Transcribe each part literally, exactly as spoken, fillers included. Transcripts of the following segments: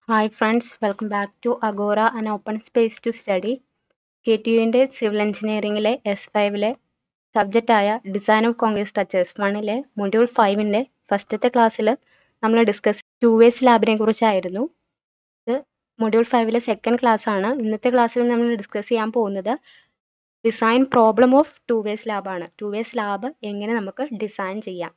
Hi friends, welcome back to Agora, an open space to study. K T യുവിൻ്റെ civil എഞ്ചിനീയറിംഗിലെ S ഫൈവിലെ സബ്ജക്റ്റായ design of concrete structures വണ്ണിലെ module ഫൈവിൻ്റെ ഫസ്റ്റത്തെ ക്ലാസ്സിൽ നമ്മൾ ഡിസ്കസ് ടു വേസ് ലാബിനെ കുറിച്ചായിരുന്നു. ഇത് മൊഡ്യൂൾ ഫൈവിലെ സെക്കൻഡ് ക്ലാസ് ആണ്. ഇന്നത്തെ ക്ലാസ്സിൽ നമ്മൾ ഡിസ്കസ് ചെയ്യാൻ പോകുന്നത് design problem of two ways ലാബാണ്. ടു വേസ് ലാബ് എങ്ങനെ നമുക്ക് ഡിസൈൻ ചെയ്യാം.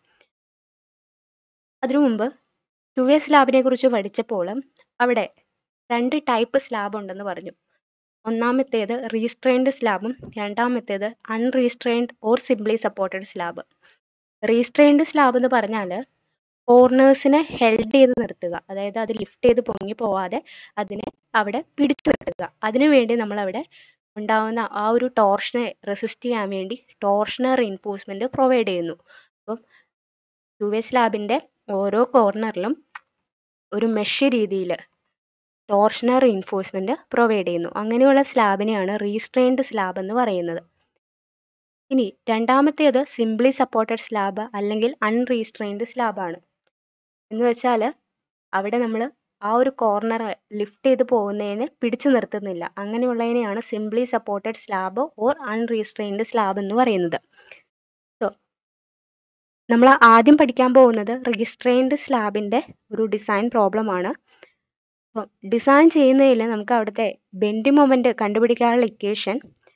അതിനു മുമ്പ് ടു വേസ് ലാബിനെ കുറിച്ച് പഠിച്ചപ്പോൾ അവിടെ രണ്ട് ടൈപ്പ് സ്ലാബ് ഉണ്ടെന്ന് പറഞ്ഞു. ഒന്നാമത്തേത് റീസ്ട്രെയിൻഡ് സ്ലാബും രണ്ടാമത്തേത് unrestrained or simply supported slab. Restrained slab എന്ന് പറഞ്ഞാൽ കോർണേഴ്സിനെ ഹെൽഡ് ചെയ്ത് നിർത്തുക, അതായത് അത് ലിഫ്റ്റ് ചെയ്ത് പൊങ്ങി പോവാതെ അതിനെ അവിടെ പിടിച്ചു നിർത്തുക. അതിനുവേണ്ടി നമ്മൾ അവിടെ ഉണ്ടാകുന്ന ആ ഒരു ടോർഷനെ റെസിസ്റ്റ് ചെയ്യാൻ വേണ്ടി ടോർഷണർ റീൻഫോഴ്സ്മെന്റ് പ്രൊവൈഡ് ചെയ്യുന്നു. അപ്പം ടു വേ സ്ലാബിൻ്റെ ഓരോ കോർണറിലും ഒരു മെഷ് രീതിയിൽ ടോർഷണർ റീൻഫോഴ്സ്മെന്റ് പ്രൊവൈഡ് ചെയ്യുന്നു. അങ്ങനെയുള്ള സ്ലാബിനെയാണ് റീസ്ട്രെയിൻഡ് സ്ലാബ് എന്ന് പറയുന്നത്. ഇനി രണ്ടാമത്തേത് സിംപ്ലി സപ്പോർട്ടഡ് സ്ലാബ് അല്ലെങ്കിൽ അൺറീസ്ട്രെയിൻഡ് സ്ലാബാണ്. എന്ന് വെച്ചാൽ അവിടെ നമ്മൾ ആ ഒരു കോർണർ ലിഫ്റ്റ് ചെയ്ത് പോകുന്നതിനെ പിടിച്ചു നിർത്തുന്നില്ല. അങ്ങനെയുള്ളതിനെയാണ് simply supported slab or unrestrained slab എന്ന് പറയുന്നത്. സോ നമ്മൾ ആദ്യം പഠിക്കാൻ പോകുന്നത് റീസ്ട്രെയിൻഡ് സ്ലാബിൻ്റെ ഒരു ഡിസൈൻ പ്രോബ്ലം ആണ്. അപ്പം ഡിസൈൻ ചെയ്യുന്നതിൽ നമുക്ക് അവിടുത്തെ ബെൻഡ് മൊമെന്റ് കണ്ടുപിടിക്കാനുള്ള equation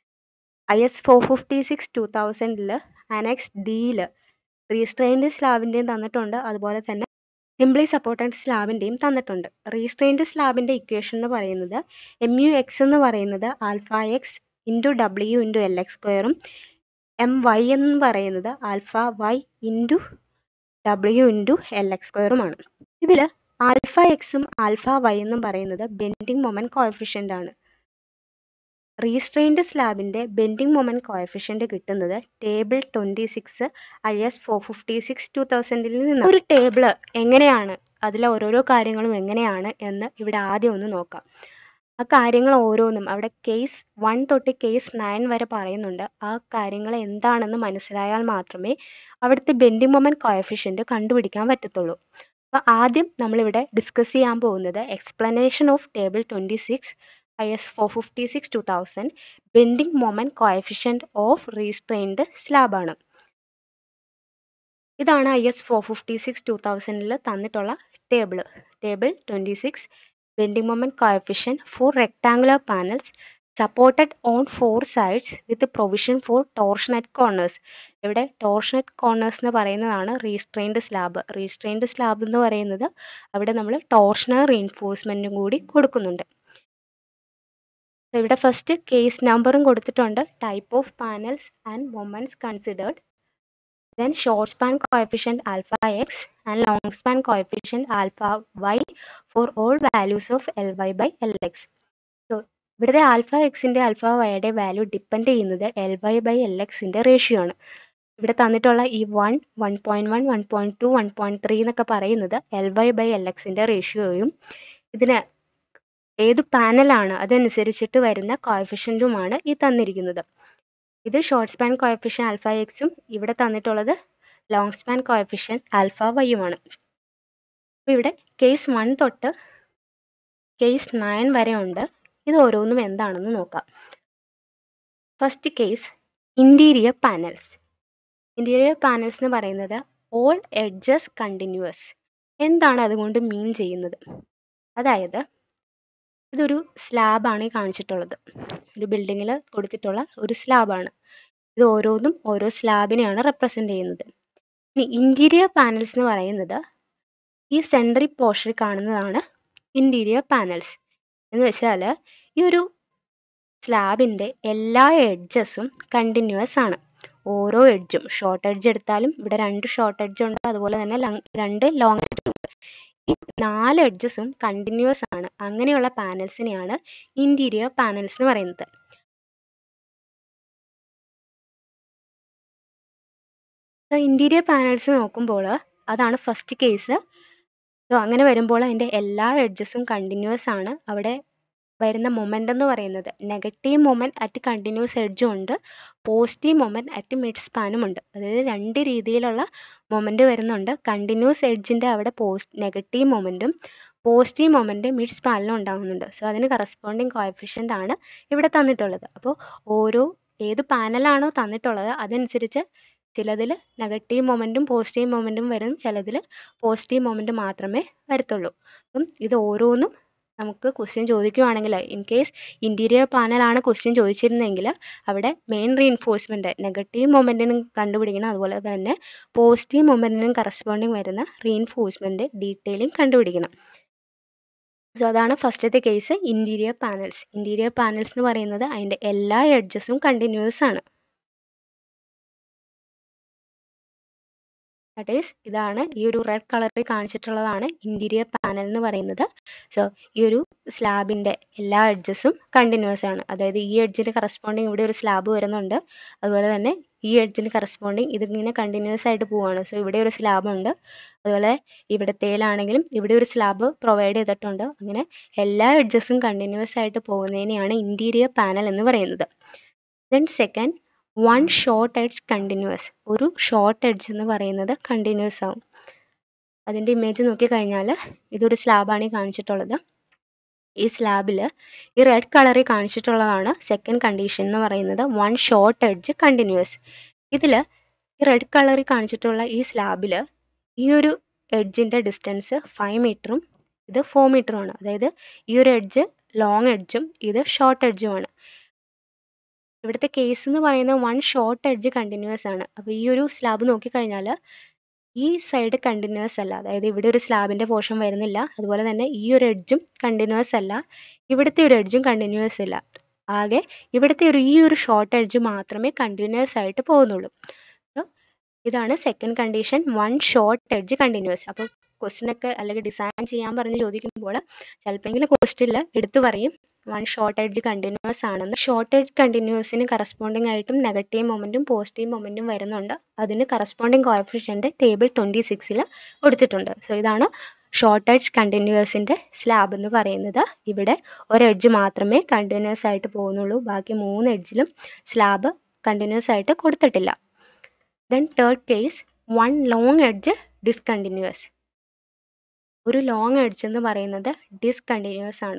I S four fifty six two തൗസൻഡിൽ അനക്സ് ഡിയിൽ റീസ്ട്രെയിൻഡ് സ്ലാബിൻ്റെയും തന്നിട്ടുണ്ട്, അതുപോലെ തന്നെ സിംപ്ലി സപ്പോർട്ടഡ് സ്ലാബിൻ്റെയും തന്നിട്ടുണ്ട്. റീസ്ട്രെയിൻഡ് സ്ലാബിൻ്റെ ഇക്വേഷൻ എന്ന് പറയുന്നത് എം യു എക്സ് എന്ന് പറയുന്നത് alpha X into W into L X സ്ക്വയറും എം വൈ എന്ന് പറയുന്നത് alpha Y into W into L X സ്ക്വയറുമാണ്. ഇതിൽ ആൽഫ എക്സും ആൽഫ വൈ എന്നും പറയുന്നത് ബെൻഡിങ് മൊമെന്റ് കോഎഫിഷ്യൻ്റ് ആണ്. റീസ്ട്രെയിൻഡ് സ്ലാബിൻ്റെ ബെൻഡിങ് മൊമെന്റ് കോഎഫിഷ്യൻ്റ് കിട്ടുന്നത് table twenty six I S four fifty six two തൗസൻഡിൽ നിന്ന്. ഒരു ടേബിള് എങ്ങനെയാണ്, അതിലെ ഓരോരോ കാര്യങ്ങളും എങ്ങനെയാണ് എന്ന് ഇവിടെ ആദ്യം ഒന്ന് നോക്കാം. ആ കാര്യങ്ങൾ ഓരോന്നും അവിടെ കേസ് വൺ തൊട്ട് കേസ് നയൻ വരെ പറയുന്നുണ്ട്. ആ കാര്യങ്ങൾ എന്താണെന്ന് മനസ്സിലായാൽ മാത്രമേ അവിടുത്തെ ബെൻഡിങ് മൊമെന്റ് കോഎഫിഷ്യൻ്റ് കണ്ടുപിടിക്കാൻ പറ്റത്തുള്ളൂ. അപ്പോൾ ആദ്യം നമ്മളിവിടെ ഡിസ്കസ് ചെയ്യാൻ പോകുന്നത് explanation of table twenty six I S four fifty six two thousand bending moment coefficient of restrained സ്ലാബാണ്. ഇതാണ് I S four fifty six two തൗസൻഡിൽ തന്നിട്ടുള്ള table table twenty six bending moment coefficient for rectangular panels supported on four sides with provision for torsion at corners. ഇവിടെ torsion at corners എന്ന് പറയുന്നതാണ് restrained slab. Restrained slab എന്ന് പറയുന്നത് അവിടെ നമ്മൾ ടോർഷണർ റീൻഫോഴ്സ്മെൻറ്റും കൂടി കൊടുക്കുന്നുണ്ട്. ഇവിടെ ഫസ്റ്റ് കേസ് നമ്പറും കൊടുത്തിട്ടുണ്ട്, type of panels and moments considered, then short span coefficient alpha x and long span coefficient alpha y for all values of ly by lx. So ഇവിടുത്തെ ആൽഫ എക്സിൻ്റെ ആൽഫ വൈയുടെ വാല്യൂ ഡിപ്പെൻഡ് ചെയ്യുന്നത് L Y by L എക്സിൻ്റെ ratio ആണ്. ഇവിടെ തന്നിട്ടുള്ള ഈ one one point one one point two one point three എന്നൊക്കെ പറയുന്നത് എൽ വൈ ബൈ എൽ എക്സിൻ്റെ റേഷ്യോയും ഇതിന് ഏത് പാനലാണ് അതനുസരിച്ചിട്ട് വരുന്ന കോഎഫിഷ്യൻറ്റുമാണ് ഈ തന്നിരിക്കുന്നത്. ഇത് ഷോർട്ട് സ്പാൻ കോഎഫിഷ്യൻ ആൽഫ എക്സും ഇവിടെ തന്നിട്ടുള്ളത് ലോങ് സ്പാൻ കോഎഫിഷ്യൻ ആൽഫ വൈയുമാണ്. അപ്പോൾ ഇവിടെ കേസ് വൺ തൊട്ട് കേസ് നയൻ വരെ ഉണ്ട്. ഇത് ഓരോന്നും എന്താണെന്ന് നോക്കാം. First case interior panels. Interior panels എന്ന് പറയുന്നത് ഓൾ എഡ്ജസ് കണ്ടിന്യൂസ്. എന്താണ് അതുകൊണ്ട് മീൻ ചെയ്യുന്നത്? അതായത് ഇതൊരു സ്ലാബാണ് ഈ കാണിച്ചിട്ടുള്ളത്. ഒരു ബിൽഡിങ്ങിൽ കൊടുത്തിട്ടുള്ള ഒരു സ്ലാബാണ്. ഇത് ഓരോന്നും ഓരോ സ്ലാബിനെയാണ് റെപ്രസെൻ്റ് ചെയ്യുന്നത്. ഇനി ഇൻറ്റീരിയർ പാനൽസ് എന്ന് പറയുന്നത് ഈ സെൻട്രൽ പോർഷനിൽ കാണുന്നതാണ് ഇൻറ്റീരിയർ പാനൽസ്. എന്ന് വെച്ചാൽ ഈ ഒരു സ്ലാബിൻ്റെ എല്ലാ എഡ്ജസും കണ്ടിന്യൂസ് ആണ്. ഓരോ എഡ്ജും ഷോർട്ട് എഡ്ജ് എടുത്താലും ഇവിടെ രണ്ട് ഷോർട്ട് എഡ്ജ് ഉണ്ട്, അതുപോലെ തന്നെ രണ്ട് ലോങ് എഡ്ജ് ഉണ്ട്. ഈ നാല് എഡ്ജസും കണ്ടിന്യൂസ് ആണ്. അങ്ങനെയുള്ള പാനൽസിനെയാണ് ഇൻറ്റീരിയർ പാനൽസ് എന്ന് പറയുന്നത്. ഇൻറ്റീരിയർ പാനൽസ് നോക്കുമ്പോൾ അതാണ് ഫസ്റ്റ് കേസ്. സോ അങ്ങനെ വരുമ്പോൾ അതിൻ്റെ എല്ലാ എഡ്ജസും കണ്ടിന്യൂസ് ആണ്. അവിടെ വരുന്ന മൊമെൻ്റ് എന്ന് പറയുന്നത് നെഗറ്റീവ് മൊമെൻറ്റ് അറ്റ് കണ്ടിന്യൂസ് എഡ്ജും ഉണ്ട്, പോസിറ്റീവ് മൊമെൻറ്റ് അറ്റ് മിഡ് സ്പാനും ഉണ്ട്. അതായത് രണ്ട് രീതിയിലുള്ള മൊമെൻ്റ് വരുന്നുണ്ട്. കണ്ടിന്യൂസ് എഡ്ജിൻ്റെ അവിടെ പോസ് നെഗറ്റീവ് മൊമെൻറ്റും പോസിറ്റീവ് മൊമെൻറ്റ് മിഡ് സ്പാനിലും ഉണ്ടാകുന്നുണ്ട്. സോ അതിന് കറസ്പോണ്ടിങ് കോഎഫിഷ്യൻ്റ് ആണ് ഇവിടെ തന്നിട്ടുള്ളത്. അപ്പോൾ ഓരോ ഏത് പാനലാണോ തന്നിട്ടുള്ളത് അതനുസരിച്ച് ചിലതിൽ നെഗറ്റീവ് മൊമെൻറ്റും പോസിറ്റീവ് മൊമെൻറ്റും വരും, ചിലതിൽ പോസിറ്റീവ് മൊമെൻറ്റ് മാത്രമേ വരത്തുള്ളൂ. അപ്പം ഇത് ഓരോന്നും നമുക്ക് ക്വസ്റ്റ്യൻ ചോദിക്കുകയാണെങ്കിൽ, ഇൻ കേസ് ഇൻറ്റീരിയർ പാനലാണ് ക്വസ്റ്റ്യൻ ചോദിച്ചിരുന്നെങ്കിൽ അവിടെ മെയിൻ റീഇൻഫോഴ്സ്മെൻറ്റ് നെഗറ്റീവ് മൊമെൻറ്റിനും കണ്ടുപിടിക്കണം, അതുപോലെ തന്നെ പോസിറ്റീവ് മൊമെൻറ്റിനും കറസ്പോണ്ടിങ് വരുന്ന റീഇൻഫോഴ്സ്മെൻറ്റ് ഡീറ്റെയിലും കണ്ടുപിടിക്കണം. സോ അതാണ് ഫസ്റ്റത്തെ case, interior panels. Interior panels എന്ന് പറയുന്നത് അതിൻ്റെ എല്ലാ എഡ്ജസും കണ്ടിന്യൂസ് ആണ്. ദാറ്റ് ഈസ് ഇതാണ് ഈ ഒരു റെഡ് കളറിൽ കാണിച്ചിട്ടുള്ളതാണ് ഇൻറ്റീരിയർ പാനൽ എന്ന് പറയുന്നത്. സോ ഈ ഒരു സ്ലാബിൻ്റെ എല്ലാ എഡ്ജസും കണ്ടിന്യൂസ് ആണ്. അതായത് ഈ എഡ്ജിന് കറസ്പോണ്ടിങ് ഇവിടെ ഒരു സ്ലാബ് വരുന്നുണ്ട്, അതുപോലെ തന്നെ ഈ എഡ്ജിന് കറസ്പോണ്ടിങ് ഇതിങ്ങനെ കണ്ടിന്യൂസ് ആയിട്ട് പോവുകയാണ്. സോ ഇവിടെ ഒരു സ്ലാബ് ഉണ്ട്, അതുപോലെ ഇവിടത്തേലാണെങ്കിലും ഇവിടെ ഒരു സ്ലാബ് പ്രൊവൈഡ് ചെയ്തിട്ടുണ്ട്. അങ്ങനെ എല്ലാ എഡ്ജസും കണ്ടിന്യൂസ് ആയിട്ട് പോകുന്നതിനെയാണ് ഇൻറ്റീരിയർ പാനൽ എന്ന് പറയുന്നത്. Then second, one short edge continuous. ഒരു ഷോർട്ട് എഡ്ജ് എന്ന് പറയുന്നത് കണ്ടിന്യൂസ് ആവും. അതിൻ്റെ ഇമേജ് നോക്കിക്കഴിഞ്ഞാൽ ഇതൊരു സ്ലാബാണ് ഈ കാണിച്ചിട്ടുള്ളത്. ഈ സ്ലാബിൽ ഈ റെഡ് കളറിൽ കാണിച്ചിട്ടുള്ളതാണ് സെക്കൻഡ് കണ്ടീഷൻ എന്ന് പറയുന്നത്, വൺ ഷോർട്ട് എഡ്ജ് കണ്ടിന്യൂസ്. ഇതിൽ ഈ റെഡ് കളറിൽ കാണിച്ചിട്ടുള്ള ഈ സ്ലാബിൽ ഈ ഒരു എഡ്ജിൻ്റെ ഡിസ്റ്റൻസ് ഫൈവ് മീറ്ററും ഇത് ഫോർ മീറ്ററുമാണ്. അതായത് ഈ ഒരു എഡ്ജ് ലോങ് എഡ്ജും ഇത് ഷോർട്ട് എഡ്ജുമാണ്. ഇവിടുത്തെ കേസ് എന്ന് പറയുന്നത് വൺ ഷോർട്ട് എഡ്ജ് കണ്ടിന്യൂസ് ആണ്. അപ്പോൾ ഈ ഒരു സ്ലാബ് നോക്കിക്കഴിഞ്ഞാൽ ഈ സൈഡ് കണ്ടിന്യൂസ് അല്ല, അതായത് ഇവിടെ ഒരു സ്ലാബിൻ്റെ പോർഷൻ വരുന്നില്ല, അതുപോലെ തന്നെ ഈ ഒരു എഡ്ജും കണ്ടിന്യൂസ് അല്ല, ഇവിടുത്തെ ഒരു എഡ്ജും കണ്ടിന്യൂസ് ഇല്ല. ആകെ ഇവിടുത്തെ ഒരു ഈ ഒരു ഷോർട്ട് എഡ്ജ് മാത്രമേ കണ്ടിന്യൂസ് ആയിട്ട് പോകുന്നുള്ളൂ. ഇതാണ് second condition, one short edge continuous. അപ്പോൾ ക്വസ്റ്റ്യനൊക്കെ അല്ലെങ്കിൽ ഡിസൈൻ ചെയ്യാൻ പറഞ്ഞ് ചോദിക്കുമ്പോൾ ചിലപ്പോൾ ക്വസ്റ്റ്യനിൽ എടുത്തു പറയും വൺ ഷോർട്ട് എഡ്ജ് കണ്ടിന്യൂസ് ആണെന്ന്. ഷോർട്ട് എഡ്ജ് കണ്ടിന്യൂസിന് കറസ്പോണ്ടിങ് ആയിട്ടും നെഗറ്റീവ് മൊമെൻറ്റും പോസിറ്റീവ് മൊമെൻറ്റും വരുന്നുണ്ട്. അതിന് കറസ്പോണ്ടിങ് കോഎഫിഷ്യൻ്റ് ടേബിൾ ട്വൻറ്റി സിക്സിൽ കൊടുത്തിട്ടുണ്ട്. സോ ഇതാണ് ഷോർട്ട് എഡ്ജ് കണ്ടിന്യൂസിൻ്റെ സ്ലാബ് എന്ന് പറയുന്നത്. ഇവിടെ ഒരു എഡ്ജ് മാത്രമേ കണ്ടിന്യൂസ് ആയിട്ട് പോകുന്നുള്ളൂ, ബാക്കി മൂന്ന് എഡ്ജിലും സ്ലാബ് കണ്ടിന്യൂസ് ആയിട്ട് കൊടുത്തിട്ടില്ല. Then third case, one long edge discontinuous. ഒരു ലോങ് എഡ്ജ് എന്ന് പറയുന്നത് ഡിസ്കണ്ടിന്യൂസ് ആണ്.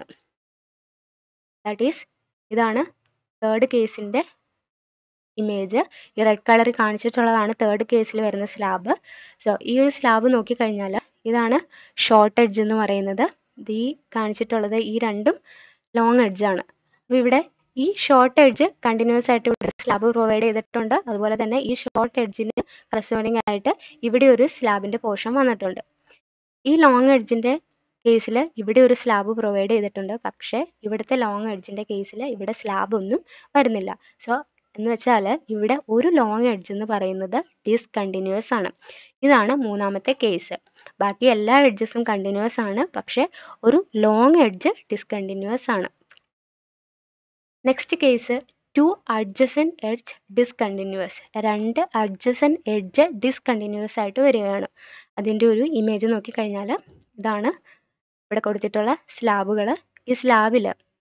ദാറ്റ് ഈസ് ഇതാണ് തേർഡ് കേസിൻ്റെ ഇമേജ്. ഈ റെഡ് കളറിൽ കാണിച്ചിട്ടുള്ളതാണ് തേർഡ് കേസിൽ വരുന്ന സ്ലാബ്. സോ ഈ ഒരു സ്ലാബ് നോക്കിക്കഴിഞ്ഞാൽ ഇതാണ് ഷോർട്ട് എഡ്ജ് എന്ന് പറയുന്നത്. ഇത് ഈ കാണിച്ചിട്ടുള്ളത് ഈ രണ്ടും ലോങ് എഡ്ജാണ്. അപ്പോൾ ഇവിടെ ഈ ഷോർട്ട് എഡ്ജ് കണ്ടിന്യൂസ് ആയിട്ട് ഇവിടെ സ്ലാബ് പ്രൊവൈഡ് ചെയ്തിട്ടുണ്ട്, അതുപോലെ തന്നെ ഈ ഷോർട്ട് എഡ്ജിന് കറസ്പോണ്ടിങ് ആയിട്ട് ഇവിടെ ഒരു സ്ലാബിൻ്റെ പോർഷൻ വന്നിട്ടുണ്ട്. ഈ ലോങ് എഡ്ജിൻ്റെ കേസിൽ ഇവിടെ ഒരു സ്ലാബ് പ്രൊവൈഡ് ചെയ്തിട്ടുണ്ട്, പക്ഷേ ഇവിടുത്തെ ലോങ് എഡ്ജിൻ്റെ കേസിൽ ഇവിടെ സ്ലാബ് ഒന്നും വരുന്നില്ല. സോ എന്ന് വെച്ചാൽ ഇവിടെ ഒരു ലോങ് എഡ്ജ് എന്ന് പറയുന്നത് ഡിസ്കണ്ടിന്യൂസ് ആണ്. ഇതാണ് മൂന്നാമത്തെ കേസ്. ബാക്കി എല്ലാ എഡ്ജസും കണ്ടിന്യൂസ് ആണ്, പക്ഷേ ഒരു ലോങ് എഡ്ജ് ഡിസ്കണ്ടിന്യൂസ് ആണ്. Next case, two adjacent edge discontinuous. രണ്ട് അഡ്ജസൻ എഡ്ജ് ഡിസ്കണ്ടിന്യൂസ് ആയിട്ട് വരികയാണ്. അതിൻ്റെ ഒരു ഇമേജ് നോക്കിക്കഴിഞ്ഞാൽ ഇതാണ് ഇവിടെ കൊടുത്തിട്ടുള്ള സ്ലാബുകൾ. ഈ സ്ലാബിൽ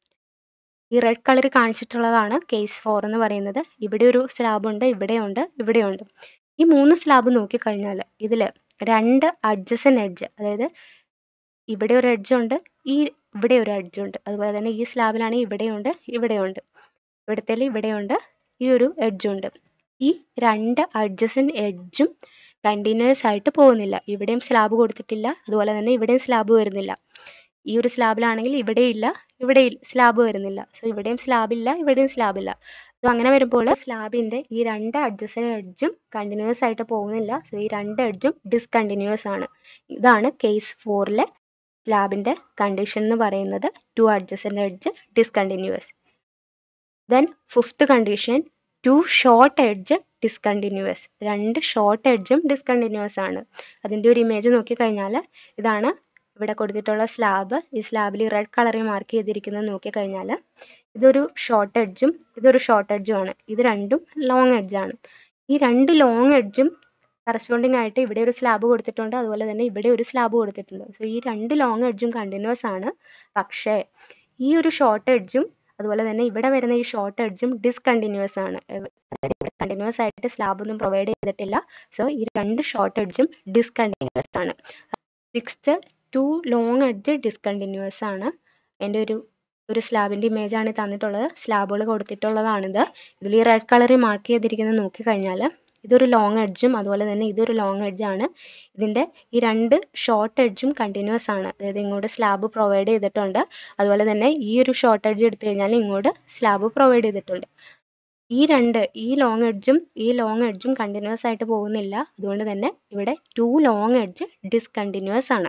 ഈ റെഡ് കളർ കാണിച്ചിട്ടുള്ളതാണ് കേസ് ഫോർ എന്ന് പറയുന്നത്. ഇവിടെ ഒരു സ്ലാബുണ്ട്, ഇവിടെയുണ്ട്, ഇവിടെയുണ്ട്. ഈ മൂന്ന് സ്ലാബ് നോക്കിക്കഴിഞ്ഞാൽ ഇതിൽ രണ്ട് അഡ്ജസൻ എഡ്ജ്, അതായത് ഇവിടെ ഒരു എഡ്ജുണ്ട്, ഈ ഇവിടെ ഒരു എഡ്ജുണ്ട്, അതുപോലെ തന്നെ ഈ സ്ലാബിലാണെങ്കിൽ ഇവിടെയുണ്ട്, ഇവിടെയുണ്ട്, ഇവിടത്തേൽ ഇവിടെയുണ്ട്, ഈ ഒരു എഡ്ജുണ്ട്. ഈ രണ്ട് അഡ്ജസൻ എഡ്ജും കണ്ടിന്യൂസ് ആയിട്ട് പോകുന്നില്ല. ഇവിടെയും സ്ലാബ് കൊടുത്തിട്ടില്ല, അതുപോലെ തന്നെ ഇവിടെയും സ്ലാബ് വരുന്നില്ല. ഈ ഒരു സ്ലാബിലാണെങ്കിൽ ഇവിടെ ഇല്ല, ഇവിടെ സ്ലാബ് വരുന്നില്ല. സോ ഇവിടെയും സ്ലാബില്ല, ഇവിടെയും സ്ലാബില്ല. സോ അങ്ങനെ വരുമ്പോൾ സ്ലാബിൻ്റെ ഈ രണ്ട് അഡ്ജസൻ എഡ്ജും കണ്ടിന്യൂസ് ആയിട്ട് പോകുന്നില്ല. സോ ഈ രണ്ട് എഡ്ജും ഡിസ്കണ്ടിന്യൂസ് ആണ്. ഇതാണ് കേസ് ഫോറിലെ സ്ലാബിൻ്റെ കണ്ടീഷൻ എന്ന് പറയുന്നത്, two adjacent edge discontinuous. Then fifth condition, two short edge discontinuous. രണ്ട് ഷോർട്ട് എഡ്ജും ഡിസ്കണ്ടിന്യൂസ് ആണ്. അതിൻ്റെ ഒരു ഇമേജ് നോക്കിക്കഴിഞ്ഞാൽ ഇതാണ് ഇവിടെ കൊടുത്തിട്ടുള്ള സ്ലാബ്. ഈ സ്ലാബിൽ റെഡ് കളറിൽ മാർക്ക് ചെയ്തിരിക്കുന്നത് നോക്കിക്കഴിഞ്ഞാൽ ഇതൊരു ഷോർട്ട് എഡ്ജും ഇതൊരു ഷോർട്ട് എഡ്ജും ആണ്. ഇത് രണ്ടും ലോങ് എഡ്ജാണ്. ഈ രണ്ട് ലോങ് എഡ്ജും കറസ്പോണ്ടിങ് ആയിട്ട് ഇവിടെ ഒരു സ്ലാബ് കൊടുത്തിട്ടുണ്ട്, അതുപോലെ തന്നെ ഇവിടെ ഒരു സ്ലാബ് കൊടുത്തിട്ടുണ്ട്. സോ ഈ രണ്ട് ലോങ് എഡ്ജും കണ്ടിന്യൂസ് ആണ്, പക്ഷേ ഈ ഒരു ഷോർട്ട് എഡ്ജും അതുപോലെ തന്നെ ഇവിടെ വരുന്ന ഈ ഷോർട്ട് എഡ്ജും ഡിസ്കണ്ടിന്യൂസ് ആണ്. കണ്ടിന്യൂസ് ആയിട്ട് സ്ലാബ് ഒന്നും പ്രൊവൈഡ് ചെയ്തിട്ടില്ല. സോ ഈ രണ്ട് ഷോർട്ട് എഡ്ജും ഡിസ്കണ്ടിന്യൂസ് ആണ്. Sixth, two long edge discontinuous ആണ്. എൻ്റെ ഒരു ഒരു സ്ലാബിൻ്റെ ഇമേജാണ് തന്നിട്ടുള്ളത്. സ്ലാബുകൾ കൊടുത്തിട്ടുള്ളതാണിത്. ഇതിൽ ഈ റെഡ് കളറിൽ മാർക്ക് ചെയ്തിരിക്കുന്നത് നോക്കിക്കഴിഞ്ഞാൽ ഇതൊരു ലോങ് എഡ്ജും അതുപോലെ തന്നെ ഇതൊരു ലോങ് എഡ്ജാണ്. ഇതിൻ്റെ ഈ രണ്ട് ഷോർട്ട് എഡ്ജും കണ്ടിന്യൂസ് ആണ്. അതായത് ഇങ്ങോട്ട് സ്ലാബ് പ്രൊവൈഡ് ചെയ്തിട്ടുണ്ട്, അതുപോലെ തന്നെ ഈ ഒരു ഷോർട്ട് എഡ്ജ് എടുത്തു കഴിഞ്ഞാൽ ഇങ്ങോട്ട് സ്ലാബ് പ്രൊവൈഡ് ചെയ്തിട്ടുണ്ട്. ഈ രണ്ട് ഈ ലോങ് എഡ്ജും ഈ ലോങ് എഡ്ജും കണ്ടിന്യൂസ് ആയിട്ട് പോകുന്നില്ല. അതുകൊണ്ട് തന്നെ ഇവിടെ ടു ലോങ് എഡ്ജ് ഡിസ്കണ്ടിന്യൂസ് ആണ്.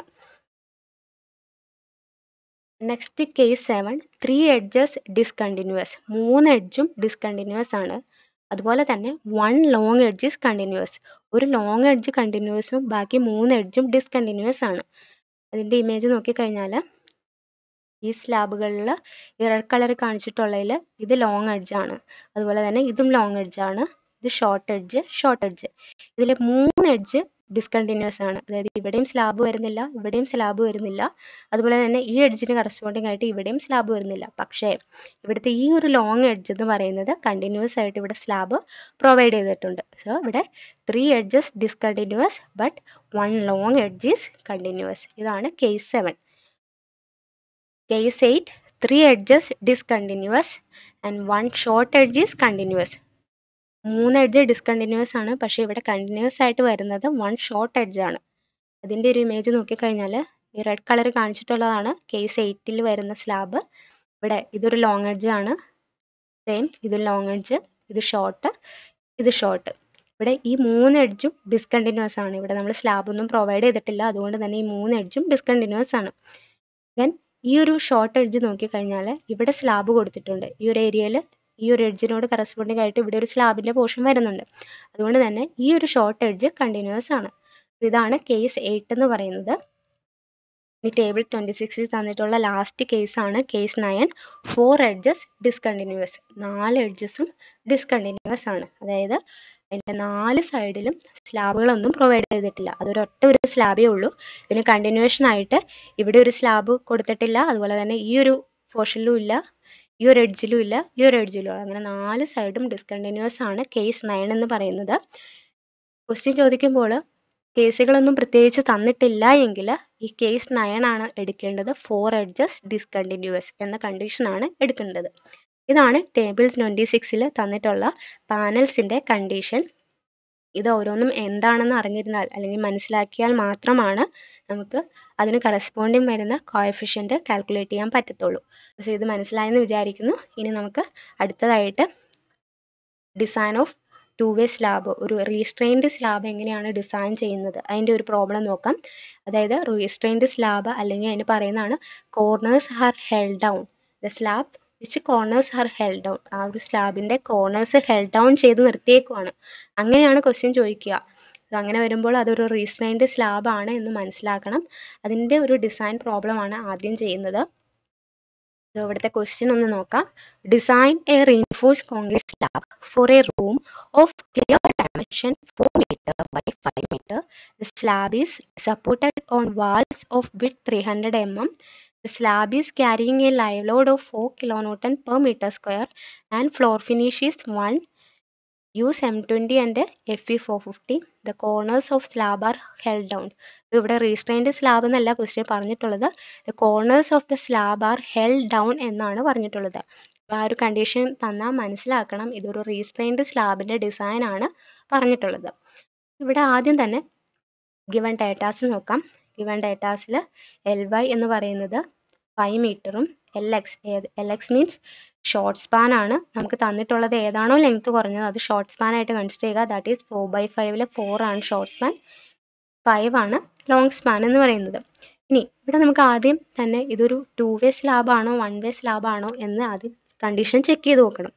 Next case seven, three edges discontinuous. മൂന്ന് എഡ്ജും ഡിസ്കണ്ടിന്യൂസ് ആണ്. അതുപോലെ തന്നെ one long edge is continuous. ഒരു ലോങ് എഡ്ജ് കണ്ടിന്യൂസും ബാക്കി മൂന്ന് എഡ്ജും ഡിസ്കണ്ടിന്യൂസ് ആണ്. അതിൻ്റെ ഇമേജ് നോക്കിക്കഴിഞ്ഞാൽ ഈ സ്ലാബുകളിൽ ഈ റെഡ് കളർ കാണിച്ചിട്ടുള്ളതിൽ ഇത് ലോങ് എഡ്ജാണ്, അതുപോലെ തന്നെ ഇതും ലോങ് എഡ്ജാണ്, ഇത് ഷോർട്ട് എഡ്ജ് ഷോർട്ട് എഡ്ജ്. ഇതിൽ മൂന്ന് എഡ്ജ് ഡിസ്കണ്ടിന്യൂസ് ആണ്. അതായത് ഇവിടെയും സ്ലാബ് വരുന്നില്ല, ഇവിടെയും സ്ലാബ് വരുന്നില്ല, അതുപോലെ തന്നെ ഈ എഡ്ജിന് കറസ്പോണ്ടിങ് ആയിട്ട് ഇവിടെയും സ്ലാബ് വരുന്നില്ല. പക്ഷേ ഇവിടുത്തെ ഈ ഒരു ലോങ് എഡ്ജ് എന്ന് പറയുന്നത് കണ്ടിന്യൂസ് ആയിട്ട് ഇവിടെ സ്ലാബ് പ്രൊവൈഡ് ചെയ്തിട്ടുണ്ട്. സോ ഇവിടെ three edges discontinuous but one long edge is continuous. ഇതാണ് case seven. Case eight, three edges discontinuous and one short edge is continuous. മൂന്ന് എഡ്ജ് ഡിസ്കണ്ടിന്യൂസ് ആണ്, പക്ഷേ ഇവിടെ കണ്ടിന്യൂസ് ആയിട്ട് വരുന്നത് വൺ ഷോർട്ട് എഡ്ജ് ആണ്. അതിൻ്റെ ഒരു ഇമേജ് നോക്കിക്കഴിഞ്ഞാൽ ഈ റെഡ് കളർ കാണിച്ചിട്ടുള്ളതാണ് കേസ് എയ്റ്റിൽ വരുന്ന സ്ലാബ്. ഇവിടെ ഇതൊരു ലോങ് എഡ്ജ് ആണ്, സെയിം ഇത് ലോങ് എഡ്ജ്, ഇത് ഷോർട്ട്, ഇത് ഷോർട്ട്. ഇവിടെ ഈ മൂന്ന് എഡ്ജും ഡിസ്കണ്ടിന്യൂസ് ആണ്. ഇവിടെ നമ്മൾ സ്ലാബ് ഒന്നും പ്രൊവൈഡ് ചെയ്തിട്ടില്ല, അതുകൊണ്ട് തന്നെ ഈ മൂന്ന് എഡ്ജും ഡിസ്കണ്ടിന്യൂസ് ആണ്. ദെൻ ഈ ഒരു ഷോർട്ട് എഡ്ജ് നോക്കിക്കഴിഞ്ഞാൽ ഇവിടെ സ്ലാബ് കൊടുത്തിട്ടുണ്ട്. ഈ ഒരു ഏരിയയിൽ ഈ ഒരു എഡ്ജിനോട് കറസ്പോണ്ടിങ് ആയിട്ട് ഇവിടെ ഒരു സ്ലാബിൻ്റെ പോർഷൻ വരുന്നുണ്ട്. അതുകൊണ്ട് തന്നെ ഈ ഒരു ഷോർട്ട് എഡ്ജ് കണ്ടിന്യൂസ് ആണ്. ഇതാണ് കേസ് എയ്റ്റ് എന്ന് പറയുന്നത്. ഈ ടേബിൾ ട്വൻറ്റി സിക്സിൽ തന്നിട്ടുള്ള ലാസ്റ്റ് കേസാണ് case nine, four edges discontinuous. നാല് എഡ്ജസും ഡിസ്കണ്ടിന്യൂസ് ആണ്. അതായത് അതിൻ്റെ നാല് സൈഡിലും സ്ലാബുകളൊന്നും പ്രൊവൈഡ് ചെയ്തിട്ടില്ല, അതൊരൊറ്റ ഒരു സ്ലാബേ ഉള്ളൂ. ഇതിന് കണ്ടിന്യൂഷൻ ആയിട്ട് ഇവിടെ ഒരു സ്ലാബ് കൊടുത്തിട്ടില്ല, അതുപോലെ തന്നെ ഈ ഒരു പോർഷനിലും ഇല്ല, ഈ ഒരു എഡ്ജിലും ഇല്ല, ഈ ഒരു എഡ്ജിലും ഇല്ല. അങ്ങനെ നാല് സൈഡും ഡിസ്കണ്ടിന്യൂസ് ആണ് കേസ് നയൻ എന്ന് പറയുന്നത്. ക്വസ്റ്റ്യൻ ചോദിക്കുമ്പോൾ കേസുകളൊന്നും പ്രത്യേകിച്ച് തന്നിട്ടില്ല എങ്കിൽ ഈ കേസ് നയൻ ആണ് എടുക്കേണ്ടത്. ഫോർ എഡ്ജസ് ഡിസ്കണ്ടിന്യൂസ് എന്ന കണ്ടീഷനാണ് എടുക്കേണ്ടത്. ഇതാണ് ടേബിൾ ട്വൻറ്റി സിക്സിൽ തന്നിട്ടുള്ള പാനൽസിൻ്റെ കണ്ടീഷൻ. ഇത് ഓരോന്നും എന്താണെന്ന് അറിഞ്ഞിരുന്നാൽ അല്ലെങ്കിൽ മനസ്സിലാക്കിയാൽ മാത്രമാണ് നമുക്ക് അതിന് കറസ്പോണ്ടിങ് വരുന്ന കോഎഫിഷ്യൻ്റ് കാൽക്കുലേറ്റ് ചെയ്യാൻ പറ്റത്തുള്ളൂ. പക്ഷേ ഇത് മനസ്സിലായെന്ന് വിചാരിക്കുന്നു. ഇനി നമുക്ക് അടുത്തതായിട്ട് design of two way slab, ഒരു റീസ്ട്രെയിൻഡ് സ്ലാബ് എങ്ങനെയാണ് ഡിസൈൻ ചെയ്യുന്നത് അതിൻ്റെ ഒരു പ്രോബ്ലം നോക്കാം. അതായത് റീസ്ട്രെയിൻഡ് സ്ലാബ് അല്ലെങ്കിൽ അതിന് പറയുന്നതാണ് corners are held down. The slab which corners are held down. ആ ഒരു സ്ലാബിൻ്റെ കോർണേഴ്സ് ഹെൽഡ് ഡൗൺ ചെയ്ത് നിർത്തിയേക്കുവാണ്. അങ്ങനെയാണ് ക്വസ്റ്റ്യൻ ചോദിക്കുക. അങ്ങനെ വരുമ്പോൾ അതൊരു റീസ്ട്രെയിൻഡ് സ്ലാബ് ആണ് എന്ന് മനസ്സിലാക്കണം. അതിൻ്റെ ഒരു ഡിസൈൻ പ്രോബ്ലമാണ് ആദ്യം ചെയ്യുന്നത്. ഇവിടുത്തെ ക്വസ്റ്റ്യൻ ഒന്ന് നോക്കാം. Design a reinforced concrete slab for a room of clear dimension four meter by five meter. The slab is supported on walls of width three hundred millimeters. The slab is carrying a live load of four kilonewton per meter square and floor finish is one. Use M twenty and F E four fifty. The corners of slab are held down. ഇവിടെ restrained slab എന്നല്ല question പറഞ്ഞിട്ടുള്ളത്. The corners of the slab are held down എന്നാണ് പറഞ്ഞിട്ടുള്ളത്. ആ ഒരു condition തന്നാൽ മനസ്സിലാക്കണം ഇതൊരു റീസ്ട്രെയിൻഡ് സ്ലാബിൻ്റെ ഡിസൈൻ ആണ് പറഞ്ഞിട്ടുള്ളത്. ഇവിടെ ആദ്യം തന്നെ ഗിവൺ ഡേറ്റാസ് നോക്കാം. ഗിവൺ ഡേറ്റാസിൽ എൽ വൈ എന്ന് പറയുന്നത് ഫൈവ് മീറ്ററും L X L X means short span ആണ്. നമുക്ക് തന്നിട്ടുള്ളത് ഏതാണോ ലെങ്ത് കുറഞ്ഞത് അത് ഷോർട്ട് സ്പാൻ ആയിട്ട് കൺസിഡർ ചെയ്യുക. ദാറ്റ് ഈസ് ഫോർ ബൈ ഫൈവിൽ ഫോർ ആണ് ഷോർട്ട് സ്പാൻ, ഫൈവ് ആണ് ലോങ് സ്പാൻ എന്ന് പറയുന്നത്. ഇനി ഇവിടെ നമുക്ക് ആദ്യം തന്നെ ഇതൊരു ടു വേ സ്ലാബാണോ വൺ വേ സ്ലാബാണോ എന്ന് ആദ്യം കണ്ടീഷൻ ചെക്ക് ചെയ്ത് നോക്കണം.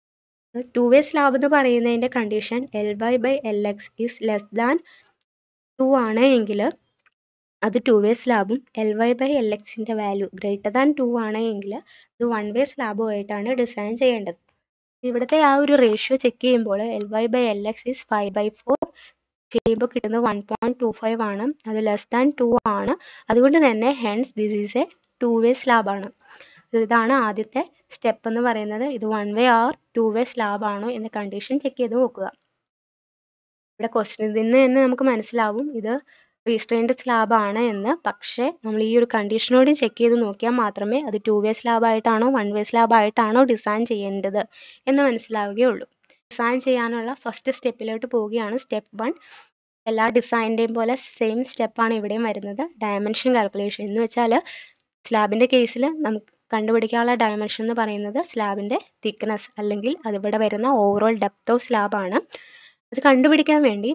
ടു വേ സ്ലാബ് എന്ന് പറയുന്നതിൻ്റെ condition L Y by L X is less than two ആണ് എങ്കിൽ അത് ടു വേ സ്ലാബും എൽ വൈ ബൈ എൽ എക്സിൻ്റെ വാല്യൂ ഗ്രേറ്റർ ദാൻ ടു ആണ് എങ്കിൽ ഇത് വൺ വേ സ്ലാബുമായിട്ടാണ് ഡിസൈൻ ചെയ്യേണ്ടത്. ഇവിടുത്തെ ആ ഒരു റേഷ്യോ ചെക്ക് ചെയ്യുമ്പോൾ L Y by L X is five by four ചെയ്യുമ്പോൾ കിട്ടുന്നത് വൺ പോയിൻറ്റ് ടു ഫൈവ് ആണ്. അത് ലെസ് ദാൻ ടു ആണ്. അതുകൊണ്ട് തന്നെ hence this is a two way സ്ലാബാണ്. ഇതാണ് ആദ്യത്തെ സ്റ്റെപ്പ് എന്ന് പറയുന്നത്. ഇത് one way or two way slab ആണോ എന്ന കണ്ടീഷൻ ചെക്ക് ചെയ്ത് നോക്കുക. ഇവിടെ ക്വസ്റ്റ്യനിൽ നിന്ന് തന്നെ നമുക്ക് മനസ്സിലാവും ഇത് റീസ്ട്രെയിൻഡ് സ്ലാബ് ആണ് എന്ന്. പക്ഷേ നമ്മൾ ഈ ഒരു കണ്ടീഷനോട് ചെക്ക് ചെയ്ത് നോക്കിയാൽ മാത്രമേ അത് ടു വേ സ്ലാബ് ആയിട്ടാണോ വൺ വേ സ്ലാബ് ആയിട്ടാണോ ഡിസൈൻ ചെയ്യേണ്ടത് എന്ന് മനസ്സിലാവുകയുള്ളൂ. ഡിസൈൻ ചെയ്യാനുള്ള ഫസ്റ്റ് സ്റ്റെപ്പിലോട്ട് പോവുകയാണ്. സ്റ്റെപ്പ് വൺ, എല്ലാ ഡിസൈനിൻ്റെയും പോലെ സെയിം സ്റ്റെപ്പാണ് ഇവിടെയും വരുന്നത്. ഡയമെൻഷൻ കാൽക്കുലേഷൻ എന്ന് വെച്ചാൽ സ്ലാബിൻ്റെ കേസിൽ നമുക്ക് കണ്ടുപിടിക്കാനുള്ള ഡയമെൻഷൻ എന്ന് പറയുന്നത് സ്ലാബിൻ്റെ തിക്നെസ് അല്ലെങ്കിൽ അതിവിടെ വരുന്ന ഓവറോൾ ഡെപ്ത് ഓഫ് സ്ലാബാണ്. അത് കണ്ടുപിടിക്കാൻ വേണ്ടി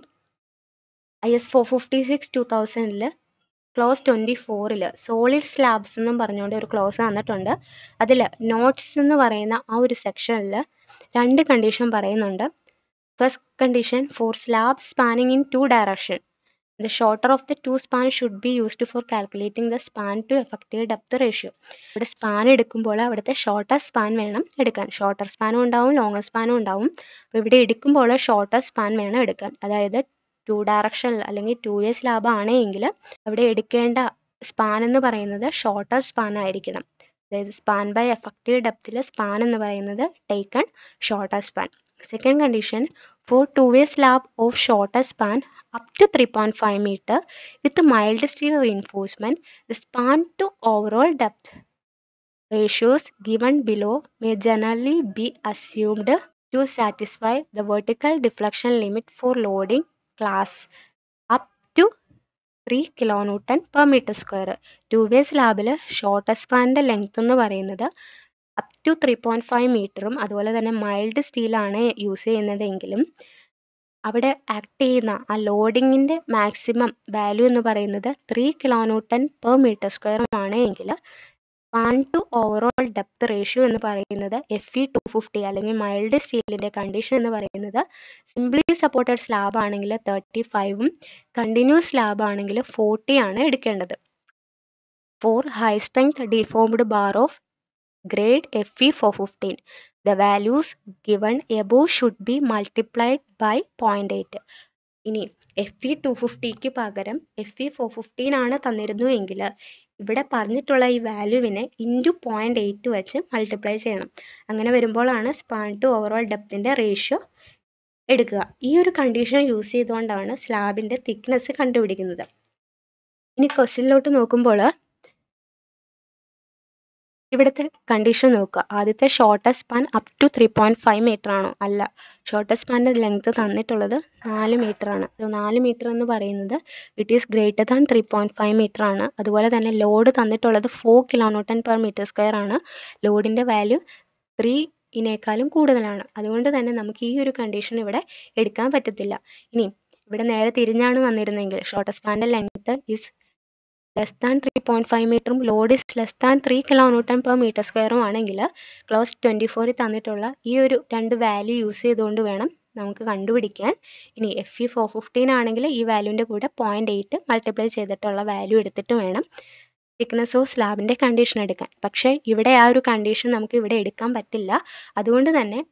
I S four fifty six two തൗസൻഡിൽ ക്ലോസ് ട്വൻറ്റി ഫോറിൽ സോളിഡ് സ്ലാബ്സ് എന്നും പറഞ്ഞുകൊണ്ട് ഒരു ക്ലോസ് തന്നിട്ടുണ്ട്. അതിൽ നോട്ട്സ് എന്ന് പറയുന്ന ആ ഒരു സെക്ഷനിൽ രണ്ട് കണ്ടീഷൻ പറയുന്നുണ്ട്. First condition, for slab spanning in two direction the shorter of the two span should be used for calculating the span to effective depth ratio. ഇവിടെ സ്പാൻ എടുക്കുമ്പോൾ അവിടുത്തെ ഷോർട്ടർ സ്പാൻ വേണം എടുക്കാൻ. ഷോർട്ടർ സ്പാനും ഉണ്ടാവും ലോങ്ങർ സ്പാനും ഉണ്ടാവും. അപ്പോൾ ഇവിടെ എടുക്കുമ്പോൾ ഷോർട്ടർ സ്പാൻ വേണം എടുക്കാൻ. അതായത് ടു ഡയറക്ഷനിൽ അല്ലെങ്കിൽ ടു വേ സ്ലാബ് ആണെങ്കിൽ അവിടെ എടുക്കേണ്ട സ്പാൻ എന്ന് പറയുന്നത് ഷോർട്ടർ സ്പാൻ ആയിരിക്കണം. അതായത് സ്പാൻ ബൈ എഫക്റ്റീവ് ഡെപ്തിൽ സ്പാൻ എന്ന് പറയുന്നത് taken shorter span. Second condition, for two way slab of shorter span up to three point five meter with mild steel reinforcement, the span to overall depth ratios given below may generally be assumed to satisfy the vertical deflection limit for loading class up to three kilonewton per meter square. Two way സ്ലാബിൽ shorter സ്പാനിൻ്റെ length എന്ന് പറയുന്നത് up to three point five മീറ്ററും അതുപോലെ തന്നെ mild സ്റ്റീലാണ് use ചെയ്യുന്നതെങ്കിലും അവിടെ act ചെയ്യുന്ന ആ ലോഡിങ്ങിൻ്റെ മാക്സിമം വാല്യൂ എന്ന് പറയുന്നത് ത്രീ കിലോന്യൂട്ടൺ പെർ മീറ്റർ സ്ക്വയറുമാണ് എങ്കിൽ span to overall depth ratio എന്ന് പറയുന്നത് എഫ് ഇ ടു ഫിഫ്റ്റി അല്ലെങ്കിൽ മൈൽഡ് സ്റ്റീലിൻ്റെ കണ്ടീഷൻ എന്ന് പറയുന്നത് സിംപ്ലി സപ്പോർട്ടഡ് സ്ലാബ് ആണെങ്കിൽ തേർട്ടി ഫൈവും കണ്ടിന്യൂസ് സ്ലാബ് ആണെങ്കിൽ ഫോർട്ടി ആണ് എടുക്കേണ്ടത്. For high strength deformed bar of grade F E four fifteen, the values given above should be multiplied by zero point eight. ഇനി F E two ഫിഫ്റ്റിക്ക് പകരം F E four fifteen ആണ് തന്നിരുന്നുവെങ്കിൽ ഇവിടെ പറഞ്ഞിട്ടുള്ള ഈ വാല്യൂവിനെ ഇൻറ്റു പോയിൻറ്റ് എയ്റ്റ് വെച്ച് multiply ചെയ്യണം. അങ്ങനെ വരുമ്പോഴാണ് സ്പാൻ ടു ഓവറോൾ ഡെപ്തിൻ്റെ റേഷ്യോ എടുക്കുക. ഈ ഒരു കണ്ടീഷൻ യൂസ് ചെയ്തുകൊണ്ടാണ് സ്ലാബിൻ്റെ തിക്നെസ് കണ്ടുപിടിക്കുന്നത്. ഇനി ക്വസ്റ്റ്യനിലോട്ട് നോക്കുമ്പോൾ ഇവിടുത്തെ കണ്ടീഷൻ നോക്കുക. ആദ്യത്തെ shorter span up to three point five metre ആണോ? അല്ല, ഷോർട്ടർ സ്പാൻ്റെ ലെങ്ത് തന്നിട്ടുള്ളത് നാല് മീറ്റർ ആണ്. നാല് മീറ്റർ എന്ന് പറയുന്നത് it is greater than three point five metre ആണ്. അതുപോലെ തന്നെ ലോഡ് തന്നിട്ടുള്ളത് four kilonewton per metre square ആണ്. ലോഡിൻ്റെ വാല്യൂ ത്രീ ഇനേക്കാളും കൂടുതലാണ്. അതുകൊണ്ട് തന്നെ നമുക്ക് ഈ ഒരു കണ്ടീഷൻ ഇവിടെ എടുക്കാൻ പറ്റത്തില്ല. ഇനി ഇവിടെ നേരെ തിരിഞ്ഞാണ് വന്നിരുന്നെങ്കിൽ ഷോർട്ടർ സ്പാൻ്റെ length is less than three point five മീറ്ററും load is less than three kilonewton per metre സ്ക്വയറും ആണെങ്കിൽ ക്ലോസ് ട്വൻറ്റി ഫോറിൽ തന്നിട്ടുള്ള ഈ ഒരു രണ്ട് വാല്യൂ യൂസ് ചെയ്തുകൊണ്ട് വേണം നമുക്ക് കണ്ടുപിടിക്കാൻ. ഇനി എഫ് ഇ ഫോർ ഫിഫ്റ്റീൻ ആണെങ്കിൽ ഈ വാല്യൂൻ്റെ കൂടെ പോയിൻറ്റ് എയ്റ്റ് മൾട്ടിപ്ലൈ ചെയ്തിട്ടുള്ള വാല്യൂ എടുത്തിട്ട് വേണം തിക്നെസ് ഓഫ് സ്ലാബിൻ്റെ കണ്ടീഷൻ എടുക്കാൻ. പക്ഷേ ഇവിടെ ആ ഒരു കണ്ടീഷൻ നമുക്ക് ഇവിടെ എടുക്കാൻ പറ്റില്ല. അതുകൊണ്ട് തന്നെ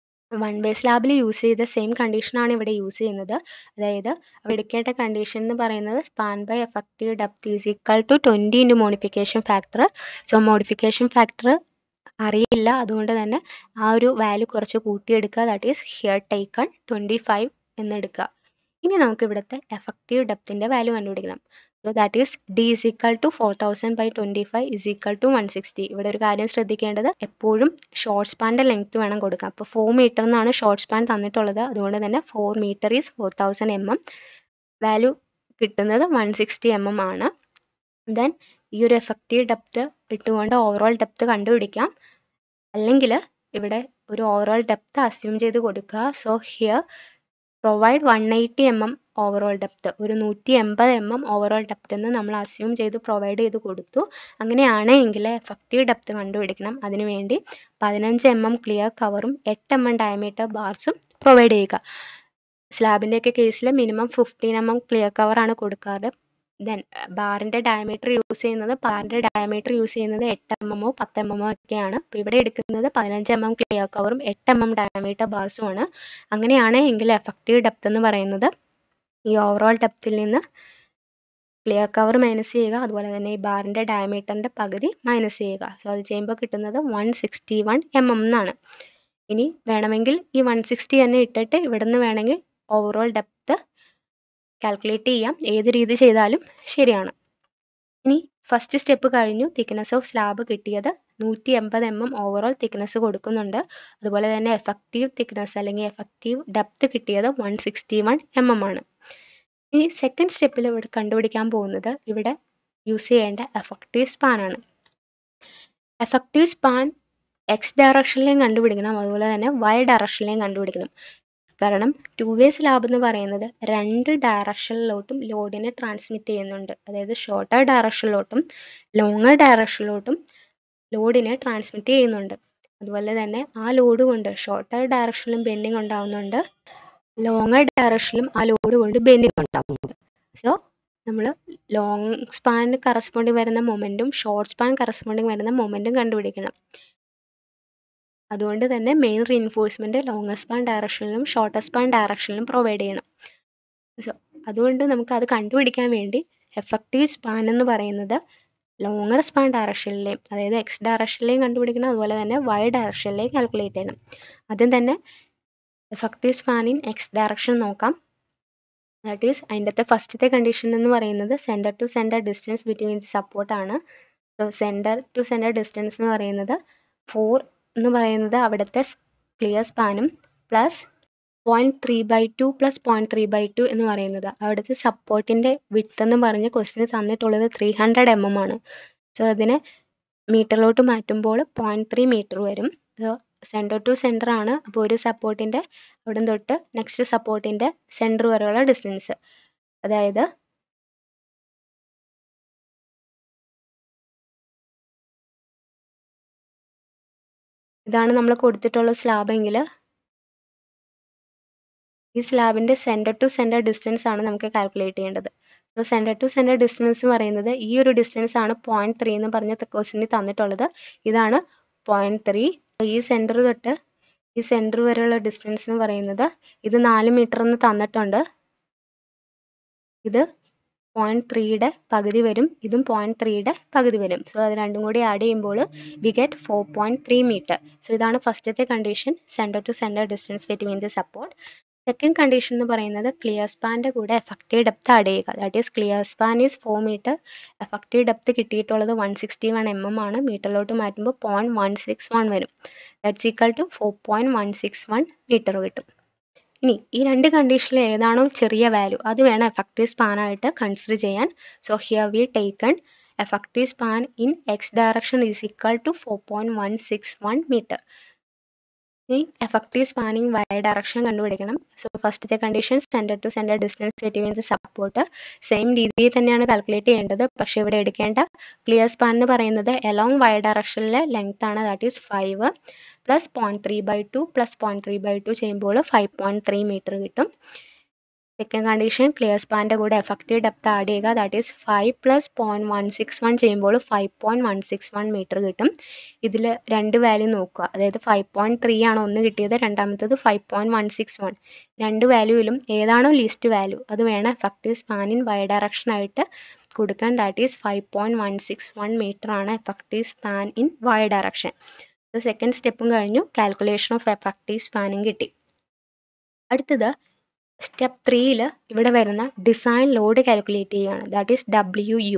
വൺ വേ സ്ലാബിൽ യൂസ് ചെയ്ത സെയിം കണ്ടീഷനാണ് ഇവിടെ യൂസ് ചെയ്യുന്നത്. അതായത് അവിടെ എടുക്കേണ്ട കണ്ടീഷൻ എന്ന് പറയുന്നത് span by effective depth is equal to twenty into modification factor. So modification factor അറിയില്ല, അതുകൊണ്ട് തന്നെ ആ ഒരു വാല്യൂ കുറച്ച് കൂട്ടിയെടുക്കുക. That is here taken twenty five എന്നെടുക്കുക. ഇനി നമുക്ക് ഇവിടുത്തെ എഫക്റ്റീവ് ഡെപ്തിൻ്റെ വാല്യൂ കണ്ടുപിടിക്കണം. So that is D is equal to four thousand by twenty five is equal to one sixty. ഇവിടെ ഒരു കാര്യം ശ്രദ്ധിക്കേണ്ടത് എപ്പോഴും ഷോർട്ട് സ്പാൻ്റെ ലെങ്ത് വേണം കൊടുക്കാം. അപ്പോൾ ഫോർ മീറ്റർ എന്നാണ് ഷോർട്ട് സ്പാൻ തന്നിട്ടുള്ളത്. അതുകൊണ്ട് തന്നെ four metre is four thousand M M. Value കിട്ടുന്നത് വൺ സിക്സ്റ്റി എം എം ആണ്. ദെൻ ഈ ഒരു എഫക്റ്റീവ് ഡെപ്ത് ഇട്ടുകൊണ്ട് ഓവറോൾ ഡെപ്ത് കണ്ടുപിടിക്കാം. അല്ലെങ്കിൽ ഇവിടെ ഒരു ഓവറോൾ ഡെപ്ത് അസ്യൂം ചെയ്ത് കൊടുക്കുക. So here provide one eighty M M overall depth, ഒരു നൂറ്റി എൺപത് എം എം ഓവറോൾ ഡെപ്ത് എന്ന് നമ്മൾ അസ്യൂം ചെയ്ത് പ്രൊവൈഡ് ചെയ്ത് കൊടുത്തു. അങ്ങനെയാണെങ്കിൽ എഫക്റ്റീവ് ഡെപ്ത് കണ്ടുപിടിക്കണം. അതിനുവേണ്ടി പതിനഞ്ച് എം എം ക്ലിയർ കവറും എട്ട് എം എം ഡയമീറ്റർ ബാർസും പ്രൊവൈഡ് ചെയ്യുക. സ്ലാബിൻ്റെയൊക്കെ കേസിൽ minimum fifteen M M clear കവറാണ് കൊടുക്കാറ്. ദെൻ ബാറിൻ്റെ ഡയമീറ്റർ യൂസ് ചെയ്യുന്നത് ബാറിൻ്റെ ഡയമീറ്റർ യൂസ് ചെയ്യുന്നത് എട്ട് എം എമ്മോ പത്ത് എം എമ്മോ ഒക്കെയാണ്. അപ്പോൾ ഇവിടെ എടുക്കുന്നത് പതിനഞ്ച് എം എം ക്ലിയർ കവറും എട്ട് എം എം ഡയമീറ്റർ ബാർസുമാണ്. അങ്ങനെയാണ് എങ്കിൽ എഫക്റ്റീവ് ഡെപ്ത് എന്ന് പറയുന്നത് ഈ ഓവറോൾ ഡെപ്തിൽ നിന്ന് ക്ലിയർ കവർ മൈനസ് ചെയ്യുക, അതുപോലെ തന്നെ ഈ ബാറിൻ്റെ ഡയമീറ്ററിൻ്റെ പകുതി മൈനസ് ചെയ്യുക. സോ അത് ചെയ്യുമ്പോൾ കിട്ടുന്നത് one sixty one M M എന്നാണ്. ഇനി വേണമെങ്കിൽ ഈ വൺ സിക്സ്റ്റി തന്നെ ഇട്ടിട്ട് ഇവിടെ നിന്ന് വേണമെങ്കിൽ ഓവറോൾ ഡെപ്ത് കാൽക്കുലേറ്റ് ചെയ്യാം. ഏത് രീതി ചെയ്താലും ശരിയാണ്. ഇനി ഫസ്റ്റ് സ്റ്റെപ്പ് കഴിഞ്ഞു. തിക്നെസ് ഓഫ് സ്ലാബ് കിട്ടിയത് നൂറ്റി എൺപത് എം എം ഓവറോൾ തിക്നെസ് കൊടുക്കുന്നുണ്ട്. അതുപോലെ തന്നെ എഫക്റ്റീവ് തിക്നെസ് അല്ലെങ്കിൽ എഫക്റ്റീവ് ഡെപ്ത് കിട്ടിയത് one sixty one M M ആണ്. ഇനി സെക്കൻഡ് സ്റ്റെപ്പിൽ ഇവിടെ കണ്ടുപിടിക്കാൻ പോകുന്നത് ഇവിടെ യൂസ് ചെയ്യേണ്ട എഫക്റ്റീവ് സ്പാൻ ആണ്. എഫക്റ്റീവ് സ്പാൻ എക്സ് ഡയറക്ഷനിലെയും കണ്ടുപിടിക്കണം, അതുപോലെ തന്നെ വൈ ഡയറക്ഷനിലെയും കണ്ടുപിടിക്കണം. കാരണം ടു വേ സ്ലാബ് എന്ന് പറയുന്നത് രണ്ട് ഡയറക്ഷനിലോട്ടും ലോഡിനെ ട്രാൻസ്മിറ്റ് ചെയ്യുന്നുണ്ട്. അതായത് ഷോർട്ടർ ഡയറക്ഷനിലോട്ടും ലോങ്ങർ ഡയറക്ഷനിലോട്ടും ലോഡിനെ ട്രാൻസ്മിറ്റ് ചെയ്യുന്നുണ്ട്. അതുപോലെ തന്നെ ആ ലോഡ് കൊണ്ട് ഷോർട്ടർ ഡയറക്ഷനിലും ബെൻഡിങ് ഉണ്ടാവുന്നുണ്ട്, ലോങ്ങർ ഡയറക്ഷനിലും ആ ലോഡ് കൊണ്ട് ബെൻഡിങ് ഉണ്ടാവുന്നുണ്ട്. സോ നമ്മൾ ലോങ് സ്പാനിന് കറസ്പോണ്ടിങ് വരുന്ന മൊമെൻറ്റും ഷോർട്ട് സ്പാൻ കറസ്പോണ്ടിങ് വരുന്ന മൊമെൻറ്റും കണ്ടുപിടിക്കണം. അതുകൊണ്ട് തന്നെ മെയിൻ റീഇൻഫോഴ്സ്മെൻറ്റ് ലോങ്ങർ സ്പാൻ ഡയറക്ഷനിലും ഷോർട്ടർ സ്പാൻ ഡയറക്ഷനിലും പ്രൊവൈഡ് ചെയ്യണം. സോ അതുകൊണ്ട് നമുക്ക് അത് കണ്ടുപിടിക്കാൻ വേണ്ടി എഫക്റ്റീവ് സ്പാൻ എന്ന് പറയുന്നത് ലോങ്ങർ സ്പാൻ ഡയറക്ഷനിലെയും അതായത് എക്സ് ഡയറക്ഷനിലെയും കണ്ടുപിടിക്കണം, അതുപോലെ തന്നെ വൈ ഡയറക്ഷനിലെയും കാൽക്കുലേറ്റ് ചെയ്യണം. ആദ്യം തന്നെ effective span in X direction നോക്കാം. ദാറ്റ് ഈസ് അതിൻ്റെ ഫസ്റ്റത്തെ കണ്ടീഷൻ എന്ന് പറയുന്നത് centre to centre distance between the സപ്പോർട്ടാണ്. So centre to centre distance എന്ന് പറയുന്നത് ഫോർ എന്ന് പറയുന്നത് അവിടുത്തെ ക്ലിയർ സ്പാനും plus point three by two plus point three by two എന്ന് പറയുന്നത് അവിടുത്തെ സപ്പോർട്ടിൻ്റെ വിഡ്ത്ത് എന്ന് പറഞ്ഞ് ക്വസ്റ്റിന് തന്നിട്ടുള്ളത് ത്രീ ഹൺഡ്രഡ് എം എം ആണ്. സോ അതിനെ മീറ്ററിലോട്ട് മാറ്റുമ്പോൾ പോയിൻറ്റ് ത്രീ മീറ്റർ വരും. സോ സെൻറ്റർ ടു സെൻറ്റർ ആണ്. അപ്പോൾ ഒരു സപ്പോർട്ടിൻ്റെ അവിടെ തൊട്ട് നെക്സ്റ്റ് സപ്പോർട്ടിൻ്റെ സെൻറ്റർ വരെയുള്ള ഡിസ്റ്റൻസ്, അതായത് ഇതാണ് നമ്മൾ കൊടുത്തിട്ടുള്ള സ്ലാബെങ്കിൽ ഈ സ്ലാബിൻ്റെ സെൻറ്റർ ടു സെൻറ്റർ ഡിസ്റ്റൻസ് ആണ് നമുക്ക് കാൽക്കുലേറ്റ് ചെയ്യേണ്ടത്. So centre to centre distance എന്ന് പറയുന്നത് ഈ ഒരു ഡിസ്റ്റൻസ് ആണ് പോയിൻറ്റ് ത്രീ എന്ന് പറഞ്ഞ ക്വസ്റ്റിന് തന്നിട്ടുള്ളത്. ഇതാണ് പോയിൻറ്റ് ത്രീ. ഈ സെൻറ്റർ തൊട്ട് ഈ സെൻറ്റർ വരെയുള്ള ഡിസ്റ്റൻസ് എന്ന് പറയുന്നത് ഇത് നാല് മീറ്റർ എന്ന് തന്നിട്ടുണ്ട്. ഇത് പോയിൻറ്റ് ത്രീയുടെ പകുതി വരും, ഇതും പോയിൻറ്റ് ത്രീയുടെ പകുതി വരും. സോ അത് രണ്ടും കൂടി ആഡ് ചെയ്യുമ്പോൾ we get four point three metre. So ഇതാണ് ഫസ്റ്റത്തെ condition, centre to centre distance between the support. Second condition എന്ന് പറയുന്നത് ക്ലിയർ സ്പാൻ്റെ കൂടെ എഫക്റ്റീവ് ഡെപ്ത് ആഡ് ചെയ്യുക. That is clear span is four metre, effective depth കിട്ടിയിട്ടുള്ളത് one sixty one M M ആണ്. മീറ്ററിലോട്ട് മാറ്റുമ്പോൾ പോയിൻറ്റ് വൺ സിക്സ് വൺ വരും. That's equal to four point one six one metre കിട്ടും. ഇനി ഈ രണ്ട് കണ്ടീഷനിൽ ഏതാണോ ചെറിയ വാല്യൂ അത് വേണം എഫക്റ്റീവ് സ്പാനായിട്ട് കൺസിഡർ ചെയ്യാൻ. So here we taken effective span in X direction is equal to four point one six one metre. ഇനി എഫക്റ്റീവ് സ്പാനിങ് വൈ ഡയറക്ഷൻ കണ്ടുപിടിക്കണം. സോ ഫസ്റ്റത്തെ condition centre to centre distance between the support same രീതിയിൽ തന്നെയാണ് calculate ചെയ്യേണ്ടത്. പക്ഷേ ഇവിടെ എടുക്കേണ്ട clear span എന്ന് പറയുന്നത് എലോങ് വൈ ഡയറക്ഷനിലെ ലെങ്ത് ആണ്. That is five plus point three by two plus point three by two ചെയ്യുമ്പോൾ ഫൈവ് പോയിൻറ്റ് ത്രീ മീറ്റർ കിട്ടും. സെക്കൻഡ് കണ്ടീഷൻ ക്ലിയർ സ്പാൻ്റെ കൂടെ എഫക്റ്റീവ് ഡെപ്ത് ആഡ് ചെയ്യുക. That is five plus point one six one ചെയ്യുമ്പോൾ five point one six one metre കിട്ടും. ഇതിൽ രണ്ട് value നോക്കുക, അതായത് ഫൈവ് പോയിൻറ്റ് ത്രീ ആണ് ഒന്ന് കിട്ടിയത്, രണ്ടാമത്തത് five point one six one. രണ്ട് വാല്യൂയിലും ഏതാണോ ലീസ്റ്റ് വാല്യൂ അത് വേണം effective span in y direction ആയിട്ട് കൊടുക്കാൻ. That is five point one six one metre ആണ് effective span in y direction. Second സ്റ്റെപ്പും കഴിഞ്ഞു, കാൽക്കുലേഷൻ ഓഫ് എഫക്റ്റീവ് സ്പാനും കിട്ടി. അടുത്തത് സ്റ്റെപ്പ് ത്രീയിൽ ഇവിടെ വരുന്ന ഡിസൈൻ ലോഡ് കാൽക്കുലേറ്റ് ചെയ്യുകയാണ്. ദാറ്റ് ഈസ് ഡബ്ല്യു യു.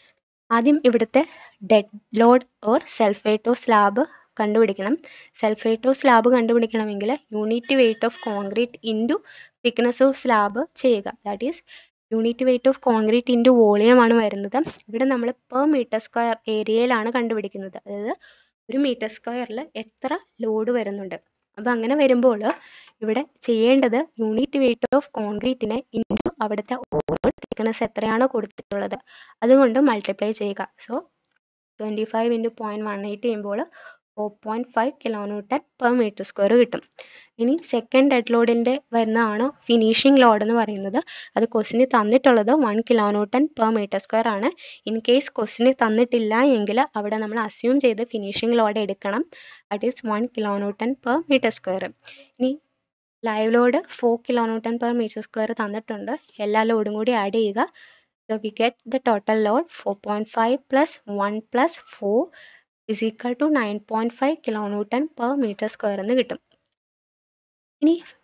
ആദ്യം ഇവിടുത്തെ dead load or self weight of slab കണ്ടുപിടിക്കണം. സെൽഫ് വെയ്റ്റ് ഓഫ് സ്ലാബ് കണ്ടുപിടിക്കണമെങ്കിൽ unit weight of concrete into thickness of slab ചെയ്യുക. That is unit weight of concrete into volume ആണ് വരുന്നത്. ഇവിടെ നമ്മൾ പെർ മീറ്റർ സ്ക്വയർ ഏരിയയിലാണ് കണ്ടുപിടിക്കുന്നത്. അതായത് ഒരു മീറ്റർ സ്ക്വയറിൽ എത്ര ലോഡ് വരുന്നുണ്ട്. അപ്പോൾ അങ്ങനെ വരുമ്പോൾ ഇവിടെ ചെയ്യേണ്ടത് യൂണിറ്റ് വെയ്റ്റ് ഓഫ് കോൺക്രീറ്റിനെ ഇൻറ്റു അവിടുത്തെ ഓവറോൾ തിക്നെസ് എത്രയാണോ കൊടുത്തിട്ടുള്ളത് അതുകൊണ്ട് മൾട്ടിപ്ലൈ ചെയ്യുക. So twenty five into point one eight ചെയ്യുമ്പോൾ four point five kilo newton per metre square കിട്ടും. ഇനി സെക്കൻഡ് ഡെഡ് ലോഡിൻ്റെ വരുന്നതാണ് ഫിനിഷിംഗ് ലോഡ് എന്ന് പറയുന്നത്. അത് ക്വസ്റ്റിന് തന്നിട്ടുള്ളത് one kilo newton per metre square ആണ്. ഇൻ കേസ് ക്വസ്റ്റിന് തന്നിട്ടില്ല എങ്കിൽ അവിടെ നമ്മൾ അസ്യൂം ചെയ്ത് ഫിനിഷിംഗ് ലോഡ് എടുക്കണം. That is one kilo newton per metre square. ഇനി live load four kilo newton per metre square തന്നിട്ടുണ്ട്. എല്ലാ ലോഡും കൂടി ആഡ് ചെയ്യുക. So we get the total load four point five plus one plus four is equal to nine point five kilo newton per metre square എന്ന് കിട്ടും. ഇനി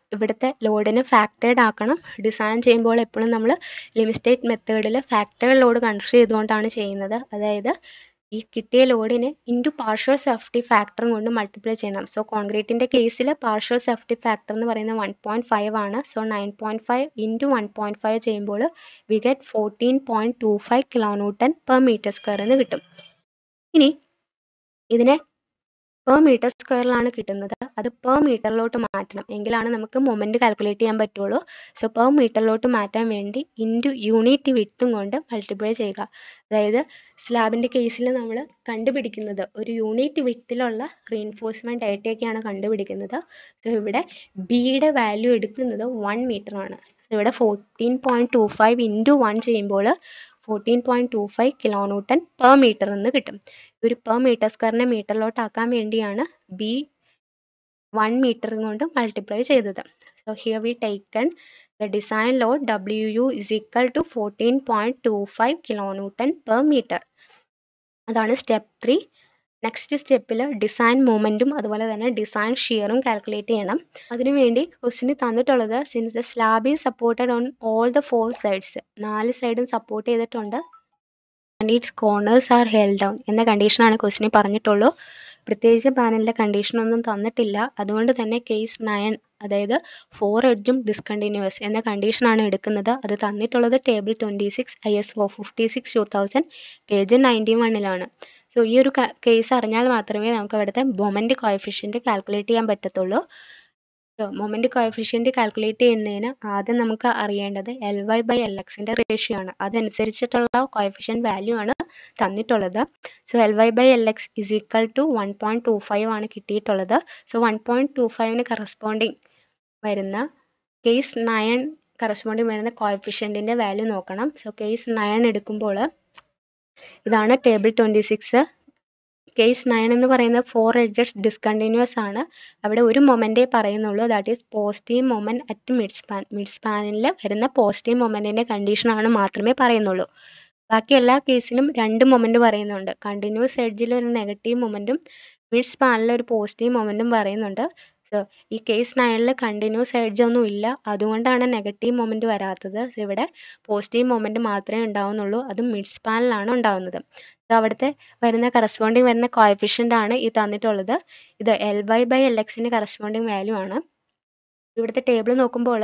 ഇവിടുത്തെ ലോഡിനെ ഫാക്ടേഡ് ആക്കണം. ഡിസൈൻ ചെയ്യുമ്പോൾ എപ്പോഴും നമ്മൾ ലിമിറ്റ് സ്റ്റേറ്റ് മെത്തേഡിൽ ഫാക്ടേഡ് ലോഡ് കൺസിഡർ ചെയ്തുകൊണ്ടാണ് ചെയ്യുന്നത്. അതായത് ഈ കിട്ടിയ ലോഡിനെ ഇൻറ്റു പാർഷ്യൽ സേഫ്റ്റി ഫാക്ടറും കൊണ്ട് മൾട്ടിപ്ലൈ ചെയ്യണം. സോ കോൺക്രീറ്റിൻ്റെ കേസിൽ പാർഷ്യൽ സേഫ്റ്റി ഫാക്ടർ എന്ന് പറയുന്നത് വൺ പോയിൻറ്റ് ഫൈവ് ആണ്. So nine point five into one point five ചെയ്യുമ്പോൾ we get fourteen point two five kilo newton per metre square എന്ന് കിട്ടും. ഇനി ഇതിനെ പെർ മീറ്റർ സ്ക്വയറിലാണ് കിട്ടുന്നത്. അത് പെർ മീറ്ററിലോട്ട് മാറ്റണം, എങ്കിലാണ് നമുക്ക് മൊമെൻറ്റ് കാൽക്കുലേറ്റ് ചെയ്യാൻ പറ്റുള്ളൂ. സോ പെർ മീറ്ററിലോട്ട് മാറ്റാൻ വേണ്ടി ഇൻറ്റു യൂണിറ്റ് വിട്ടും കൊണ്ട് മൾട്ടിപ്ലൈ ചെയ്യുക. അതായത് സ്ലാബിൻ്റെ കേസിൽ നമ്മൾ കണ്ടുപിടിക്കുന്നത് ഒരു യൂണിറ്റ് വിട്ടിലുള്ള റീഇൻഫോഴ്സ്മെൻറ്റ് ഡയറ്റയൊക്കെയാണ് കണ്ടുപിടിക്കുന്നത്. സോ ഇവിടെ ബിയുടെ വാല്യൂ എടുക്കുന്നത് വൺ മീറ്റർ ആണ്. ഇവിടെ fourteen point two five into one ചെയ്യുമ്പോൾ fourteen point two five kilo newton per metre എന്ന് കിട്ടും. ഒരു പെർ മീറ്റർ സ്ക്വയറിനെ മീറ്ററിലോട്ടാക്കാൻ വേണ്ടിയാണ് ബി വൺ മീറ്റർ കൊണ്ട് മൾട്ടിപ്ലൈ ചെയ്തത്. So here we taken the design load ഡബ്ല്യു u is equal to fourteen point two five kilo newton per metre. അതാണ് സ്റ്റെപ്പ് ത്രീ. നെക്സ്റ്റ് സ്റ്റെപ്പിൽ ഡിസൈൻ മൊമെൻറ്റും അതുപോലെ തന്നെ ഡിസൈൻ ഷിയറും കാൽക്കുലേറ്റ് ചെയ്യണം. അതിനുവേണ്ടി ക്വസ്റ്റിന് തന്നിട്ടുള്ളത് since the slab is supported on all the four sides, നാല് സൈഡും സപ്പോർട്ട് ചെയ്തിട്ടുണ്ട്, and its corners are held down എന്ന കണ്ടീഷനാണ് ക്വസ്റ്റിന് പറഞ്ഞിട്ടുള്ളൂ. പ്രത്യേകിച്ച് പാനലിൻ്റെ കണ്ടീഷനൊന്നും തന്നിട്ടില്ല. അതുകൊണ്ട് തന്നെ കേസ് നയൻ, അതായത് ഫോർ എഡ്ജും ഡിസ്കണ്ടിന്യൂസ് എന്ന കണ്ടീഷനാണ് എടുക്കുന്നത്. അത് തന്നിട്ടുള്ളത് table twenty six I S four fifty six two thousand page ninety വണ്ണിലാണ്. സോ ഈ ഒരു കേസ് അറിഞ്ഞാൽ മാത്രമേ നമുക്ക് അവിടുത്തെ മൊമെൻറ്റ് കോഎഫിഷ്യൻറ്റ് കാൽക്കുലേറ്റ് ചെയ്യാൻ പറ്റത്തുള്ളൂ. സോ മൊമെൻറ്റ് കോഎഫിഷ്യൻറ്റ് കാൽക്കുലേറ്റ് ചെയ്യുന്നതിന് ആദ്യം നമുക്ക് അറിയേണ്ടത് എൽ വൈ ബൈ എൽ എക്സിൻ്റെ റേഷ്യോ ആണ്. അതനുസരിച്ചിട്ടുള്ള കോഎഫിഷ്യൻറ്റ് വാല്യൂ ആണ് തന്നിട്ടുള്ളത്. So L Y by L x is equal to one point two five ആണ് കിട്ടിയിട്ടുള്ളത്. സോ വൺ പോയിൻറ്റ് ടു ഫൈവിന് കറസ്പോണ്ടിങ് വരുന്ന കേസ് നയൻ കറസ്പോണ്ടിങ് വരുന്ന കോഎഫിഷ്യൻറ്റിൻ്റെ വാല്യൂ നോക്കണം. സോ കേസ് നയൻ എടുക്കുമ്പോൾ ഇതാണ് table twenty six. Case nine എന്ന് പറയുന്നത് ഫോർ എഡ്ജസ് ഡിസ്കണ്ടിന്യൂസ് ആണ്. അവിടെ ഒരു മൊമെൻറ്റേ പറയുന്നുള്ളൂ, that is positive moment at mid span. Mid സ്പാനിൽ വരുന്ന പോസിറ്റീവ് മൊമെൻറ്റിൻ്റെ കണ്ടീഷനാണ് മാത്രമേ പറയുന്നുള്ളൂ. ബാക്കി എല്ലാ കേസിലും രണ്ട് മൊമെൻറ്റ് പറയുന്നുണ്ട്. കണ്ടിന്യൂസ് എഡ്ജിൽ ഒരു നെഗറ്റീവ് മൊമെൻറ്റും മിഡ് സ്പാനിൽ ഒരു പോസിറ്റീവ് മൊമെൻറ്റും പറയുന്നുണ്ട്. സോ ഈ കേസ് നയനിൽ കണ്ടിന്യൂസ് എഡ്ജ് ഒന്നും ഇല്ല, അതുകൊണ്ടാണ് നെഗറ്റീവ് മൊമെൻറ്റ് വരാത്തത്. സോ ഇവിടെ പോസിറ്റീവ് മൊമെൻറ്റ് മാത്രമേ ഉണ്ടാവുന്നുള്ളൂ, അതും മിഡ് സ്പാനിലാണ് ഉണ്ടാകുന്നത്. സോ അവിടുത്തെ വരുന്ന കറസ്പോണ്ടിങ് വരുന്ന കോഎഫിഷ്യൻ്റ് ആണ് ഈ തന്നിട്ടുള്ളത്. ഇത് എൽ വൈ ബൈ എൽ എക്സിൻ്റെ കറസ്പോണ്ടിങ് വാല്യൂ ആണ്. ഇവിടുത്തെ ടേബിൾ നോക്കുമ്പോൾ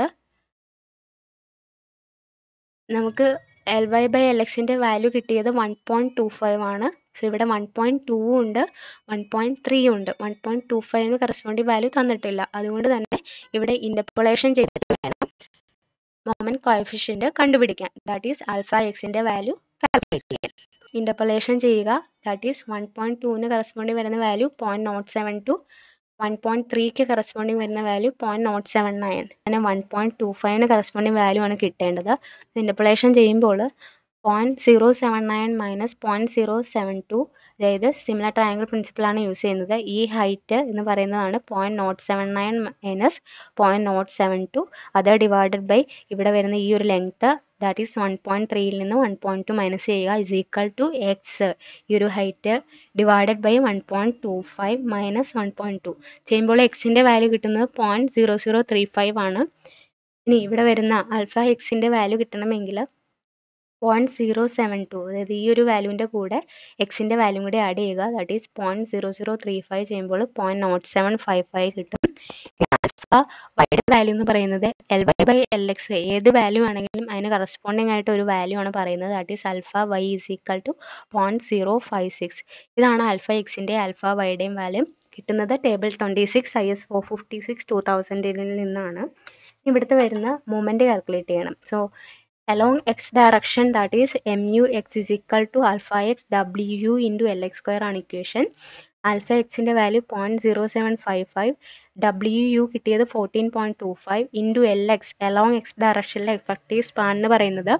നമുക്ക് എൽ വൈ ബൈ എൽ എക്സിൻ്റെ വാല്യൂ കിട്ടിയത് വൺ പോയിൻറ്റ് ടു ഫൈവ് ആണ്. സോ ഇവിടെ വൺ പോയിൻറ്റ് ടു ഉണ്ട്, വൺ പോയിൻറ്റ് ത്രീ ഉണ്ട്. വൺ പോയിൻറ്റ് ടു ഫൈവിന് കറസ്പോണ്ടിങ് വാല്യൂ തന്നിട്ടില്ല. അതുകൊണ്ട് തന്നെ ഇവിടെ ഇൻ്റർപോളേഷൻ ചെയ്തിട്ട് വേണം മൊമെൻറ്റ് കോഎഫിഷ്യൻ്റ് കണ്ടുപിടിക്കാൻ. ദാറ്റ് ഈസ് ആൽഫ എക്സിൻ്റെ വാല്യൂ കാൽക്കുലേറ്റ് ചെയ്യാൻ. ഇൻ്റർപോളേഷൻ ചെയ്യുക. ദാറ്റ് ഈസ് വൺ പോയിൻറ്റ് ടുവിന് കറസ്പോണ്ടിങ് വരുന്ന value point nought seven two, one point ത്രീക്ക് കറസ്പോണ്ടിങ് വരുന്ന value point nought seven nine, അങ്ങനെ വൺ പോയിൻറ്റ് ടു ഫൈവിന് കറസ്പോണ്ടിങ് വാല്യൂ ആണ് കിട്ടേണ്ടത്. ഇൻ്റർപോളേഷൻ ചെയ്യുമ്പോൾ point zero seven nine minus point zero seven two, അതായത് സിമിലർ ട്രയാങ്കിൾ പ്രിൻസിപ്പിളാണ് യൂസ് ചെയ്യുന്നത്. ഈ ഹൈറ്റ് എന്ന് പറയുന്നതാണ് point nought seven nine minus point nought seven two, അത് ഡിവൈഡഡ് ബൈ ഇവിടെ വരുന്ന ഈ ഒരു length, that is one point ത്രീയിൽ നിന്ന് വൺ പോയിൻറ്റ് ടു മൈനസ് ചെയ്യുക, ഇസ് ഈക്വൽ ടു എക്സ്, ഈ ഒരു height divided by one point two five minus one point two ചെയ്യുമ്പോൾ എക്സിൻ്റെ വാല്യൂ കിട്ടുന്നത് point zero zero three five ആണ്. ഇനി ഇവിടെ വരുന്ന ആൽഫ എക്സിൻ്റെ വാല്യൂ കിട്ടണമെങ്കിൽ പോയിൻറ്റ് സീറോ സെവൻ ടു, അതായത് ഈ ഒരു വാല്യൂവിൻ്റെ കൂടെ എക്സിൻ്റെ വാല്യൂ കൂടി ആഡ് ചെയ്യുക, that is point zero zero three five ചെയ്യുമ്പോൾ point nought seven five five കിട്ടും. ആൽഫ വൈയുടെ വാല്യൂ എന്ന് പറയുന്നത് L Y by L x, ഏത് വാല്യൂ ആണെങ്കിലും അതിന് കറസ്പോണ്ടിങ് ആയിട്ട് ഒരു വാല്യൂ ആണ് പറയുന്നത്. That is alpha y is equal to point zero five six. ഇതാണ് ആൽഫ എക്സിൻ്റെ ആൽഫ വൈയുടെയും വാല്യൂ കിട്ടുന്നത് table twenty six I S four fifty six two തൗസൻഡിൽ നിന്നാണ്. ഇവിടുത്തെ വരുന്ന മൂമെൻറ്റ് കാൽക്കുലേറ്റ് ചെയ്യണം. So along x direction, that is mu x is equal to alpha x w into L x square ആണ് equation. Alpha എക്സിൻ്റെ value point zero seven five five, ഡബ്ല്യു u കിട്ടിയത് fourteen point two five into L x along x ഡയറക്ഷനിലെ effective span എന്ന് പറയുന്നത്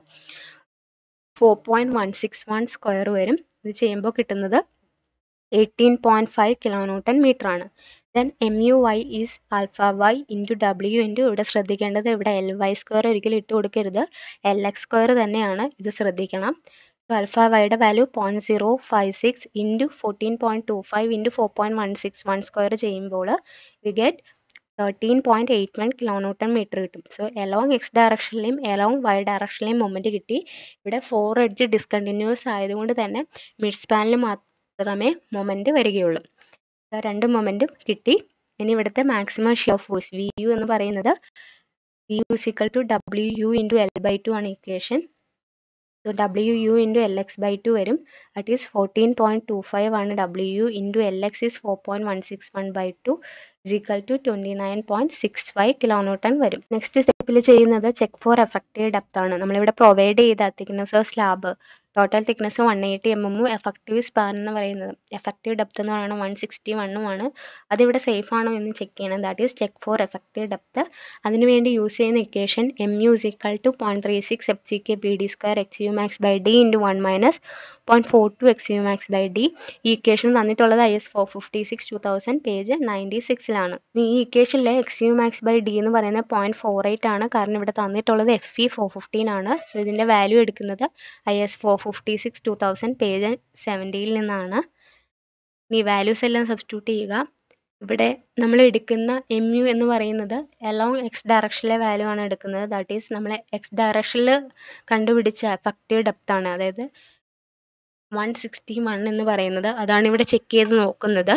four point one six one square വരും. ഇത് ചെയ്യുമ്പോൾ കിട്ടുന്നത് eighteen point five kilo newton metre ആണ്. Then M u y is alpha Y into W into, ഇവിടെ ശ്രദ്ധിക്കേണ്ടത് ഇവിടെ എൽ വൈ സ്ക്വയർ ഒരിക്കലും ഇട്ട് കൊടുക്കരുത്, എൽ എക്സ് സ്ക്വയർ തന്നെയാണ്, ഇത് ശ്രദ്ധിക്കണം. ആൽഫ വൈയുടെ value point zero five six into fourteen point two five into four point one six one square ചെയ്യുമ്പോൾ we get thirteen point eight one kilo newton metre കിട്ടും. So along x ഡയറക്ഷനിലെയും along y ഡയറക്ഷനിലെയും moment കിട്ടി. ഇവിടെ four edge discontinuous ആയതുകൊണ്ട് തന്നെ mid സ്പാനിൽ മാത്രമേ moment വരികയുള്ളൂ. രണ്ട് മൊമെൻറ്റും കിട്ടി. ഇനി ഇവിടുത്തെ maximum shear force V U എന്ന് പറയുന്നത് V u is equal to ഡബ്ല്യു u into L by two ആണ് ഇക്വേഷൻ. സോ ഡബ്ല്യു u into L x by two വരും. That is fourteen point two five ആണ് ഡബ്ല്യു u into L X is four point one six one by two is equal to twenty nine point six five kilo newton വരും. Next സ്റ്റെപ്പിൽ ചെയ്യുന്നത് check for effective depth ആണ്. നമ്മളിവിടെ provide ചെയ്ത thickness slab total thickness one eighty m എമ്മും effective span എന്ന് പറയുന്നത് effective depth എന്ന് പറയുന്നത് വൺ സിക്സ്റ്റി വണ്ണും ആണ്. അതിവിടെ സേഫ് ആണോ എന്ന് ചെക്ക് ചെയ്യണം. That is check for effective depth. അതിനുവേണ്ടി യൂസ് ചെയ്യുന്ന equation M U is equal to point three six f C K B d square x u max by d into one minus point four two x u max by d. ഈ equation തന്നിട്ടുള്ളത് I S four fifty six two thousand page ninety സിക്സിലാണ്. ഈ ഇക്വേഷനിലെ x u max by d എന്ന് പറയുന്നത് point four eight ആണ്. കാരണം ഇവിടെ തന്നിട്ടുള്ളത് എഫ് ഇ ഫോർ ഫിഫ്റ്റീൻ ആണ്. സോ ഇതിൻ്റെ വാല്യൂ എടുക്കുന്നത് I S four fifty six two thousand page സെവൻറ്റിയിൽ നിന്നാണ്. ഈ വാല്യൂസ് എല്ലാം സബ്സ്റ്റിറ്റ്യൂട്ട് ചെയ്യുക. ഇവിടെ നമ്മൾ എടുക്കുന്ന എം യു എന്ന് പറയുന്നത് എലോങ് എക്സ് ഡയറക്ഷനിലെ വാല്യൂ ആണ് എടുക്കുന്നത്. ദാറ്റ് ഈസ് നമ്മൾ എക്സ് ഡയറക്ഷനിൽ കണ്ടുപിടിച്ച എഫക്റ്റീവ് ഡെപ്ത് ആണ്. അതായത് വൺ സിക്സ്റ്റി വൺ എന്ന് പറയുന്നത് അതാണ് ഇവിടെ ചെക്ക് ചെയ്ത് നോക്കുന്നത്.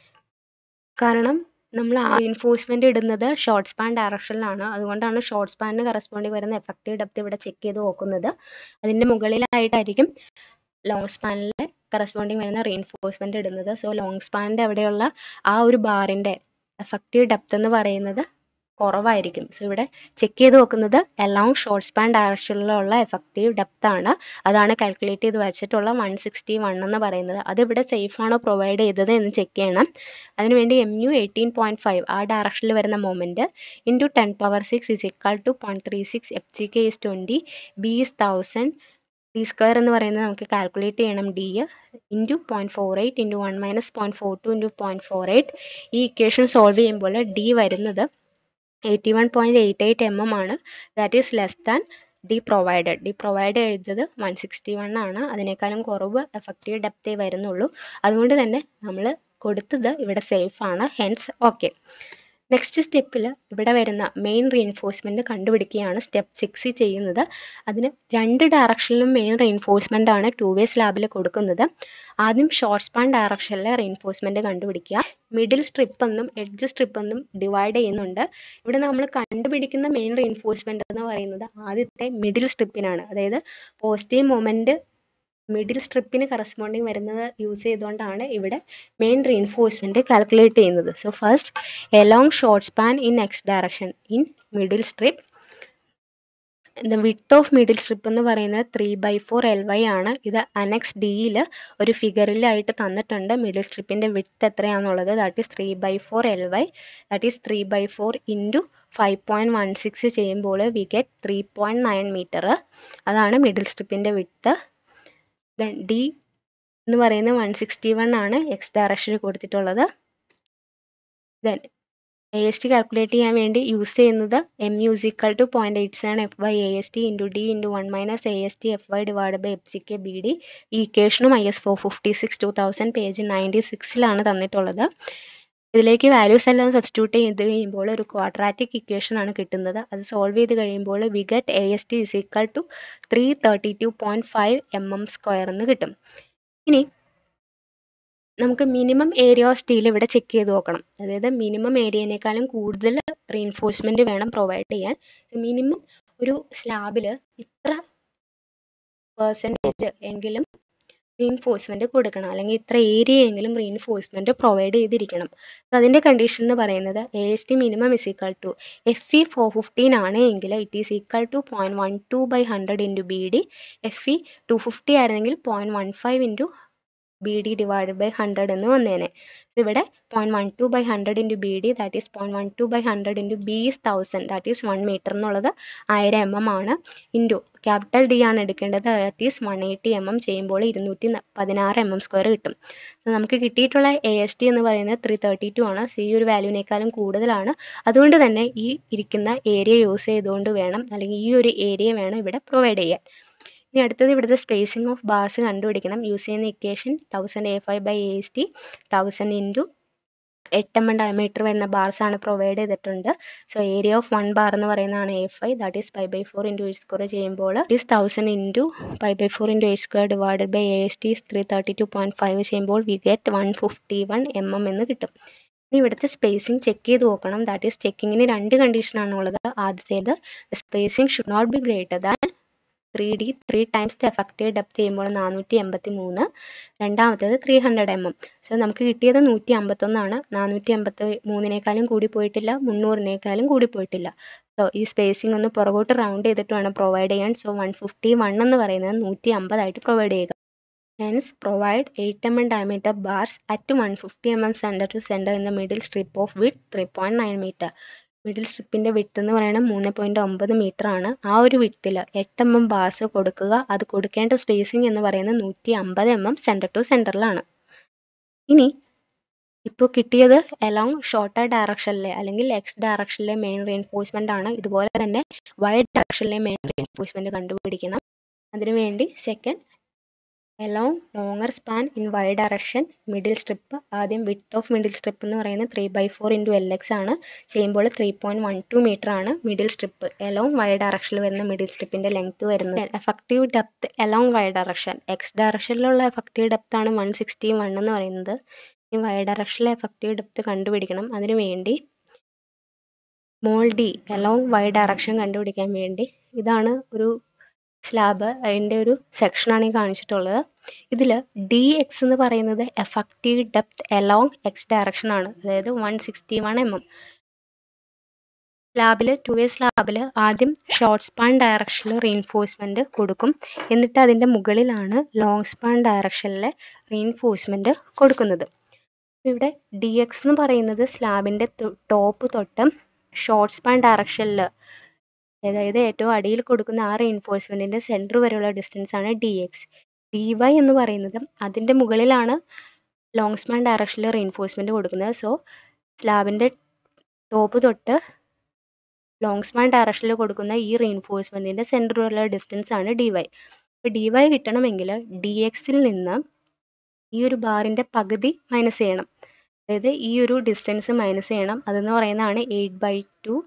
കാരണം നമ്മൾ ആ റീൻഫോഴ്സ്മെൻറ്റ് ഇടുന്നത് ഷോർട്ട് സ്പാൻ ഡയറക്ഷനിലാണ്. അതുകൊണ്ടാണ് ഷോർട്ട് സ്പാനിന് കറസ്പോണ്ടിങ് വരുന്ന എഫക്റ്റീവ് ഡെപ്ത് ഇവിടെ ചെക്ക് ചെയ്ത് നോക്കുന്നത്. അതിൻ്റെ മുകളിലായിട്ടായിരിക്കും ലോങ് സ്പാനിലെ കറസ്പോണ്ടിങ് വരുന്ന റീൻഫോഴ്സ്മെൻറ്റ് ഇടുന്നത്. സോ ലോങ് സ്പാനിൻ്റെ അവിടെയുള്ള ആ ഒരു ബാറിൻ്റെ എഫക്റ്റീവ് ഡെപ്ത് എന്ന് പറയുന്നത് കുറവായിരിക്കും. സോ ഇവിടെ ചെക്ക് ചെയ്ത് നോക്കുന്നത് എലോങ് ഷോർട്ട് സ്പാൻ ഡയറക്ഷനിലുള്ള എഫക്റ്റീവ് ഡെപ്ത് ആണ്. അതാണ് കാൽക്കുലേറ്റ് ചെയ്ത് വെച്ചിട്ടുള്ള വൺ സിക്സ്റ്റി വൺ എന്ന് പറയുന്നത്. അതിവിടെ സേഫ് ആണോ പ്രൊവൈഡ് ചെയ്തത് എന്ന് ചെക്ക് ചെയ്യണം. അതിനുവേണ്ടി M u eighteen point five ആ ഡയറക്ഷനിൽ വരുന്ന moment into ten power six is equal to point three six f C k is twenty b is thousand d square എന്ന് പറയുന്നത് നമുക്ക് കാൽക്കുലേറ്റ് ചെയ്യണം. D into point four eight into one minus point four two into point four eight. ഈ equation solve ചെയ്യുമ്പോൾ d വരുന്നത് eighty one point eight eight M M ആണ്. That is less than D provided. D provide ചെയ്തത് one sixty one ആണ്. അതിനേക്കാളും കുറവ് effective ഡെപ്തേ വരുന്നുള്ളൂ. അതുകൊണ്ട് തന്നെ നമ്മൾ കൊടുത്തത് ഇവിടെ സേഫ് ആണ്. Hence okay. നെക്സ്റ്റ് സ്റ്റെപ്പിൽ ഇവിടെ വരുന്ന മെയിൻ റീൻഫോഴ്സ്മെൻറ്റ് കണ്ടുപിടിക്കുകയാണ് സ്റ്റെപ്പ് സിക്സിൽ ചെയ്യുന്നത്. അതിന് രണ്ട് ഡയറക്ഷനിലും മെയിൻ റീൻഫോഴ്സ്മെൻ്റ് ആണ് ടു വേ സ്ലാബിൽ കൊടുക്കുന്നത്. ആദ്യം ഷോർട്ട് സ്പാൻ ഡയറക്ഷനിലെ റീൻഫോഴ്സ്മെൻറ്റ് കണ്ടുപിടിക്കുക. മിഡിൽ സ്ട്രിപ്പ് എന്നും എഡ്ജ് സ്ട്രിപ്പ് എന്നും ഡിവൈഡ് ചെയ്യുന്നുണ്ട്. ഇവിടെ നമ്മൾ കണ്ടുപിടിക്കുന്ന മെയിൻ റീൻഫോഴ്സ്മെൻറ്റ് എന്ന് പറയുന്നത് ആദ്യത്തെ മിഡിൽ സ്ട്രിപ്പിനാണ്. അതായത് പോസിറ്റീവ് മൊമെൻറ്റ് മിഡിൽ സ്ട്രിപ്പിന് കറസ്പോണ്ടിങ് വരുന്നത് യൂസ് ചെയ്തുകൊണ്ടാണ് ഇവിടെ മെയിൻ റീൻഫോഴ്സ്മെൻറ്റ് കാൽക്കുലേറ്റ് ചെയ്യുന്നത്. So first along short span in X direction in middle strip. The width of middle strip എന്ന് പറയുന്നത് three by four L Y ആണ്. ഇത് അനെക്സ് ഡിയിൽ ഒരു ഫിഗറിലായിട്ട് തന്നിട്ടുണ്ട്. മിഡിൽ സ്ട്രിപ്പിൻ്റെ വിഡ്ത്ത് എത്രയാണെന്നുള്ളത്. That is three by four L Y. That is three by four into five point one six ചെയ്യുമ്പോൾ we get three point nine metre. അതാണ് മിഡിൽ സ്ട്രിപ്പിൻ്റെ വിഡ്ത്ത്. ദെൻ ഡി എന്ന് പറയുന്നത് വൺ സിക്സ്റ്റി വൺ ആണ് X ഡയറക്ഷനിൽ കൊടുത്തിട്ടുള്ളത്. Then A S T calculate ചെയ്യാൻ വേണ്ടി യൂസ് ചെയ്യുന്നത് M U is equal to point eight seven F by A S T into D into one minus A S T F Y divide by F C K B D. ഈ ഇക്വേഷനും I S four fifty six two thousand page ninety സിക്സിലാണ് തന്നിട്ടുള്ളത്. ഇതിലേക്ക് values എല്ലാം substitute ചെയ്ത് കഴിയുമ്പോൾ ഒരു quadratic equation ആണ് കിട്ടുന്നത്. അത് സോൾവ് ചെയ്ത് കഴിയുമ്പോൾ we get A S T is equal to three thirty two point five M M square എന്ന് കിട്ടും. ഇനി നമുക്ക് മിനിമം ഏരിയ ഓഫ് സ്റ്റീൽ ഇവിടെ ചെക്ക് ചെയ്ത് നോക്കണം. അതായത് മിനിമം ഏരിയനേക്കാളും കൂടുതൽ റീൻഫോഴ്സ്മെൻറ്റ് വേണം പ്രൊവൈഡ് ചെയ്യാൻ. മിനിമം ഒരു സ്ലാബിൽ ഇത്ര പെർസെൻറ്റേജ് എങ്കിലും റീൻഫോഴ്സ്മെൻറ്റ് കൊടുക്കണം, അല്ലെങ്കിൽ ഇത്ര ഏരിയ എങ്കിലും റീൻഫോഴ്സ്മെൻറ്റ് പ്രൊവൈഡ് ചെയ്തിരിക്കണം. അതിൻ്റെ കണ്ടീഷൻ എന്ന് പറയുന്നത് A S T minimum is equal to F E four fifteen ആണ് എങ്കിൽ it is equal to point one two by hundred into B D. F E two fifty ആയിരുന്നെങ്കിൽ point one five into B D divide by hundred എന്ന് വന്നേനെ. ഇവിടെ point one two by hundred into B D that is point one two by hundred into B is thousand that is one metre എന്നുള്ളത് ആയിരം M M ആണ്. Into capital D ആണ് എടുക്കേണ്ടത്. That is one eighty M M ചെയ്യുമ്പോൾ ഇരുന്നൂറ്റി പതിനാറ് M M square കിട്ടും. നമുക്ക് കിട്ടിയിട്ടുള്ള എ എസ് ടി എന്ന് പറയുന്നത് ത്രീ തേർട്ടി ടു ആണ്. സി ഒരു വാല്യൂവിനേക്കാളും കൂടുതലാണ്. അതുകൊണ്ട് തന്നെ ഈ ഇരിക്കുന്ന ഏരിയ യൂസ് ചെയ്തുകൊണ്ട് വേണം, അല്ലെങ്കിൽ ഈ ഒരു ഏരിയ വേണം ഇവിടെ പ്രൊവൈഡ് ചെയ്യാൻ. ഇനി അടുത്തത് ഇവിടുത്തെ സ്പേസിംഗ് ഓഫ് ബാർസ് കണ്ടുപിടിക്കണം. യൂസ് ചെയ്യുന്ന equation thousand A five by A S T thousand into എട്ട് എം എം ഡയമീറ്റർ വരുന്ന ബാർസ് ആണ് പ്രൊവൈഡ് ചെയ്തിട്ടുണ്ട്. So area of one bar എന്ന് പറയുന്നതാണ് A five, that is pi by four into eight square ചെയ്യുമ്പോൾ is thousand into pi by four into eight square divided by A S T three thirty two point five ചെയ്യുമ്പോൾ we get one fifty one M M എന്ന് കിട്ടും. ഇനി ഇവിടുത്തെ spacing check ചെയ്ത് നോക്കണം. That is ചെക്കിങ്ങിന് രണ്ട് കണ്ടീഷനാണ് ഉള്ളത്. ആദ്യത്തേത് spacing should not be greater than three D three times the effective depth ചെയ്യുമ്പോൾ നാനൂറ്റി എൺപത്തി മൂന്ന്, രണ്ടാമത്തേത് three hundred M M. So നമുക്ക് കിട്ടിയത് നൂറ്റി അമ്പത്തൊന്നാണ്. നാനൂറ്റി എൺപത്തി മൂന്നിനേക്കാളും കൂടി പോയിട്ടില്ല, മുന്നൂറിനേക്കാളും കൂടി പോയിട്ടില്ല. സോ ഈ സ്പേസിംഗ് ഒന്ന് പുറകോട്ട് റൗണ്ട് ചെയ്തിട്ട് വേണം പ്രൊവൈഡ് ചെയ്യാൻ. സോ വൺ ഫിഫ്റ്റി വൺ എന്ന് പറയുന്നത് നൂറ്റി അമ്പതായിട്ട് പ്രൊവൈഡ് ചെയ്യുക. Hence, provide eight M M diameter bars at one hundred fifty millimeters center to center in the middle strip of width three point nine meter. Middle സ്ട്രിപ്പിൻ്റെ width എന്ന് പറയുന്നത് മൂന്ന് point ഒമ്പത് മീറ്റർ ആണ്. ആ ഒരു വിഡ്ത്തിൽ എട്ട് എം എം ബാർസ് കൊടുക്കുക. അത് കൊടുക്കേണ്ട സ്പേസിംഗ് എന്ന് പറയുന്നത് നൂറ്റി അമ്പത് എം എം സെൻറ്റർ ടു സെൻറ്ററിലാണ്. ഇനി ഇപ്പോൾ കിട്ടിയത് എലോങ് ഷോർട്ടർ ഡയറക്ഷനിലെ അല്ലെങ്കിൽ എക്സ് ഡയറക്ഷനിലെ മെയിൻ റീൻഫോഴ്സ്മെൻ്റ് ആണ്. ഇതുപോലെ തന്നെ വൈ ഡയറക്ഷനിലെ മെയിൻ റീൻഫോഴ്സ്മെൻറ്റ് കണ്ടുപിടിക്കണം. അതിനുവേണ്ടി second along longer span in y direction middle strip, ആദ്യം width of middle strip എന്ന് പറയുന്നത് three by four into L X ആണ്. ചെയ്യുമ്പോൾ three point one two metre ആണ് മിഡിൽ സ്ട്രിപ്പ്. along y ഡയറക്ഷനിൽ വരുന്ന മിഡിൽ സ്ട്രിപ്പിൻ്റെ ലെങ്ത് വരുന്നത്. എഫക്റ്റീവ് ഡെപ്ത് along y ഡയറക്ഷൻ, എക്സ് ഡയറക്ഷനിലുള്ള എഫക്റ്റീവ് ഡെപ്ത് ആണ് വൺ സിക്സ്റ്റി വൺ എന്ന് പറയുന്നത്. ഈ y ഡയറക്ഷനിലെ എഫക്റ്റീവ് ഡെപ്ത് കണ്ടുപിടിക്കണം. അതിനു വേണ്ടി small D along y direction കണ്ടുപിടിക്കാൻ വേണ്ടി ഇതാണ് ഒരു സ്ലാബ്, അതിൻ്റെ ഒരു സെക്ഷനാണ് ഈ കാണിച്ചിട്ടുള്ളത്. ഇതിൽ ഡി എക്സ് എന്ന് പറയുന്നത് effective depth along X direction ആണ്, അതായത് one sixty one M M. സ്ലാബിൽ ടു വേ സ്ലാബിൽ ആദ്യം ഷോർട്ട് സ്പാൻ ഡയറക്ഷനിൽ റീൻഫോഴ്സ്മെൻറ്റ് കൊടുക്കും. എന്നിട്ട് അതിൻ്റെ മുകളിലാണ് ലോങ് സ്പാൻ ഡയറക്ഷനിലെ റീൻഫോഴ്സ്മെൻറ്റ് കൊടുക്കുന്നത്. ഇവിടെ ഡി എക്സ് എന്ന് പറയുന്നത് സ്ലാബിൻ്റെ ടോപ്പ് തൊട്ട് ഷോർട്ട് സ്പാൻ ഡയറക്ഷനിൽ, അതായത് ഏറ്റവും അടിയിൽ കൊടുക്കുന്ന ആ റീൻഫോഴ്സ്മെൻറ്റിൻ്റെ സെൻറ്റർ വരെയുള്ള ഡിസ്റ്റൻസ് ആണ് ഡി എക്സ്. ഡി വൈ എന്ന് പറയുന്നത് അതിൻ്റെ മുകളിലാണ് ലോങ് സ്പാൻ ഡയറക്ഷനിൽ റീൻഫോഴ്സ്മെൻറ്റ് കൊടുക്കുന്നത്. സോ സ്ലാബിൻ്റെ ടോപ്പ് തൊട്ട് ലോങ് സ്പാൻ ഡയറക്ഷനിൽ കൊടുക്കുന്ന ഈ റീൻഫോഴ്സ്മെൻറ്റിൻ്റെ സെൻറ്റർ വരെയുള്ള ഡിസ്റ്റൻസ് ആണ് ഡി വൈ. അപ്പോൾ ഡി വൈ കിട്ടണമെങ്കിൽ ഡി എക്സിൽ നിന്ന് ഈ ഒരു ബാറിൻ്റെ പകുതി മൈനസ് ചെയ്യണം, അതായത് ഈ ഒരു ഡിസ്റ്റൻസ് മൈനസ് ചെയ്യണം. അതെന്ന് പറയുന്നതാണ് എയ്റ്റ് ബൈ ടു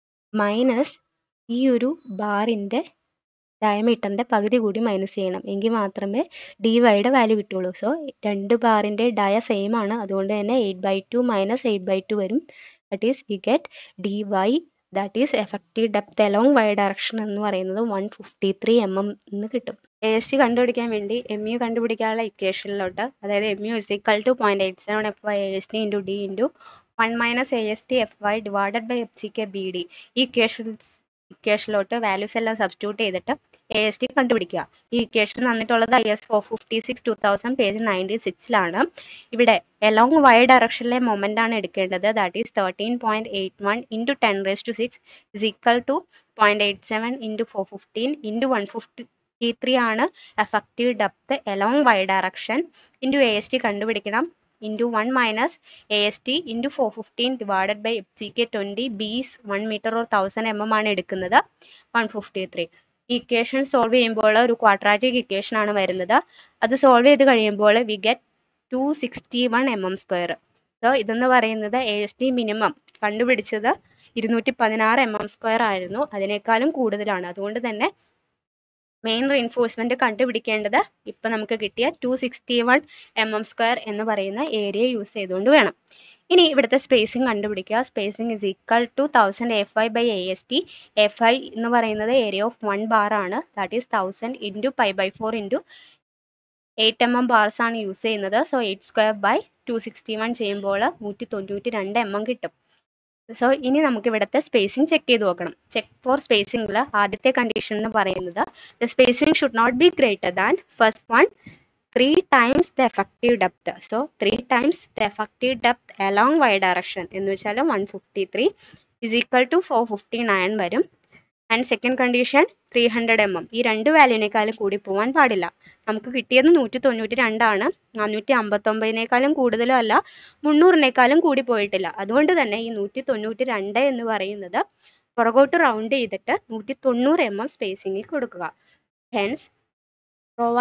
മൈനസ് ഈ ഒരു ബാറിൻ്റെ ഡയമീറ്ററിൻ്റെ പകുതി കൂടി മൈനസ് ചെയ്യണം. എങ്കിൽ മാത്രമേ ഡി വൈയുടെ വാല്യൂ കിട്ടുള്ളൂ. സോ രണ്ട് ബാറിൻ്റെ ഡയ സെയിം ആണ്, അതുകൊണ്ട് തന്നെ eight by two minus eight by two വരും. That is we get D Y, that is effective depth along Y direction എന്ന് പറയുന്നത് one fifty three M M എന്ന് കിട്ടും. എ എസ് ടി കണ്ടുപിടിക്കാൻ വേണ്ടി എം യു കണ്ടുപിടിക്കാനുള്ള ഇക്വേഷനിലോട്ട്, അതായത് M U is equal to point eight seven F Y A S T into D into one minus A S T F Y divided by F C K B D. ഈ equations ഇക്വേഷനിലോട്ട് values എല്ലാം substitute ചെയ്തിട്ട് A S T കണ്ടുപിടിക്കുക. ഈ equation തന്നിട്ടുള്ളത് I S four fifty six two thousand page ninety സിക്സിലാണ്. ഇവിടെ along Y ഡയറക്ഷനിലെ മൊമെൻ്റ് ആണ് എടുക്കേണ്ടത്. That is thirteen point eight one into ten raise to six is equal to point eight seven into four fifteen into one fifty three ആണ് effective depth along Y direction. Into A S T കണ്ടുപിടിക്കണം. Into one minus A S T into four fifteen divided by F C K twenty B is one metre or thousand M M ആണ് എടുക്കുന്നത്. One fifty three. ഈ equation solve ചെയ്യുമ്പോൾ ഒരു quadratic equation ആണ് വരുന്നത്. അത് solve ചെയ്ത് കഴിയുമ്പോൾ we get two sixty one M M square. So ഇതെന്ന് പറയുന്നത് എ എസ് ടി മിനിമം കണ്ടുപിടിച്ചത് ഇരുന്നൂറ്റി പതിനാറ് എം എം സ്ക്വയർ ആയിരുന്നു, അതിനേക്കാളും കൂടുതലാണ്. അതുകൊണ്ട് തന്നെ മെയിൻ റീൻഫോഴ്സ്മെൻറ്റ് കണ്ടുപിടിക്കേണ്ടത് ഇപ്പം നമുക്ക് കിട്ടിയ two sixty one M M square എന്ന് പറയുന്ന ഏരിയ യൂസ് ചെയ്തുകൊണ്ട് വേണം. ഇനി ഇവിടുത്തെ സ്പേസിംഗ് കണ്ടുപിടിക്കുക. Spacing is equal to thousand F I by A S T. F I എന്ന് പറയുന്നത് ഏരിയ ഓഫ് വൺ ബാർ ആണ്. That is thousand into pi by four into eight M M bars ആണ് use ചെയ്യുന്നത്. So eight square by two sixty one ചെയ്യുമ്പോൾ നൂറ്റി തൊണ്ണൂറ്റി രണ്ട് M M കിട്ടും. സോ ഇനി നമുക്ക് ഇവിടുത്തെ സ്പേസിംഗ് ചെക്ക് ചെയ്ത് നോക്കണം. ചെക്ക് ഫോർ സ്പേസിംഗിൽ ആദ്യത്തെ കണ്ടീഷൻ എന്ന് പറയുന്നത് the spacing should not be greater than first one three times the effective depth. So three times the effective depth along Y direction എന്ന് വെച്ചാൽ one fifty three is equal to four fifty nine വരും. And second condition three hundred M M. ഈ രണ്ട് വാല്യൂവിനേക്കാളും കൂടി പോകാൻ പാടില്ല. നമുക്ക് കിട്ടിയത് നൂറ്റി തൊണ്ണൂറ്റി രണ്ടാണ്. നാനൂറ്റി അമ്പത്തൊമ്പതിനേക്കാളും കൂടുതലും അല്ല, മുന്നൂറിനേക്കാളും കൂടി പോയിട്ടില്ല. അതുകൊണ്ട് തന്നെ ഈ നൂറ്റി തൊണ്ണൂറ്റി രണ്ട് എന്ന് പറയുന്നത് പുറകോട്ട് റൗണ്ട് ചെയ്തിട്ട് നൂറ്റി തൊണ്ണൂറ് എം എം സ്പേസിംഗിൽ കൊടുക്കുക. Hence provide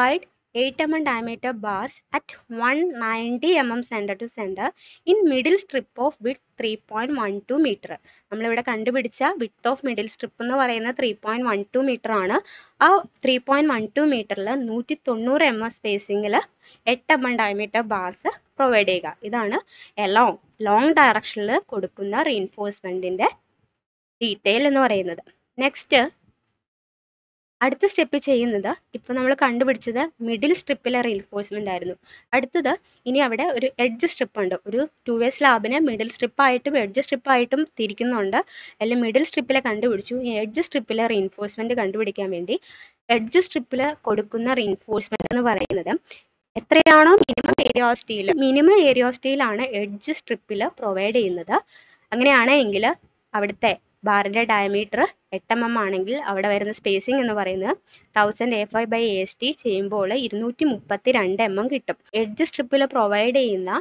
eight millimeter diameter bars at one hundred ninety millimeters center to center in middle strip of width three point one two meter. നമ്മളിവിടെ കണ്ടുപിടിച്ച width of middle strip എന്ന് പറയുന്നത് three point one two meter ആണ്. ആ three point one two മീറ്ററിൽ നൂറ്റി തൊണ്ണൂറ് M M സ്പേസിങ്ങിൽ എട്ട് M M diameter bars provide ചെയ്യുക. ഇതാണ് എലോങ് ലോങ് ഡയറക്ഷനിൽ കൊടുക്കുന്ന റീഇൻഫോഴ്സ്മെൻറ്റിൻ്റെ ഡീറ്റെയിൽ എന്ന് പറയുന്നത്. നെക്സ്റ്റ് അടുത്ത സ്റ്റെപ്പ് ചെയ്യുന്നത്, ഇപ്പോൾ നമ്മൾ കണ്ടുപിടിച്ചത് മിഡിൽ സ്ട്രിപ്പിലെ റീഇൻഫോഴ്സ്മെൻ്റ് ആയിരുന്നു. അടുത്തത് ഇനി അവിടെ ഒരു എഡ്ജ് സ്ട്രിപ്പ് ഉണ്ട്. ഒരു ടു വേ സ്ലാബിനെ മിഡിൽ സ്ട്രിപ്പായിട്ടും എഡ്ജ് സ്ട്രിപ്പായിട്ടും തിരിക്കുന്നുണ്ട്. അല്ലെങ്കിൽ മിഡിൽ സ്ട്രിപ്പിലെ കണ്ടുപിടിച്ചു. ഈ എഡ്ജ് സ്ട്രിപ്പിലെ റീഇൻഫോഴ്സ്മെൻറ്റ് കണ്ടുപിടിക്കാൻ വേണ്ടി എഡ്ജ് സ്ട്രിപ്പിൽ കൊടുക്കുന്ന റീഇൻഫോഴ്സ്മെൻറ്റ് എന്ന് പറയുന്നത് എത്രയാണോ minimum area of steel minimum area of സ്റ്റീലാണ് എഡ്ജ് സ്ട്രിപ്പിൽ പ്രൊവൈഡ് ചെയ്യുന്നത്. അങ്ങനെയാണെങ്കിൽ അവിടുത്തെ ബാറിൻ്റെ ഡയമീറ്റർ എട്ട് എം എം ആണെങ്കിൽ അവിടെ വരുന്ന സ്പേസിംഗ് എന്ന് പറയുന്നത് thousand A five by A S T ചെയ്യുമ്പോൾ ഇരുന്നൂറ്റി മുപ്പത്തി രണ്ട് എം എം കിട്ടും. എഡ്ജ് സ്ട്രിപ്പിൽ പ്രൊവൈഡ് ചെയ്യുന്ന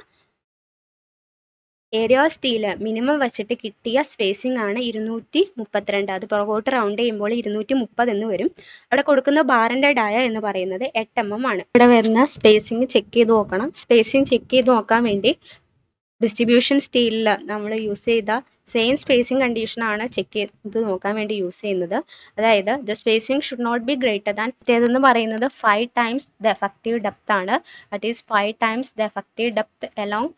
ഏരിയ ഓഫ് സ്റ്റീൽ മിനിമം വെച്ചിട്ട് കിട്ടിയ സ്പേസിംഗ് ആണ് ഇരുന്നൂറ്റി മുപ്പത്തിരണ്ട്. അത് പുറകോട്ട് റൗണ്ട് ചെയ്യുമ്പോൾ ഇരുന്നൂറ്റി മുപ്പത് എന്ന് വരും. അവിടെ കൊടുക്കുന്ന ബാറിൻ്റെ ഡയ എന്ന് പറയുന്നത് എട്ട് എം എം ആണ്. ഇവിടെ വരുന്ന സ്പേസിംഗ് ചെക്ക് ചെയ്ത് നോക്കണം. സ്പേസിംഗ് ചെക്ക് ചെയ്ത് നോക്കാൻ വേണ്ടി ഡിസ്ട്രിബ്യൂഷൻ സ്റ്റീലിൽ നമ്മൾ യൂസ് ചെയ്ത സെയിം സ്പേസിംഗ് കണ്ടീഷനാണ് ചെക്ക് ചെയ്ത് നോക്കാൻ വേണ്ടി യൂസ് ചെയ്യുന്നത്. അതായത് the spacing should not be greater than ഇതെന്ന് പറയുന്നത് five times the effective depth ആണ്. That is five times the effective depth along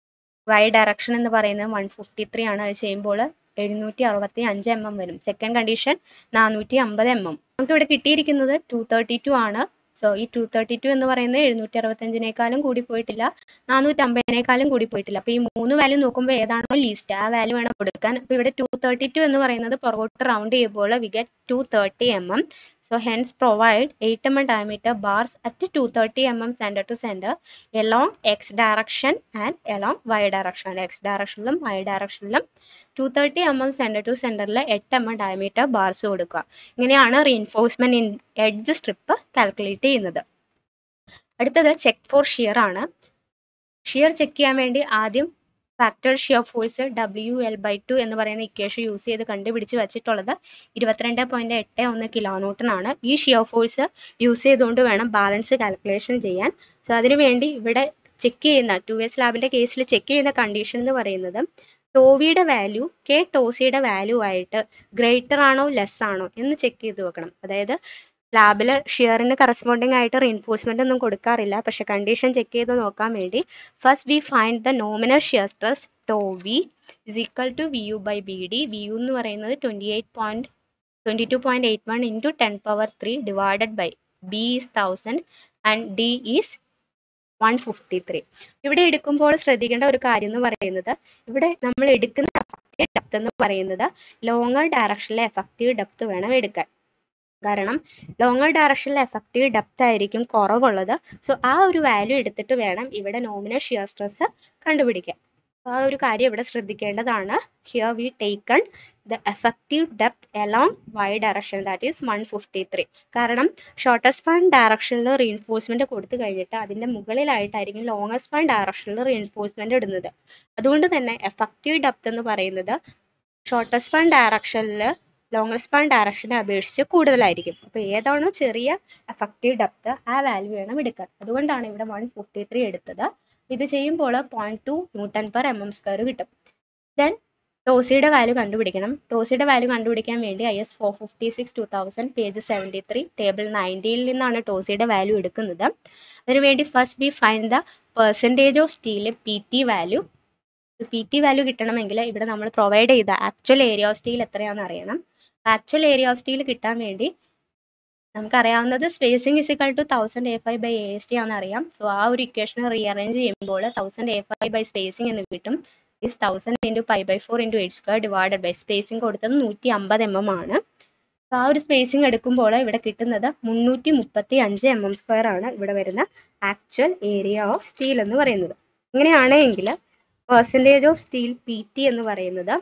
Y direction എന്ന് പറയുന്നത് വൺ ഫിഫ്റ്റി ത്രീ ആണ്. അത് ചെയ്യുമ്പോൾ എഴുന്നൂറ്റി അറുപത്തി അഞ്ച് എം എം വരും. സെക്കൻഡ് കണ്ടീഷൻ നാനൂറ്റി അമ്പത് എം എം. നമുക്ക് ഇവിടെ കിട്ടിയിരിക്കുന്നത് ടു തേർട്ടി ടു ആണ്. സോ ഈ ടു തേർട്ടി ടു എന്ന് പറയുന്നത് എഴുന്നൂറ്റി അറുപത്തഞ്ചിനേക്കാളും കൂടി പോയിട്ടില്ല, നാനൂറ്റമ്പതിനേക്കാളും കൂടി പോയിട്ടില്ല. അപ്പോൾ ഈ മൂന്ന് വാല്യൂ നോക്കുമ്പോൾ ഏതാണോ ലീസ്റ്റ് ആ വാല്യൂ വേണം കൊടുക്കാൻ. അപ്പോൾ ഇവിടെ ടു തേർട്ടി ടു എന്ന് പറയുന്നത് പുറകോട്ട് റൗണ്ട് ചെയ്യുമ്പോൾ we get two thirty M M. So hence provide eight millimeter diameter bars at two hundred thirty millimeters center to center along x direction and along y direction. X direction y direction two hundred thirty millimeters center to center eight millimeter diameter bars കൊടുക്കുക. ഇങ്ങനെയാണ് reinforcement in edge strip calculate ചെയ്യുന്നത്. അടുത്തത് check for shear ആണ്. Shear check ചെയ്യാൻ വേണ്ടി ആദ്യം factor shear force W L by two എന്ന് പറയുന്ന ഇക്വേഷൻ യൂസ് ചെയ്ത് കണ്ടുപിടിച്ച് വെച്ചിട്ടുള്ളത് ഇരുപത്തിരണ്ട് പോയിന്റ് എട്ട് ഒന്ന് കിലോ ന്യൂട്ടൺ ആണ്. ഈ ഷിയർ ഫോഴ്സ് യൂസ് ചെയ്തുകൊണ്ട് വേണം ബാലൻസ് കാൽക്കുലേഷൻ ചെയ്യാൻ. സോ അതിനുവേണ്ടി ഇവിടെ ചെക്ക് ചെയ്യുന്ന ടു വേ സ്ലാബിൻ്റെ കേസിൽ ചെക്ക് ചെയ്യുന്ന കണ്ടീഷൻ എന്ന് പറയുന്നത് ടോവിയുടെ വാല്യൂ കെ ടോസിയുടെ വാല്യൂ ആയിട്ട് ഗ്രേറ്റർ ആണോ ലെസ് ആണോ എന്ന് ചെക്ക് ചെയ്ത് വെക്കണം. അതായത് സ്ലാബിൽ ഷിയറിന് കറസ്പോണ്ടിങ് ആയിട്ട് റീഇൻഫോഴ്സ്മെന്റ് ഒന്നും കൊടുക്കാറില്ല. പക്ഷെ കണ്ടീഷൻ ചെക്ക് ചെയ്ത് നോക്കാൻ വേണ്ടി first we find the nominal shear stress tau V is equal to V U by B D. V U എന്ന് പറയുന്നത് twenty eight point twenty two point eight one into ten power three divided by B is thousand and D is one fifty three. ഇവിടെ എടുക്കുമ്പോൾ ശ്രദ്ധിക്കേണ്ട ഒരു കാര്യം എന്ന് പറയുന്നത് ഇവിടെ നമ്മൾ എടുക്കുന്ന എഫക്റ്റീവ് ഡെപ്ത് എന്ന് പറയുന്നത് ലോങ്ങർ ഡയറക്ഷനിലെ എഫക്റ്റീവ് ഡെപ്ത് വേണം എടുക്കാൻ. കാരണം ലോങ്ങർ ഡയറക്ഷനിലെ എഫക്റ്റീവ് ഡെപ്ത് ആയിരിക്കും കുറവുള്ളത്. സോ ആ ഒരു വാല്യൂ എടുത്തിട്ട് വേണം ഇവിടെ നോമിനൽ ഷിയർ സ്ട്രെസ് കണ്ടുപിടിക്കാൻ. ആ ഒരു കാര്യം ഇവിടെ ശ്രദ്ധിക്കേണ്ടതാണ്. Here we taken the effective depth along Y direction that is one fifty three. കാരണം ഷോർട്ടസ്റ്റ് സ്പാൻ ഡയറക്ഷനിൽ റീഇൻഫോഴ്സ്മെന്റ് കൊടുത്തു കഴിഞ്ഞിട്ട് അതിൻ്റെ മുകളിലായിട്ടായിരിക്കും ലോങ്ങർ സ്പാൻ ഡയറക്ഷനിൽ റീഇൻഫോഴ്സ്മെന്റ് ഇടുന്നത്. അതുകൊണ്ട് തന്നെ എഫക്റ്റീവ് ഡെപ്ത് എന്ന് പറയുന്നത് ഷോർട്ടസ്റ്റ് സ്പാൻ ഡയറക്ഷനിൽ ലോങ്ങർ സ്പാൻ ഡയറക്ഷനെ അപേക്ഷിച്ച് കൂടുതലായിരിക്കും. അപ്പോൾ ഏതാണോ ചെറിയ എഫക്റ്റീവ് ഡെപ്ത് ആ വാല്യൂ വേണം എടുക്കാൻ. അതുകൊണ്ടാണ് ഇവിടെ വൺ ഫിഫ്റ്റി ത്രീ എടുത്തത്. ഇത് ചെയ്യുമ്പോൾ point two newton per M M square കിട്ടും. ദെൻ ടോസിയുടെ വാല്യൂ കണ്ടുപിടിക്കണം. ടോസിയുടെ വാല്യൂ കണ്ടുപിടിക്കാൻ വേണ്ടി I S four fifty six two thousand page seventy three table നയൻറ്റിയിൽ നിന്നാണ് ടോസിയുടെ വാല്യൂ എടുക്കുന്നത്. അതിനുവേണ്ടി first we find the percentage of steel P T value. P T value കിട്ടണമെങ്കിൽ ഇവിടെ നമ്മൾ പ്രൊവൈഡ് ചെയ്ത ആക്ച്വൽ ഏരിയ ഓഫ് സ്റ്റീൽ എത്രയാണെന്ന് അറിയണം. ആക്ച്വൽ ഏരിയ ഓഫ് സ്റ്റീൽ കിട്ടാൻ വേണ്ടി നമുക്കറിയാവുന്നത് spacing is equal to thousand A five by A S T ആണെന്ന് അറിയാം. സോ ആ ഒരു ഇക്വേഷൻ റീഅറേഞ്ച് ചെയ്യുമ്പോൾ thousand A five by spacing എന്ന് കിട്ടും. Is thousand into pi by four into eight square divided by spacing കൊടുത്തത് നൂറ്റി അമ്പത് എം എം ആണ്. സോ ആ ഒരു സ്പേസിംഗ് എടുക്കുമ്പോൾ ഇവിടെ കിട്ടുന്നത് മുന്നൂറ്റി മുപ്പത്തി അഞ്ച് എം എം സ്ക്വയർ ആണ് ഇവിടെ വരുന്ന ആക്ച്വൽ ഏരിയ ഓഫ് സ്റ്റീൽ എന്ന് പറയുന്നത്. ഇങ്ങനെയാണെങ്കിൽ percentage of steel P T എന്ന് പറയുന്നത്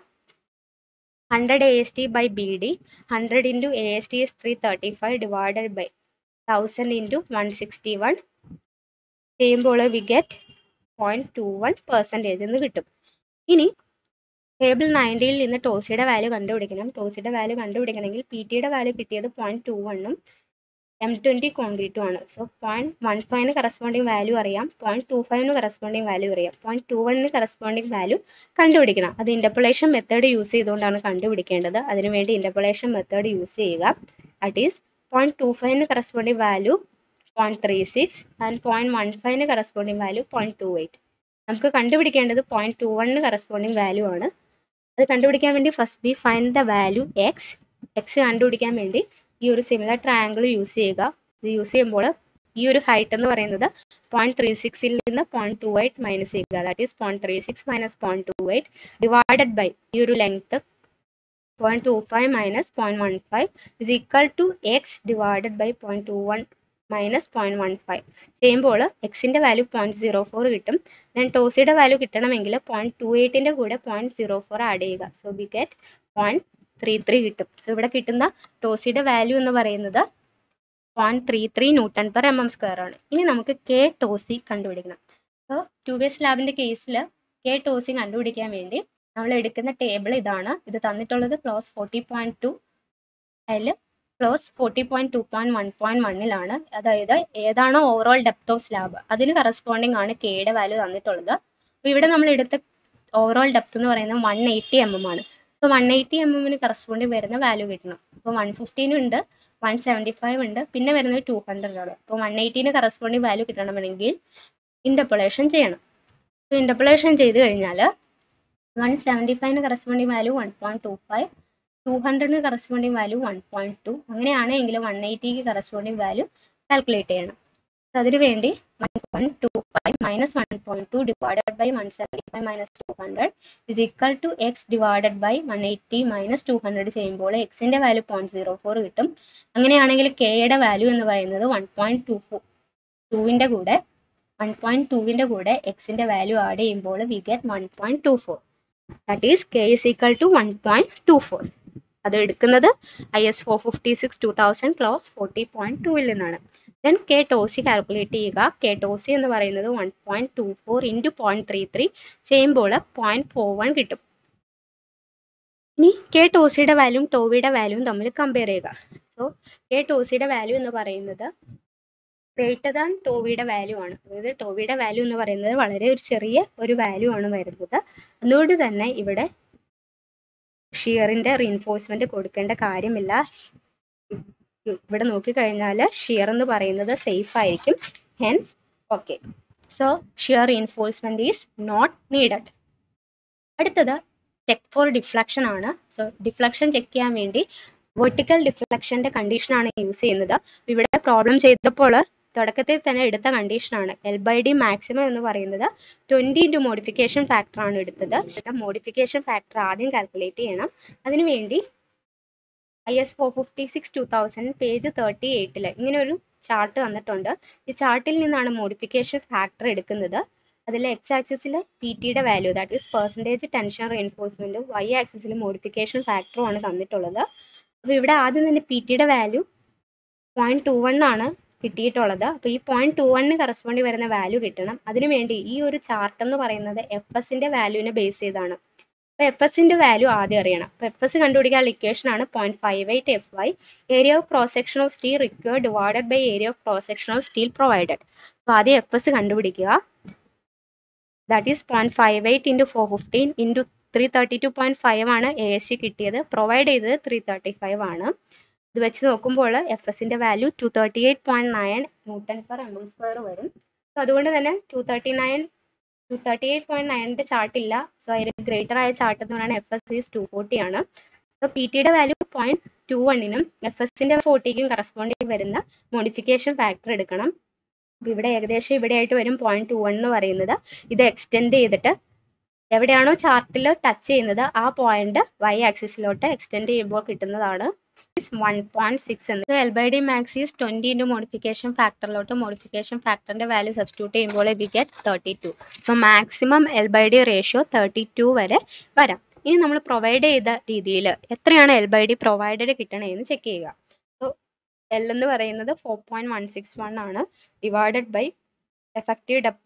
hundred A S T by B D. Hundred into A S T is three thirty five divided by thousand into one sixty one ചെയ്യുമ്പോൾ we get point two one percentage എന്ന് കിട്ടും. ഇനി table നയൻറ്റിയിൽ നിന്ന് ടോസിയുടെ value കണ്ടുപിടിക്കണം. ടോസിയുടെ value കണ്ടുപിടിക്കണമെങ്കിൽ പി ടിയുടെ വാല്യൂ കിട്ടിയത് പോയിന്റ് ടു വണ്ണും എം ട്വൻറ്റി കോൺക്രീറ്റും ആണ്. സോ പോയിന്റ് വൺ ഫൈവിന് കറസ്പോണ്ടിങ് വാല്യൂ അറിയാം, പോയിന്റ് ടു ഫൈവിന് കറസ്പോണ്ടിങ് വാല്യൂ അറിയാം, പോയിന്റ് ടു വണ്ണിന് കറസ്പോണ്ടിങ് വാല്യൂ കണ്ടുപിടിക്കണം. അത് ഇന്റർപോളേഷൻ മെത്തേഡ് യൂസ് ചെയ്തുകൊണ്ടാണ് കണ്ടുപിടിക്കേണ്ടത്. അതിനുവേണ്ടി ഇന്റർപോളേഷൻ മെത്തേഡ് യൂസ് ചെയ്യുക. ദാറ്റ് ഈസ് പോയിന്റ് ടു ഫൈവിന് corresponding value point three six and point one ഫൈവിന് corresponding value point two eight. നമുക്ക് കണ്ടുപിടിക്കേണ്ടത് പോയിന്റ് ടു വണ്ണിന് കറസ്പോണ്ടിങ് വാല്യൂ ആണ്. അത് കണ്ടുപിടിക്കാൻ വേണ്ടി first we find the value X. X കണ്ടുപിടിക്കാൻ വേണ്ടി ഈ ഒരു സിമിലർ ട്രയാങ്കിൾ യൂസ് ചെയ്യുക. ഇത് യൂസ് ചെയ്യുമ്പോൾ ഈ ഒരു ഹൈറ്റ് എന്ന് പറയുന്നത് പോയിന്റ് ത്രീ സിക്സിൽ നിന്ന് പോയിന്റ് ടു എയ്റ്റ് മൈനസ് ചെയ്യുക. That is point three six minus point two eight divided by ഈ ഒരു length point two five minus point one five is equal to X divided by point two one minus point one five ചെയ്യുമ്പോൾ എക്സിൻ്റെ value point zero four കിട്ടും. Then ടോസിയുടെ value കിട്ടണമെങ്കിൽ point two എയ്റ്റിൻ്റെ കൂടെ point zero four add ചെയ്യുക. So we get point three three കിട്ടും. So ഇവിടെ കിട്ടുന്ന ടോസിയുടെ വാല്യൂ എന്ന് പറയുന്നത് point three three newton per M M square ആണ്. ഇനി നമുക്ക് കെ ടോസി കണ്ടുപിടിക്കണം. സോ ടു വേ സ്ലാബിൻ്റെ കേസിൽ കെ ടോസി കണ്ടുപിടിക്കാൻ വേണ്ടി നമ്മൾ എടുക്കുന്ന ടേബിൾ ഇതാണ്. ഇത് തന്നിട്ടുള്ളത് ക്ലോസ് ഫോർട്ടി പോയിന്റ് ടു അതിൽ clause forty point two point one point വണ്ണിലാണ്. അതായത് ഏതാണോ ഓവറോൾ ഡെപ്ത് ഓഫ് സ്ലാബ് അതിന് കറസ്പോണ്ടിങ് ആണ് കെയുടെ വാല്യൂ തന്നിട്ടുള്ളത്. അപ്പോൾ ഇവിടെ നമ്മൾ എടുത്ത ഓവറോൾ ഡെപ്ത് എന്ന് പറയുന്നത് വൺ എയ്റ്റി എം എം ആണ്. അപ്പോൾ വൺ എയ്റ്റി എം എമ്മിന് കറസ്പോണ്ടിങ് വരുന്ന വാല്യൂ കിട്ടണം. അപ്പോൾ വൺ ഫിഫ്റ്റീനും ഉണ്ട്, വൺ സെവൻറ്റി ഫൈവ് ഉണ്ട്, പിന്നെ വരുന്നത് ടു ഹൺഡ്രഡ് ആണ്. അപ്പോൾ വൺ എയ്റ്റീന് കറസ്പോണ്ടിങ് വാല്യൂ കിട്ടണമെങ്കിൽ ഇൻ്റർപോളേഷൻ ചെയ്യണം. അപ്പോൾ ഇൻ്റർപോളേഷൻ ചെയ്ത് കഴിഞ്ഞാൽ വൺ സെവൻറ്റി ഫൈവിന് corresponding value one point two five, two ഹൺഡ്രഡിന് corresponding value one point two, അങ്ങനെയാണെങ്കിൽ വൺ എയ്റ്റിക്ക് കറസ്പോണ്ടിങ് വാല്യൂ കാൽക്കുലേറ്റ് ചെയ്യണം. അതിന് വേണ്ടി one point two five minus one point two divided by one seventy five minus two hundred is equal to X divided by one eighty minus two hundred ചെയ്യുമ്പോൾ എക്സിൻ്റെ value point zero four കിട്ടും. അങ്ങനെയാണെങ്കിൽ കെയുടെ value എന്ന് പറയുന്നത് one point two four ടൂവിൻ്റെ കൂടെ one point ടൂവിൻ്റെ കൂടെ എക്സിൻ്റെ വാല്യൂ ആഡ് ചെയ്യുമ്പോൾ we get one point two four. That is K is equal to one point two four. അത് എടുക്കുന്നത് I S four fifty six two thousand clause forty point ടൂവിൽ നിന്നാണ്. ദെൻ കെ ടോസി കാൽക്കുലേറ്റ് ചെയ്യുക. K tau c എന്ന് പറയുന്നത് one point two four into point three three ചെയ്യുമ്പോൾ point four one കിട്ടും. ഇനി കെ ടോസിയുടെ വാല്യൂം ടോവിയുടെ വാല്യൂം തമ്മിൽ കമ്പയർ ചെയ്യുക. സോ കെ ടോസിയുടെ വാല്യൂ എന്ന് പറയുന്നത് ഗ്രേറ്റർ ദാൻ ടോവിയുടെ വാല്യൂ ആണ്. അതായത് ടോവിയുടെ വാല്യൂ എന്ന് പറയുന്നത് വളരെ ഒരു ചെറിയ ഒരു വാല്യൂ ആണ് വരുന്നത്. അതുകൊണ്ട് തന്നെ ഇവിടെ ഷിയറിൻ്റെ റീൻഫോഴ്സ്മെന്റ് കൊടുക്കേണ്ട കാര്യമില്ല. ഇവിടെ നോക്കിക്കഴിഞ്ഞാൽ ഷിയർ എന്ന് പറയുന്നത് സേഫ് ആയിരിക്കും. Hence okay. So shear reinforcement is not needed. അടുത്തത് ചെക്ക് ഫോർ ഡിഫ്ലക്ഷൻ ആണ്. സോ ഡിഫ്ലക്ഷൻ ചെക്ക് ചെയ്യാൻ വേണ്ടി വെർട്ടിക്കൽ ഡിഫ്ലക്ഷന്റെ കണ്ടീഷനാണ് യൂസ് ചെയ്യുന്നത്. ഇവിടെ പ്രോബ്ലം ചെയ്തപ്പോൾ തുടക്കത്തിൽ തന്നെ എടുത്ത കണ്ടീഷനാണ് എൽ ബൈ ഡി മാക്സിമം എന്ന് പറയുന്നത് ട്വൻറ്റി ഇൻറ്റു മോഡിഫിക്കേഷൻ ഫാക്ടർ ആണ് എടുത്തത്. മോഡിഫിക്കേഷൻ ഫാക്ടർ ആദ്യം കാൽക്കുലേറ്റ് ചെയ്യണം. അതിനുവേണ്ടി I S four fifty six two thousand page thirty എയ്റ്റിൽ ഇങ്ങനെ ഒരു ചാർട്ട് വന്നിട്ടുണ്ട്. ഈ ചാർട്ടിൽ നിന്നാണ് മോഡിഫിക്കേഷൻ ഫാക്ടർ എടുക്കുന്നത്. അതിൽ എക്സ് ആക്സിസിൽ പി ടിയുടെ value that is percentage tension റെയിൻഫോഴ്സ്മെൻറ്റും വൈ ആക്സിസിൽ മോഡിഫിക്കേഷൻ ഫാക്ടറും ആണ് തന്നിട്ടുള്ളത്. അപ്പോൾ ഇവിടെ ആദ്യം തന്നെ പി ടിയുടെ വാല്യൂ പോയിന്റ് ടു വൺ ആണ് കിട്ടിയിട്ടുള്ളത്. അപ്പോൾ ഈ പോയിന്റ് ടു വണ്ണിന് കറസ്പോണ്ടി വരുന്ന വാല്യൂ കിട്ടണം. അതിനുവേണ്ടി ഈ ഒരു ചാർട്ട് എന്ന് പറയുന്നത് എഫ് എസിൻ്റെ വാല്യൂവിനെ ബേസ് ചെയ്താണ്. അപ്പോൾ എഫ് എസിൻ്റെ വാല്യൂ ആദ്യം അറിയണം. അപ്പോൾ എഫ് എസ് കണ്ടുപിടിക്കാനുള്ള ഇക്വേഷൻ ആണ് point five eight F Y area of cross section of steel required divided by area of cross section of steel provided. അപ്പോൾ ആദ്യം എഫ് എസ് കണ്ടുപിടിക്കുക. That is point five eight into four fifteen into three thirty two point five ആണ് A S C കിട്ടിയത്. Provide ചെയ്തത് three thirty five ആണ്. ഇത് വെച്ച് നോക്കുമ്പോൾ എഫ് എസിൻ്റെ value two thirty eight point nine newton per M M square വരും. So അതുകൊണ്ട് തന്നെ two thirty nine two thirty eight point നയൻ്റെ ചാർട്ടില്ല. സോ അതിന് ഗ്രേറ്റർ ആയ ചാർട്ട് എന്ന് പറയുന്നത് F S is two forty ആണ്. സോ പി ടിയുടെ വാല്യൂ പോയിന്റ് ടു വണ്ണിനും എഫ് എസിൻ്റെ ഫോർട്ടിക്കും കറസ്പോണ്ടിങ് വരുന്ന മോഡിഫിക്കേഷൻ ഫാക്ടർ എടുക്കണം. ഇവിടെ ഏകദേശം ഇവിടെ ആയിട്ട് വരും പോയിന്റ് ടു വൺ എന്ന് പറയുന്നത്. ഇത് എക്സ്റ്റെൻഡ് ചെയ്തിട്ട് എവിടെയാണോ ചാർട്ടിൽ ടച്ച് ചെയ്യുന്നത് ആ പോയിന്റ് വൈ ആക്സിസിലോട്ട് എക്സ്റ്റെൻഡ് ചെയ്യുമ്പോൾ കിട്ടുന്നതാണ് വൺ പോയിന്റ് സിക്സ് എന്ന്. L by D max is twenty into modification ഫാക്ടറിലോട്ട് മോഡിഫിക്കേഷൻ ഫാക്ടറിൻ്റെ വാല്യൂ സബ്സ്റ്റിറ്റ്യൂട്ട് ചെയ്യുമ്പോൾ we get thirty two. So maximum L by D ratio thirty two വരെ വരാം. ഇനി നമ്മൾ പ്രൊവൈഡ് ചെയ്ത രീതിയിൽ എത്രയാണ് എൽ ബൈ ഡി പ്രൊവൈഡഡ് കിട്ടണമെന്ന് ചെക്ക് ചെയ്യുക. സോ എൽ എന്ന് പറയുന്നത് four point one six one ആണ് divided by effective depth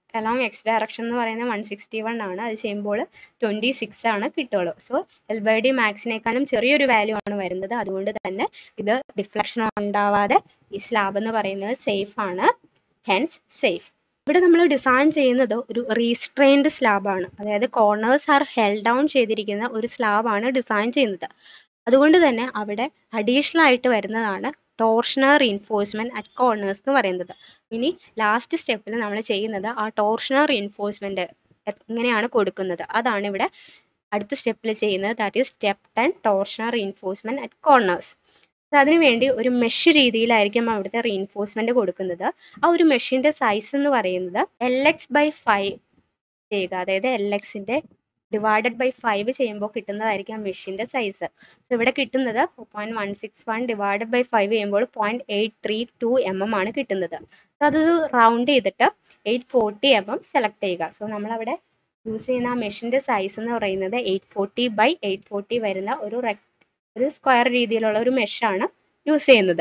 along X direction എന്ന് പറയുന്നത് വൺ സിക്സ്റ്റി വൺ ആണ്. അത് ചെയ്യുമ്പോൾ ട്വൻറ്റി സിക്സ് ആണ് കിട്ടുള്ളൂ. സോ എൽ ബൈ ഡി മാക്സിനേക്കാളും ചെറിയൊരു വാല്യൂ ആണ് വരുന്നത്. അതുകൊണ്ട് തന്നെ ഇത് ഡിഫ്ലക്ഷൻ ഉണ്ടാവാതെ ഈ സ്ലാബ് എന്ന് പറയുന്നത് സേഫ് ആണ്. Hence safe. ഇവിടെ നമ്മൾ ഡിസൈൻ ചെയ്യുന്നത് ഒരു റീസ്ട്രെയിൻഡ് സ്ലാബാണ്. അതായത് കോർണേഴ്സ് ആർ ഹെൽഡ് ഡൗൺ ചെയ്തിരിക്കുന്ന ഒരു സ്ലാബാണ് ഡിസൈൻ ചെയ്യുന്നത്. അതുകൊണ്ട് തന്നെ അവിടെ അഡീഷണൽ ആയിട്ട് വരുന്നതാണ് ടോർഷണൽ റീൻഫോഴ്സ്മെന്റ് അറ്റ് കോർണേഴ്സ് എന്ന് പറയുന്നത്. ഇനി ലാസ്റ്റ് സ്റ്റെപ്പിൽ നമ്മൾ ചെയ്യുന്നത് ആ ടോർഷണൽ റീൻഫോഴ്സ്മെന്റ് എങ്ങനെയാണ് കൊടുക്കുന്നത് അതാണ് ഇവിടെ അടുത്ത സ്റ്റെപ്പിൽ ചെയ്യുന്നത്. That is step ten torsional reinforcement at corners. അതിനുവേണ്ടി ഒരു മെഷ് രീതിയിലായിരിക്കും അവിടുത്തെ റീൻഫോഴ്സ്മെന്റ് കൊടുക്കുന്നത്. ആ ഒരു മെഷിന്റെ സൈസ് എന്ന് പറയുന്നത് എൽ എക്സ് ബൈ ഫൈവ് ചെയ്യുക. അതായത് എൽ എക്സിന്റെ ഡിവൈഡഡ് ബൈ ഫൈവ് ചെയ്യുമ്പോൾ കിട്ടുന്നതായിരിക്കും മെഷിന്റെ സൈസ്. സോ ഇവിടെ കിട്ടുന്നത് four point one six one divided by five ചെയ്യുമ്പോൾ point eight three two M M ആണ് കിട്ടുന്നത്. സോ അത് റൗണ്ട് ചെയ്തിട്ട് eight forty M M select ചെയ്യുക. സോ നമ്മളവിടെ യൂസ് ചെയ്യുന്ന ആ മെഷിന്റെ സൈസ് എന്ന് പറയുന്നത് eight forty by eight forty വരുന്ന ഒരു റെക് ഒരു സ്ക്വയർ രീതിയിലുള്ള ഒരു മെഷാണ് യൂസ് ചെയ്യുന്നത്.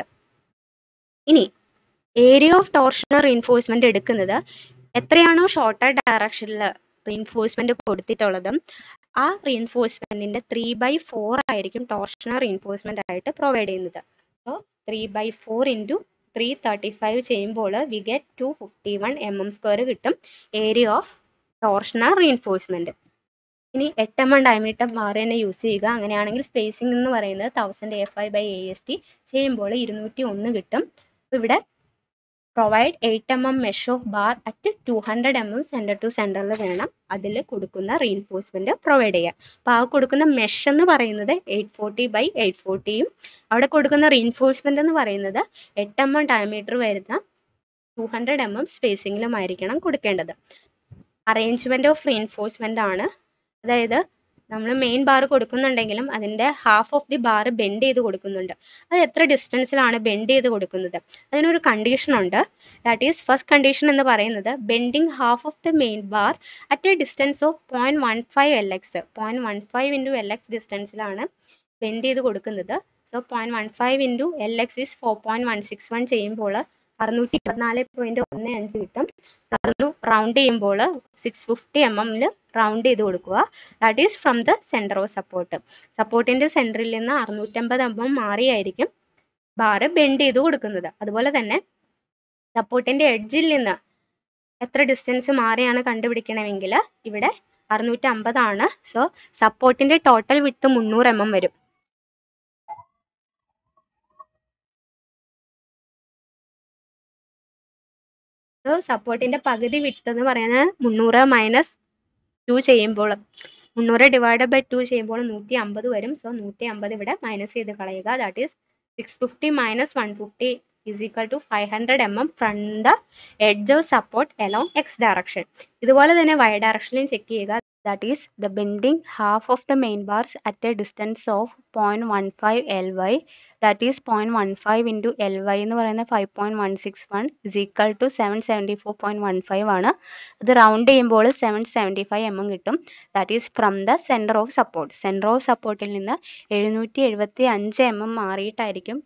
ഇനി ഏരിയ ഓഫ് ടോർഷണൽ റീൻഫോഴ്സ്മെന്റ് എടുക്കുന്നത് എത്രയാണോ ഷോർട്ടർ ഡയറക്ഷനിൽ റീൻഫോഴ്സ്മെന്റ് കൊടുത്തിട്ടുള്ളതും ആ റീൻഫോഴ്സ്മെന്റിന്റെ ത്രീ ബൈ ഫോർ ആയിരിക്കും ടോർഷണൽ റീൻഫോഴ്സ്മെന്റ് ആയിട്ട് പ്രൊവൈഡ് ചെയ്യുന്നത്. So three by four into three thirty five ചെയ്യുമ്പോൾ we get two fifty one M M square കിട്ടും ഏരിയ ഓഫ് ടോർഷണൽ റീൻഫോഴ്സ്മെന്റ്. ഇനി എട്ട് എം എം ഡയമീറ്റർ ബാർ തന്നെ യൂസ് ചെയ്യുക. അങ്ങനെയാണെങ്കിൽ സ്പേസിംഗ് എന്ന് പറയുന്നത് thousand F I by A S T ചെയ്യുമ്പോൾ ഇരുന്നൂറ്റി ഒന്ന് കിട്ടും. ഇവിടെ provide eight M M mesh of bar at two hundred M M centre to സെൻറ്ററിൽ വേണം അതിൽ കൊടുക്കുന്ന റീൻഫോഴ്സ്മെന്റ് പ്രൊവൈഡ് ചെയ്യാൻ. അപ്പോൾ ആ കൊടുക്കുന്ന മെഷ് എന്ന് പറയുന്നത് എയ്റ്റ് ഫോർട്ടി ബൈ എയ്റ്റ് ഫോർട്ടിയും അവിടെ കൊടുക്കുന്ന റീൻഫോഴ്സ്മെന്റ് എന്ന് പറയുന്നത് എട്ട് എം എം ഡയമീറ്റർ വരുന്ന ടു ഹൺഡ്രഡ് എം എം സ്പേസിങ്ങിലുമായിരിക്കണം കൊടുക്കേണ്ടത്. അറേഞ്ച്മെന്റ് ഓഫ് റീൻഫോഴ്സ്മെന്റ് ആണ്. അതായത് നമ്മൾ മെയിൻ ബാർ കൊടുക്കുന്നുണ്ടെങ്കിലും അതിൻ്റെ half of the bar bend ചെയ്ത് കൊടുക്കുന്നുണ്ട്. അത് എത്ര ഡിസ്റ്റൻസിലാണ് ബെൻഡ് ചെയ്ത് കൊടുക്കുന്നത് അതിനൊരു കണ്ടീഷൻ ഉണ്ട്. ദാറ്റ് ഈസ് ഫസ്റ്റ് കണ്ടീഷൻ എന്ന് പറയുന്നത് bending half of the main bar at a distance of point one five L X point one five into L X ഡിസ്റ്റൻസിലാണ് ബെൻഡ് ചെയ്ത് കൊടുക്കുന്നത്. So point one five into L X is four point one six one ചെയ്യുമ്പോൾ അറുന്നൂറ്റി ഇരുപത്തിനാല് point ഒന്ന് അഞ്ച് കിട്ടും. അറുന്നൂറ് റൗണ്ട് ചെയ്യുമ്പോൾ സിക്സ് ഫിഫ്റ്റി എം എമ്മിൽ റൗണ്ട് ചെയ്ത് കൊടുക്കുക. That is from the centre of support. സപ്പോർട്ടിൻ്റെ സെൻറ്ററിൽ നിന്ന് അറുന്നൂറ്റമ്പത് എം എം മാറിയായിരിക്കും ബാറ് ബെൻഡ് ചെയ്ത് കൊടുക്കുന്നത്. അതുപോലെ തന്നെ സപ്പോർട്ടിൻ്റെ എഡ്ജിൽ നിന്ന് എത്ര ഡിസ്റ്റൻസ് മാറിയാണ് കണ്ടുപിടിക്കണമെങ്കിൽ ഇവിടെ അറുന്നൂറ്റി അമ്പതാണ്. സോ സപ്പോർട്ടിൻ്റെ ടോട്ടൽ വിഡ്ത്ത് മുന്നൂറ് എം എം വരും. സപ്പോർട്ടിന്റെ പകുതി വിഡ്ത്ത് എന്ന് പറയുന്നത് മുന്നൂറ് മൈനസ് ടു ചെയ്യുമ്പോൾ മുന്നൂറ് ഡിവൈഡ് ബൈ ടു ചെയ്യുമ്പോൾ നൂറ്റി അമ്പത് വരും. സോ നൂറ്റി അമ്പത് ഇവിടെ മൈനസ് ചെയ്ത് കളയുക. That is six fifty minus one fifty is equal to five hundred M M from the edge of support along X direction. ഇതുപോലെ തന്നെ വൈ ഡയറക്ഷനിലും ചെക്ക് ചെയ്യുക. That is the bending half of the main bars at a distance of zero point one five L Y. That is zero point one five into L Y എന്ന് പറയുന്നത് five point one six one is equal to seven seventy four point one five ആണ്. ഇത് round ചെയ്യുമ്പോൾ seven seventy five M M കിട്ടും. That is from the centre of support. Centre of സപ്പോർട്ടിൽ നിന്ന് എഴുന്നൂറ്റി എഴുപത്തി അഞ്ച് എം എം മാറിയിട്ടായിരിക്കും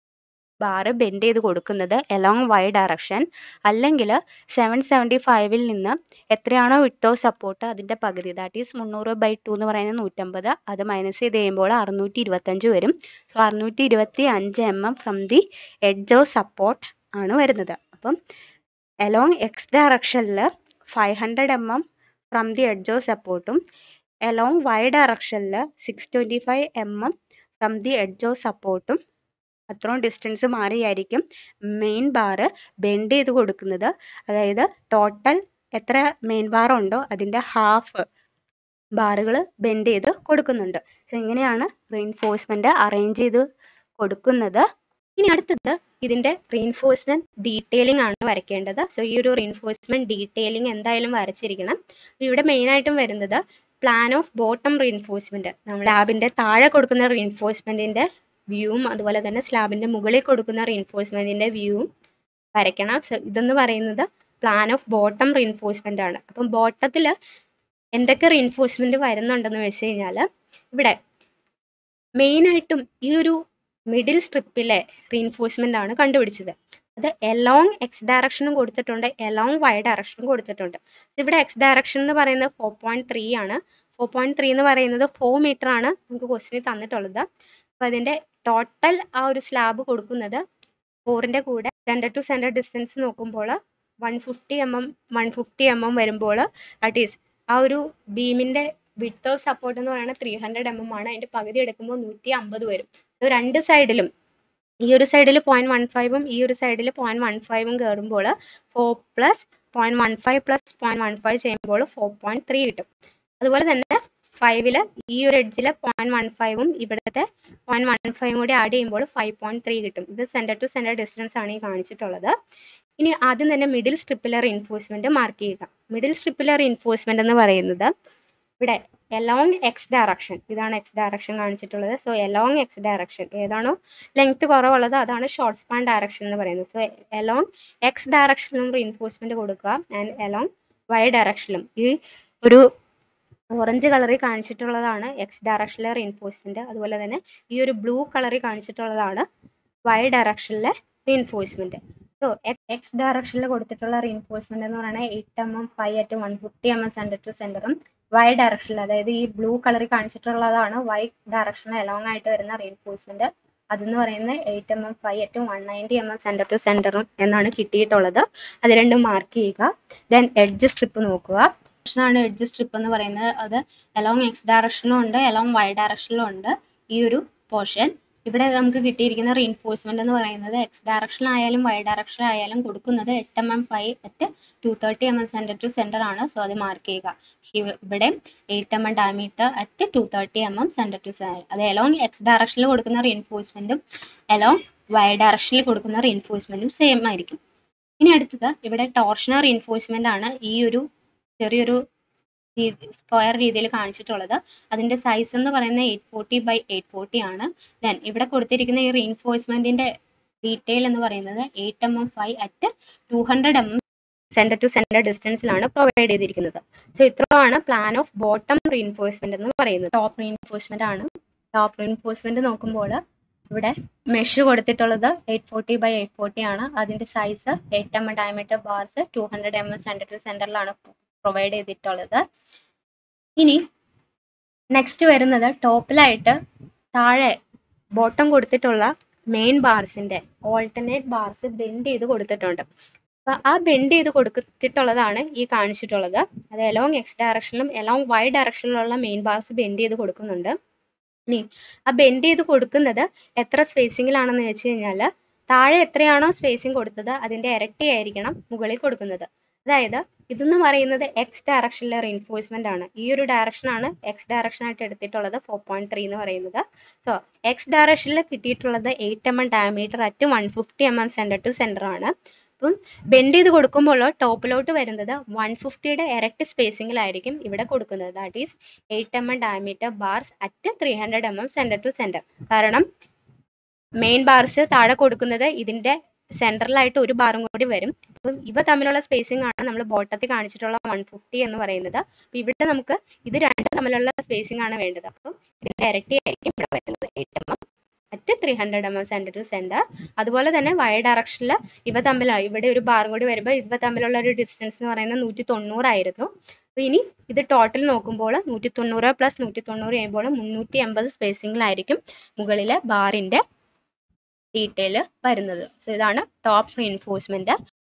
ബാറ് ബെൻഡ് ചെയ്ത് കൊടുക്കുന്നത് എലോങ് വൈ ഡയറക്ഷൻ. അല്ലെങ്കിൽ സെവൻ സെവൻറ്റി ഫൈവിൽ നിന്ന് എത്രയാണോ വിഡ്ത്ത് ഓഫ് സപ്പോർട്ട് അതിൻ്റെ പകുതി ദാറ്റ് ഈസ് മുന്നൂറ് ബൈ ടു എന്ന് പറയുന്നത് നൂറ്റമ്പത്. അത് മൈനസ് ചെയ്ത് കഴിയുമ്പോൾ അറുന്നൂറ്റി ഇരുപത്തഞ്ച് വരും. സോ അറുന്നൂറ്റി ഇരുപത്തി അഞ്ച് M M from the edge of support ആണ് വരുന്നത്. അപ്പം എലോങ് എക്സ് ഡയറക്ഷനിൽ five hundred M M from the edge of സപ്പോർട്ടും എലോങ് വൈ ഡയറക്ഷനിൽ six twenty five M M from the edge of സപ്പോർട്ടും അത്രയും ഡിസ്റ്റൻസ് മാറിയായിരിക്കും മെയിൻ ബാറ് ബെൻഡ് ചെയ്ത് കൊടുക്കുന്നത്. അതായത് ടോട്ടൽ എത്ര മെയിൻ ബാർ ഉണ്ടോ അതിൻ്റെ ഹാഫ് ബാറുകൾ ബെൻഡ് ചെയ്ത് കൊടുക്കുന്നുണ്ട്. സോ ഇങ്ങനെയാണ് റീൻഫോഴ്സ്മെന്റ് അറേഞ്ച് ചെയ്ത് കൊടുക്കുന്നത്. ഇനി അടുത്തത് ഇതിൻ്റെ റീൻഫോഴ്സ്മെന്റ് ഡീറ്റെയിലിംഗ് ആണ് വരയ്ക്കേണ്ടത്. സോ ഈ ഒരു റീൻഫോഴ്സ്മെന്റ് ഡീറ്റെയിലിംഗ് എന്തായാലും വരച്ചിരിക്കണം. ഇവിടെ മെയിനായിട്ടും വരുന്നത് പ്ലാൻ ഓഫ് ബോട്ടം റീൻഫോഴ്സ്മെന്റ്. നമ്മൾ ലാബിൻ്റെ താഴെ കൊടുക്കുന്ന റീൻഫോഴ്സ്മെന്റിന്റെ വ്യൂവും അതുപോലെ തന്നെ സ്ലാബിൻ്റെ മുകളിൽ കൊടുക്കുന്ന റീൻഫോഴ്സ്മെന്റിന്റെ വ്യൂവും വരയ്ക്കണം. സോ ഇതെന്ന് പറയുന്നത് പ്ലാൻ ഓഫ് ബോട്ടം റീൻഫോഴ്സ്മെന്റ് ആണ്. അപ്പം ബോട്ടത്തിൽ എന്തൊക്കെ റീൻഫോഴ്സ്മെന്റ് വരുന്നുണ്ടെന്ന് വെച്ച് കഴിഞ്ഞാൽ ഇവിടെ മെയിനായിട്ടും ഈ ഒരു മിഡിൽ സ്ട്രിപ്പിലെ റീൻഫോഴ്സ്മെന്റ് ആണ് കണ്ടുപിടിച്ചത്. അത് എലോങ് എക്സ് ഡയറക്ഷനും കൊടുത്തിട്ടുണ്ട്, എലോങ് വൈ ഡയറക്ഷനും കൊടുത്തിട്ടുണ്ട്. ഇവിടെ എക്സ് ഡയറക്ഷൻ എന്ന് പറയുന്നത് ഫോർ പോയിന്റ് ത്രീ ആണ്. ഫോർ പോയിന്റ് ത്രീ എന്ന് പറയുന്നത് ഫോർ മീറ്റർ ആണ് നമുക്ക് ക്വസ്റ്റിന് തന്നിട്ടുള്ളത്. അപ്പോൾ അതിൻ്റെ ടോട്ടൽ ആ ഒരു സ്ലാബ് കൊടുക്കുന്നത് ഫോറിൻ്റെ കൂടെ സെൻറ്റർ ടു സെൻറ്റർ ഡിസ്റ്റൻസ് നോക്കുമ്പോൾ one fifty M M one fifty M M വരുമ്പോൾ ദാറ്റ് ഈസ് ആ ഒരു ബീമിൻ്റെ വിഡ്ത്ത് ഓഫ് സപ്പോർട്ട് എന്ന് പറയുന്നത് ത്രീ ഹൺഡ്രഡ് എം എം ആണ്. അതിൻ്റെ പകുതി എടുക്കുമ്പോൾ നൂറ്റി അമ്പത് വരും. രണ്ട് സൈഡിലും ഈ ഒരു സൈഡിൽ പോയിന്റ് വൺ ഫൈവും ഈ ഒരു സൈഡിൽ പോയിന്റ് വൺ ഫൈവും കയറുമ്പോൾ four plus point one five plus point one five ചെയ്യുമ്പോൾ ഫോർ പോയിന്റ് ത്രീ കിട്ടും. അതുപോലെ തന്നെ ഫൈവില് ഈ ഒരു എഡ്ജിൽ പോയിന്റ് വൺ ഫൈവും ഇവിടുത്തെ പോയിന്റ് വൺ ഫൈവും കൂടി ആഡ് ചെയ്യുമ്പോൾ ഫൈവ് പോയിന്റ് ത്രീ കിട്ടും. ഇത് സെൻറ്റർ ടു സെൻറ്റർ ഡിസ്റ്റൻസ് ആണ് ഈ കാണിച്ചിട്ടുള്ളത്. ഇനി ആദ്യം തന്നെ മിഡിൽ സ്ട്രിപ്പിലെ റീൻഫോഴ്സ്മെന്റ് മാർക്ക് ചെയ്യുക. മിഡിൽ സ്ട്രിപ്പിലെ റീൻഫോഴ്സ്മെന്റ് എന്ന് പറയുന്നത് ഇവിടെ എലോങ് എക്സ് ഡയറക്ഷൻ, ഇതാണ് എക്സ് ഡയറക്ഷൻ കാണിച്ചിട്ടുള്ളത്. സോ എലോങ് എക്സ് ഡയറക്ഷൻ ഏതാണോ ലെങ്ത് കുറവുള്ളത് അതാണ് ഷോർട്ട് സ്പാൻ ഡയറക്ഷൻ എന്ന് പറയുന്നത്. സോ എലോങ് എക്സ് ഡയറക്ഷനിലും റീൻഫോഴ്സ്മെന്റ് കൊടുക്കുക ആൻഡ് എലോങ് വൈ ഡയറക്ഷനിലും. ഈ ഒരു ഓറഞ്ച് കളറിൽ കാണിച്ചിട്ടുള്ളതാണ് എക്സ് ഡയറക്ഷനിലെ റീൻഫോഴ്സ്മെന്റ്. അതുപോലെ തന്നെ ഈ ഒരു ബ്ലൂ കളറിൽ കാണിച്ചിട്ടുള്ളതാണ് വൈ ഡയറക്ഷനിലെ റീൻഫോഴ്സ്മെന്റ്. സോ എക്സ് ഡയറക്ഷനിൽ കൊടുത്തിട്ടുള്ള റീൻഫോഴ്സ്മെന്റ് എന്ന് പറയുന്നത് eight M M five at one fifty M M centre to സെൻറ്ററും വൈ ഡയറക്ഷനിൽ അതായത് ഈ ബ്ലൂ കളറിൽ കാണിച്ചിട്ടുള്ളതാണ് വൈ ഡയറക്ഷനിൽ എലോങ് ആയിട്ട് വരുന്ന റീൻഫോഴ്സ്മെന്റ്. അതെന്ന് പറയുന്നത് eight M M five at one ninety M M centre to സെൻറ്ററും എന്നാണ് കിട്ടിയിട്ടുള്ളത്. അത് രണ്ടും മാർക്ക് ചെയ്യുക. ദെൻ എഡ്ജ് സ്ട്രിപ്പ് നോക്കുക. ആണ് എഡ്ജ് സ്ട്രിപ്പ് എന്ന് പറയുന്നത്. അത് എലോങ് എക്സ് ഡയറക്ഷനിലും ഉണ്ട് എലോങ് വൈ ഡയറക്ഷനിലും ഉണ്ട് ഈ ഒരു പോർഷൻ. ഇവിടെ നമുക്ക് കിട്ടിയിരിക്കുന്ന റീൻഫോഴ്സ്മെന്റ് എന്ന് പറയുന്നത് എക്സ് ഡയറക്ഷനിലായാലും വൈ ഡയറക്ഷനിലായാലും കൊടുക്കുന്നത് എട്ട് M M five at two thirty M M centre to centre ആണ്. സോ അത് മാർക്ക് ചെയ്യുക. ഇവിടെ eight M M diameter at two thirty M M centre to centre. അത് എലോങ് എക്സ് ഡയറക്ഷനിൽ കൊടുക്കുന്ന റീൻഫോഴ്സ്മെന്റും എലോങ് വൈ ഡയറക്ഷനിൽ കൊടുക്കുന്ന റീൻഫോഴ്സ്മെന്റും സെയിം ആയിരിക്കും. ഇനി അടുത്തത് ഇവിടെ ടോർഷണൽ റീൻഫോഴ്സ്മെന്റ് ആണ് ഈ ഒരു ചെറിയൊരു സ്ക്വയർ രീതിയിൽ കാണിച്ചിട്ടുള്ളത്. അതിന്റെ സൈസ് എന്ന് പറയുന്നത് eight forty by eight forty ആണ്. ദെൻ ഇവിടെ കൊടുത്തിരിക്കുന്ന ഈ റീൻഫോഴ്സ്മെന്റിന്റെ ഡീറ്റെയിൽ എന്ന് പറയുന്നത് eight M M five at two hundred M M centre to centre ഡിസ്റ്റൻസിലാണ് പ്രൊവൈഡ് ചെയ്തിരിക്കുന്നത്. സോ ഇത്രയാണ് പ്ലാൻ ഓഫ് ബോട്ടം റീൻഫോഴ്സ്മെന്റ് എന്ന് പറയുന്നത്. ടോപ്പ് റീൻഫോഴ്സ്മെന്റ് ആണ്. ടോപ്പ് റീൻഫോഴ്സ്മെന്റ് നോക്കുമ്പോൾ ഇവിടെ മെഷ് കൊടുത്തിട്ടുള്ളത് eight forty by eight forty ആണ്. അതിന്റെ size eight M M diameter bars two hundred M M centre to സെൻറ്ററിലാണ് provide ചെയ്തിട്ടുള്ളത്. ഇനി നെക്സ്റ്റ് വരുന്നത് ടോപ്പിലായിട്ട് താഴെ ബോട്ടം കൊടുത്തിട്ടുള്ള മെയിൻ ബാർസിന്റെ ഓൾട്ടർനേറ്റ് ബാർസ് ബെൻഡ് ചെയ്ത് കൊടുത്തിട്ടുണ്ട്. അപ്പൊ ആ ബെൻഡ് ചെയ്ത് കൊടുത്തിട്ടുള്ളതാണ് ഈ കാണിച്ചിട്ടുള്ളത്. അത് എലോങ് എക്സ് ഡയറക്ഷനിലും എലോങ് വൈ ഡയറക്ഷനിലുള്ള മെയിൻ ബാർസ് ബെൻഡ് ചെയ്ത് കൊടുക്കുന്നുണ്ട്. ഇനി ആ ബെൻഡ് ചെയ്ത് കൊടുക്കുന്നത് എത്ര സ്പേസിങ്ങിലാണെന്ന് വെച്ച് കഴിഞ്ഞാൽ താഴെ എത്രയാണോ സ്പേസിങ് കൊടുത്തത് അതിന്റെ ഇരട്ടി ആയിരിക്കണം മുകളിൽ കൊടുക്കുന്നത്. അതായത് ഇതെന്ന് പറയുന്നത് എക്സ് ഡയറക്ഷനിലെ റീൻഫോഴ്സ്മെന്റ് ആണ്. ഈ ഒരു ഡയറക്ഷനാണ് എക്സ് ഡയറക്ഷൻ ആയിട്ട് എടുത്തിട്ടുള്ളത് ഫോർ പോയിന്റ് ത്രീ എന്ന് പറയുന്നത്. സോ എക്സ് ഡയറക്ഷനിൽ കിട്ടിയിട്ടുള്ളത് eight M M diameter at one fifty M M centre to centre ആണ്. അപ്പം ബെൻഡ് ചെയ്ത് കൊടുക്കുമ്പോൾ ടോപ്പിലോട്ട് വരുന്നത് വൺ ഫിഫ്റ്റിയുടെ ഇരട്ടി സ്പേസിങ്ങിലായിരിക്കും ഇവിടെ കൊടുക്കുന്നത്. That is eight M M diameter bars at three hundred M M centre to centre. കാരണം മെയിൻ ബാർസ് താഴെ കൊടുക്കുന്നത് ഇതിന്റെ സെൻട്രലായിട്ട് ഒരു ബാറും കൂടി വരും. അപ്പം ഇവ തമ്മിലുള്ള സ്പേസിംഗ് ആണ് നമ്മൾ ബോട്ടത്തിൽ കാണിച്ചിട്ടുള്ള വൺ ഫിഫ്റ്റി എന്ന് പറയുന്നത്. അപ്പം ഇവിടെ നമുക്ക് ഇത് രണ്ടും തമ്മിലുള്ള സ്പേസിംഗ് ആണ് വേണ്ടത്. അപ്പം ഇതിന്റെ ഇരട്ടി ആയിരിക്കും ഇവിടെ വരുന്നത് eight M M at three hundred M M centre to centre. അതുപോലെ തന്നെ വൈ ഡയറക്ഷനിൽ ഇവ തമ്മിലാണ് ഇവിടെ ഒരു ബാറും കൂടി വരുമ്പോൾ ഇവ തമ്മിലുള്ള ഒരു ഡിസ്റ്റൻസ് എന്ന് പറയുന്നത് നൂറ്റി തൊണ്ണൂറായിരുന്നു. അപ്പോൾ ഇനി ഇത് ടോട്ടൽ നോക്കുമ്പോൾ നൂറ്റി തൊണ്ണൂറ് പ്ലസ് നൂറ്റി തൊണ്ണൂറ് ചെയ്യുമ്പോൾ മുന്നൂറ്റി എൺപത് സ്പേസിങ്ങിലായിരിക്കും മുകളിലെ ബാറിന്റെ ഡീറ്റെയിൽ വരുന്നത്. സോ ഇതാണ് ടോപ്പ് റീൻഫോഴ്സ്മെന്റ്.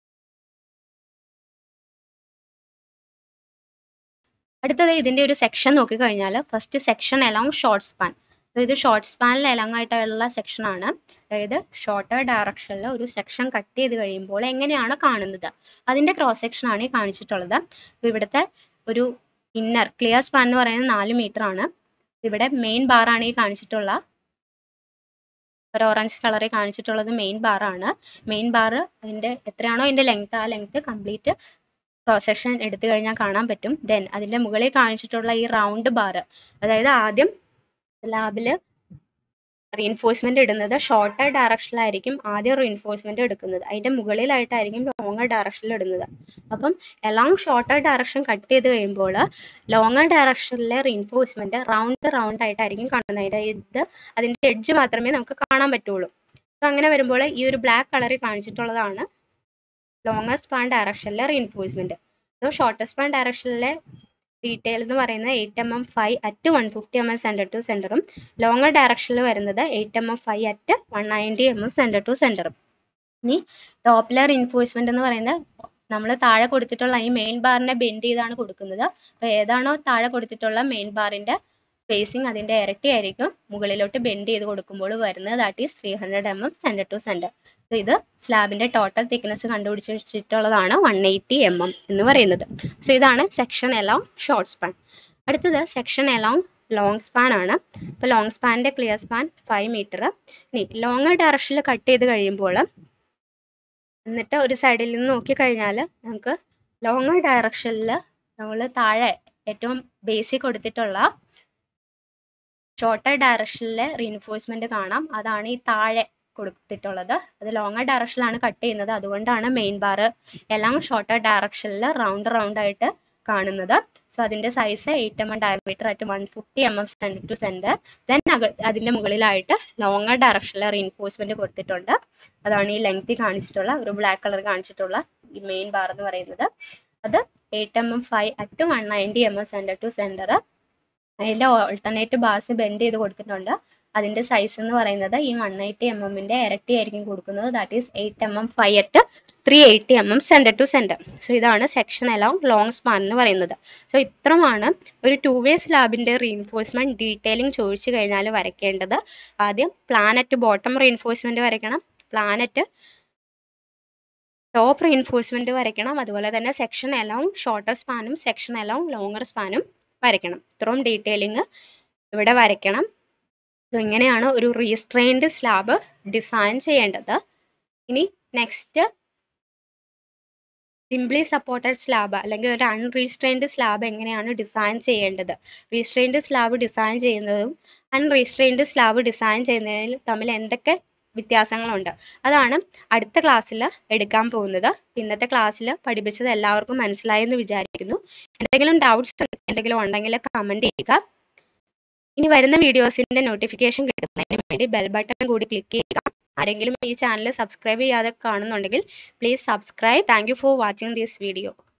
അടുത്തത് ഇതിന്റെ ഒരു സെക്ഷൻ നോക്കിക്കഴിഞ്ഞാൽ first section along short span. ഇത് ഷോർട്ട് സ്പാനിൽ എലോങ് ആയിട്ടുള്ള സെക്ഷൻ ആണ്. അതായത് ഷോർട്ടർ ഡയറക്ഷനിൽ ഒരു സെക്ഷൻ കട്ട് ചെയ്ത് കഴിയുമ്പോൾ എങ്ങനെയാണ് കാണുന്നത് അതിന്റെ ക്രോസ് സെക്ഷൻ ആണ് ഈ കാണിച്ചിട്ടുള്ളത്. അപ്പോൾ ഇവിടുത്തെ ഒരു ഇന്നർ ക്ലിയർ സ്പാൻ എന്ന് പറയുന്നത് നാല് മീറ്റർ ആണ്. ഇവിടെ മെയിൻ ബാറാണ് ഈ കാണിച്ചിട്ടുള്ള ഒരു ഓറഞ്ച് കളറിൽ കാണിച്ചിട്ടുള്ളത് മെയിൻ ബാറാണ്. മെയിൻ ബാർ അതിന്റെ എത്രയാണോ അതിന്റെ ലെങ്ത് ആ ലെങ്ത് കംപ്ലീറ്റ് ക്രോസ് സെക്ഷൻ എടുത്തു കഴിഞ്ഞാൽ കാണാൻ പറ്റും. ദെൻ അതിന്റെ മുകളിൽ കാണിച്ചിട്ടുള്ള ഈ റൗണ്ട് ബാർ, അതായത് ആദ്യം സ്ലാബിൽ റീൻഫോഴ്സ്മെന്റ് ഇടുന്നത് ഷോർട്ടർ ഡയറക്ഷനിലായിരിക്കും ആദ്യം റീൻഫോഴ്സ്മെന്റ് എടുക്കുന്നത്. അതിന്റെ മുകളിലായിട്ടായിരിക്കും ലോങ്ങർ ഡയറക്ഷനിൽ ഇടുന്നത്. അപ്പം എലോങ് ഷോർട്ടർ ഡയറക്ഷൻ കട്ട് ചെയ്ത് കഴിയുമ്പോൾ ലോങ്ങർ ഡയറക്ഷനിലെ റീൻഫോഴ്സ്മെന്റ് റൗണ്ട് റൗണ്ട് ആയിട്ടായിരിക്കും കാണുന്നത്. ഇത് അതിന്റെ എഡ്ജ് മാത്രമേ നമുക്ക് കാണാൻ പറ്റുള്ളൂ. അങ്ങനെ വരുമ്പോൾ ഈ ഒരു ബ്ലാക്ക് കളറിൽ കാണിച്ചിട്ടുള്ളതാണ് ലോങ്ങർ സ്പാൻ ഡയറക്ഷനിലെ റീഇൻഫോഴ്സ്മെന്റ്. സോ ഷോർട്ടർ സ്പാൻ ഡയറക്ഷനിലെ ഡീറ്റെയിൽ എന്ന് പറയുന്നത് eight M M five at one fifty M M centre to സെൻറ്ററും ലോങ്ങർ ഡയറക്ഷനിൽ വരുന്നത് eight M M five at one ninety M M centre to സെൻറ്ററും. ഇനി ടോപ്പിലെ റീഇൻഫോഴ്സ്മെന്റ് എന്ന് പറയുന്നത് നമ്മൾ താഴെ കൊടുത്തിട്ടുള്ള ഈ മെയിൻ ബാറിനെ ബെൻഡ് ചെയ്താണ് കൊടുക്കുന്നത്. അപ്പോൾ ഏതാണോ താഴെ കൊടുത്തിട്ടുള്ള മെയിൻ ബാറിന്റെ സ്പേസിങ് അതിന്റെ ഇരട്ടി ആയിരിക്കും മുകളിലോട്ട് ബെൻഡ് ചെയ്ത് കൊടുക്കുമ്പോൾ വരുന്നത്. That is three hundred M M centre to centre. So ഇത് സ്ലാബിന്റെ ടോട്ടൽ തിക്നെസ് കണ്ടുപിടിച്ചിട്ടുള്ളതാണ് വൺ എയ്റ്റി എം എം എന്ന് പറയുന്നത്. സോ ഇതാണ് സെക്ഷൻ എലോങ് ഷോർട്ട് സ്പാൻ. അടുത്തത് സെക്ഷൻ എലോങ് ലോങ് സ്പാൻ ആണ്. ഇപ്പോൾ ലോങ് സ്പാനിന്റെ ക്ലിയർ സ്പാൻ ഫൈവ് മീറ്റർ. ഇനി ലോങ്ങർ ഡയറക്ഷനിൽ കട്ട് ചെയ്ത് കഴിയുമ്പോൾ എന്നിട്ട് ഒരു സൈഡിൽ നിന്ന് നോക്കിക്കഴിഞ്ഞാൽ നമുക്ക് ലോങ്ങർ ഡയറക്ഷനിൽ നമ്മൾ താഴെ ഏറ്റവും ബേസിക് കൊടുത്തിട്ടുള്ള ഷോർട്ടർ ഡയറക്ഷനിലെ റീഇൻഫോഴ്സ്മെന്റ് കാണാം. അതാണ് ഈ താഴെ കൊടുത്തിട്ടുള്ളത്. അത് ലോങ്ങർ ഡയറക്ഷനിലാണ് കട്ട് ചെയ്യുന്നത്. അതുകൊണ്ടാണ് മെയിൻ ബാർ എല്ലാം ഷോർട്ടർ ഡയറക്ഷനിൽ റൗണ്ട് റൗണ്ട് ആയിട്ട് കാണുന്നത്. സോ അതിന്റെ size eight M M diameter at one fifty M M centre to centre. Then അതിന്റെ മുകളിലായിട്ട് ലോങ്ങർ ഡയറക്ഷനിലെ റീഇൻഫോഴ്സ്മെന്റ് കൊടുത്തിട്ടുണ്ട്. അതാണ് ഈ ലെങ്തി കാണിച്ചിട്ടുള്ള ഒരു ബ്ലാക്ക് കളർ കാണിച്ചിട്ടുള്ള ഈ മെയിൻ ബാർ എന്ന് പറയുന്നത്. അത് eight M M five at one ninety M M centre to centre. അതിന്റെ ഓൾട്ടർനേറ്റ് ബാർസ് ബെൻഡ് ചെയ്ത് കൊടുത്തിട്ടുണ്ട്. അതിന്റെ സൈസ് എന്ന് പറയുന്നത് ഈ വൺ എയ്റ്റി എം എമ്മിന്റെ ഇരട്ടി ആയിരിക്കും കൊടുക്കുന്നത്. That is eight M M five at three eighty M M centre to centre. So ഇതാണ് സെക്ഷൻ എലോങ് ലോങ് സ്പാൻ എന്ന് പറയുന്നത്. സോ ഇത്രമാണ് ഒരു ടു വേ സ്ലാബിന്റെ റീഇൻഫോഴ്സ്മെന്റ് ഡീറ്റെയിലിംഗ് ചോദിച്ചു കഴിഞ്ഞാൽ വരയ്ക്കേണ്ടത്. ആദ്യം പ്ലാനറ്റ് ബോട്ടം റീഇൻഫോഴ്സ്മെന്റ് വരയ്ക്കണം, പ്ലാനറ്റ് ടോപ്പ് റീഇൻഫോഴ്സ്മെന്റ് വരയ്ക്കണം, അതുപോലെ തന്നെ സെക്ഷൻ എലോങ് ഷോർട്ടർ സ്പാനും സെക്ഷൻ എലോങ് ലോങ്ങർ സ്പാനും വരയ്ക്കണം. ഇത്രയും ഡീറ്റെയിലിംഗ് ഇവിടെ വരയ്ക്കണം. സോ ഇങ്ങനെയാണ് ഒരു റീസ്ട്രെയിൻഡ് സ്ലാബ് ഡിസൈൻ ചെയ്യേണ്ടത്. ഇനി നെക്സ്റ്റ് സിംപ്ലി സപ്പോർട്ടഡ് സ്ലാബ് അല്ലെങ്കിൽ ഒരു അൺറീസ്ട്രെയിൻഡ് സ്ലാബ് എങ്ങനെയാണ് ഡിസൈൻ ചെയ്യേണ്ടത്. റീസ്ട്രെയിൻഡ് സ്ലാബ് ഡിസൈൻ ചെയ്യുന്നതും അൺറീസ്ട്രെയിൻഡ് സ്ലാബ് ഡിസൈൻ ചെയ്യുന്നതിൽ തമ്മിൽ എന്തൊക്കെ വ്യത്യാസങ്ങളുണ്ട് അതാണ് അടുത്ത ക്ലാസ്സിൽ എടുക്കാൻ പോകുന്നത്. ഇന്നത്തെ ക്ലാസ്സിൽ പഠിപ്പിച്ചത് എല്ലാവർക്കും മനസ്സിലായി എന്ന് വിചാരിക്കുന്നു. എന്തെങ്കിലും ഡൗട്ട്സ് എന്തെങ്കിലും ഉണ്ടെങ്കിൽ കമന്റ് ചെയ്യുക. ഇനി വരുന്ന വീഡിയോസിന്റെ നോട്ടിഫിക്കേഷൻ കിട്ടുന്നതിന് വേണ്ടി ബെൽ ബട്ടൺ കൂടി ക്ലിക്ക് ചെയ്യുക. ആരെങ്കിലും ഈ ചാനൽ സബ്സ്ക്രൈബ് ചെയ്യാതെ കാണുന്നുണ്ടെങ്കിൽ please subscribe. Thank you for watching this video.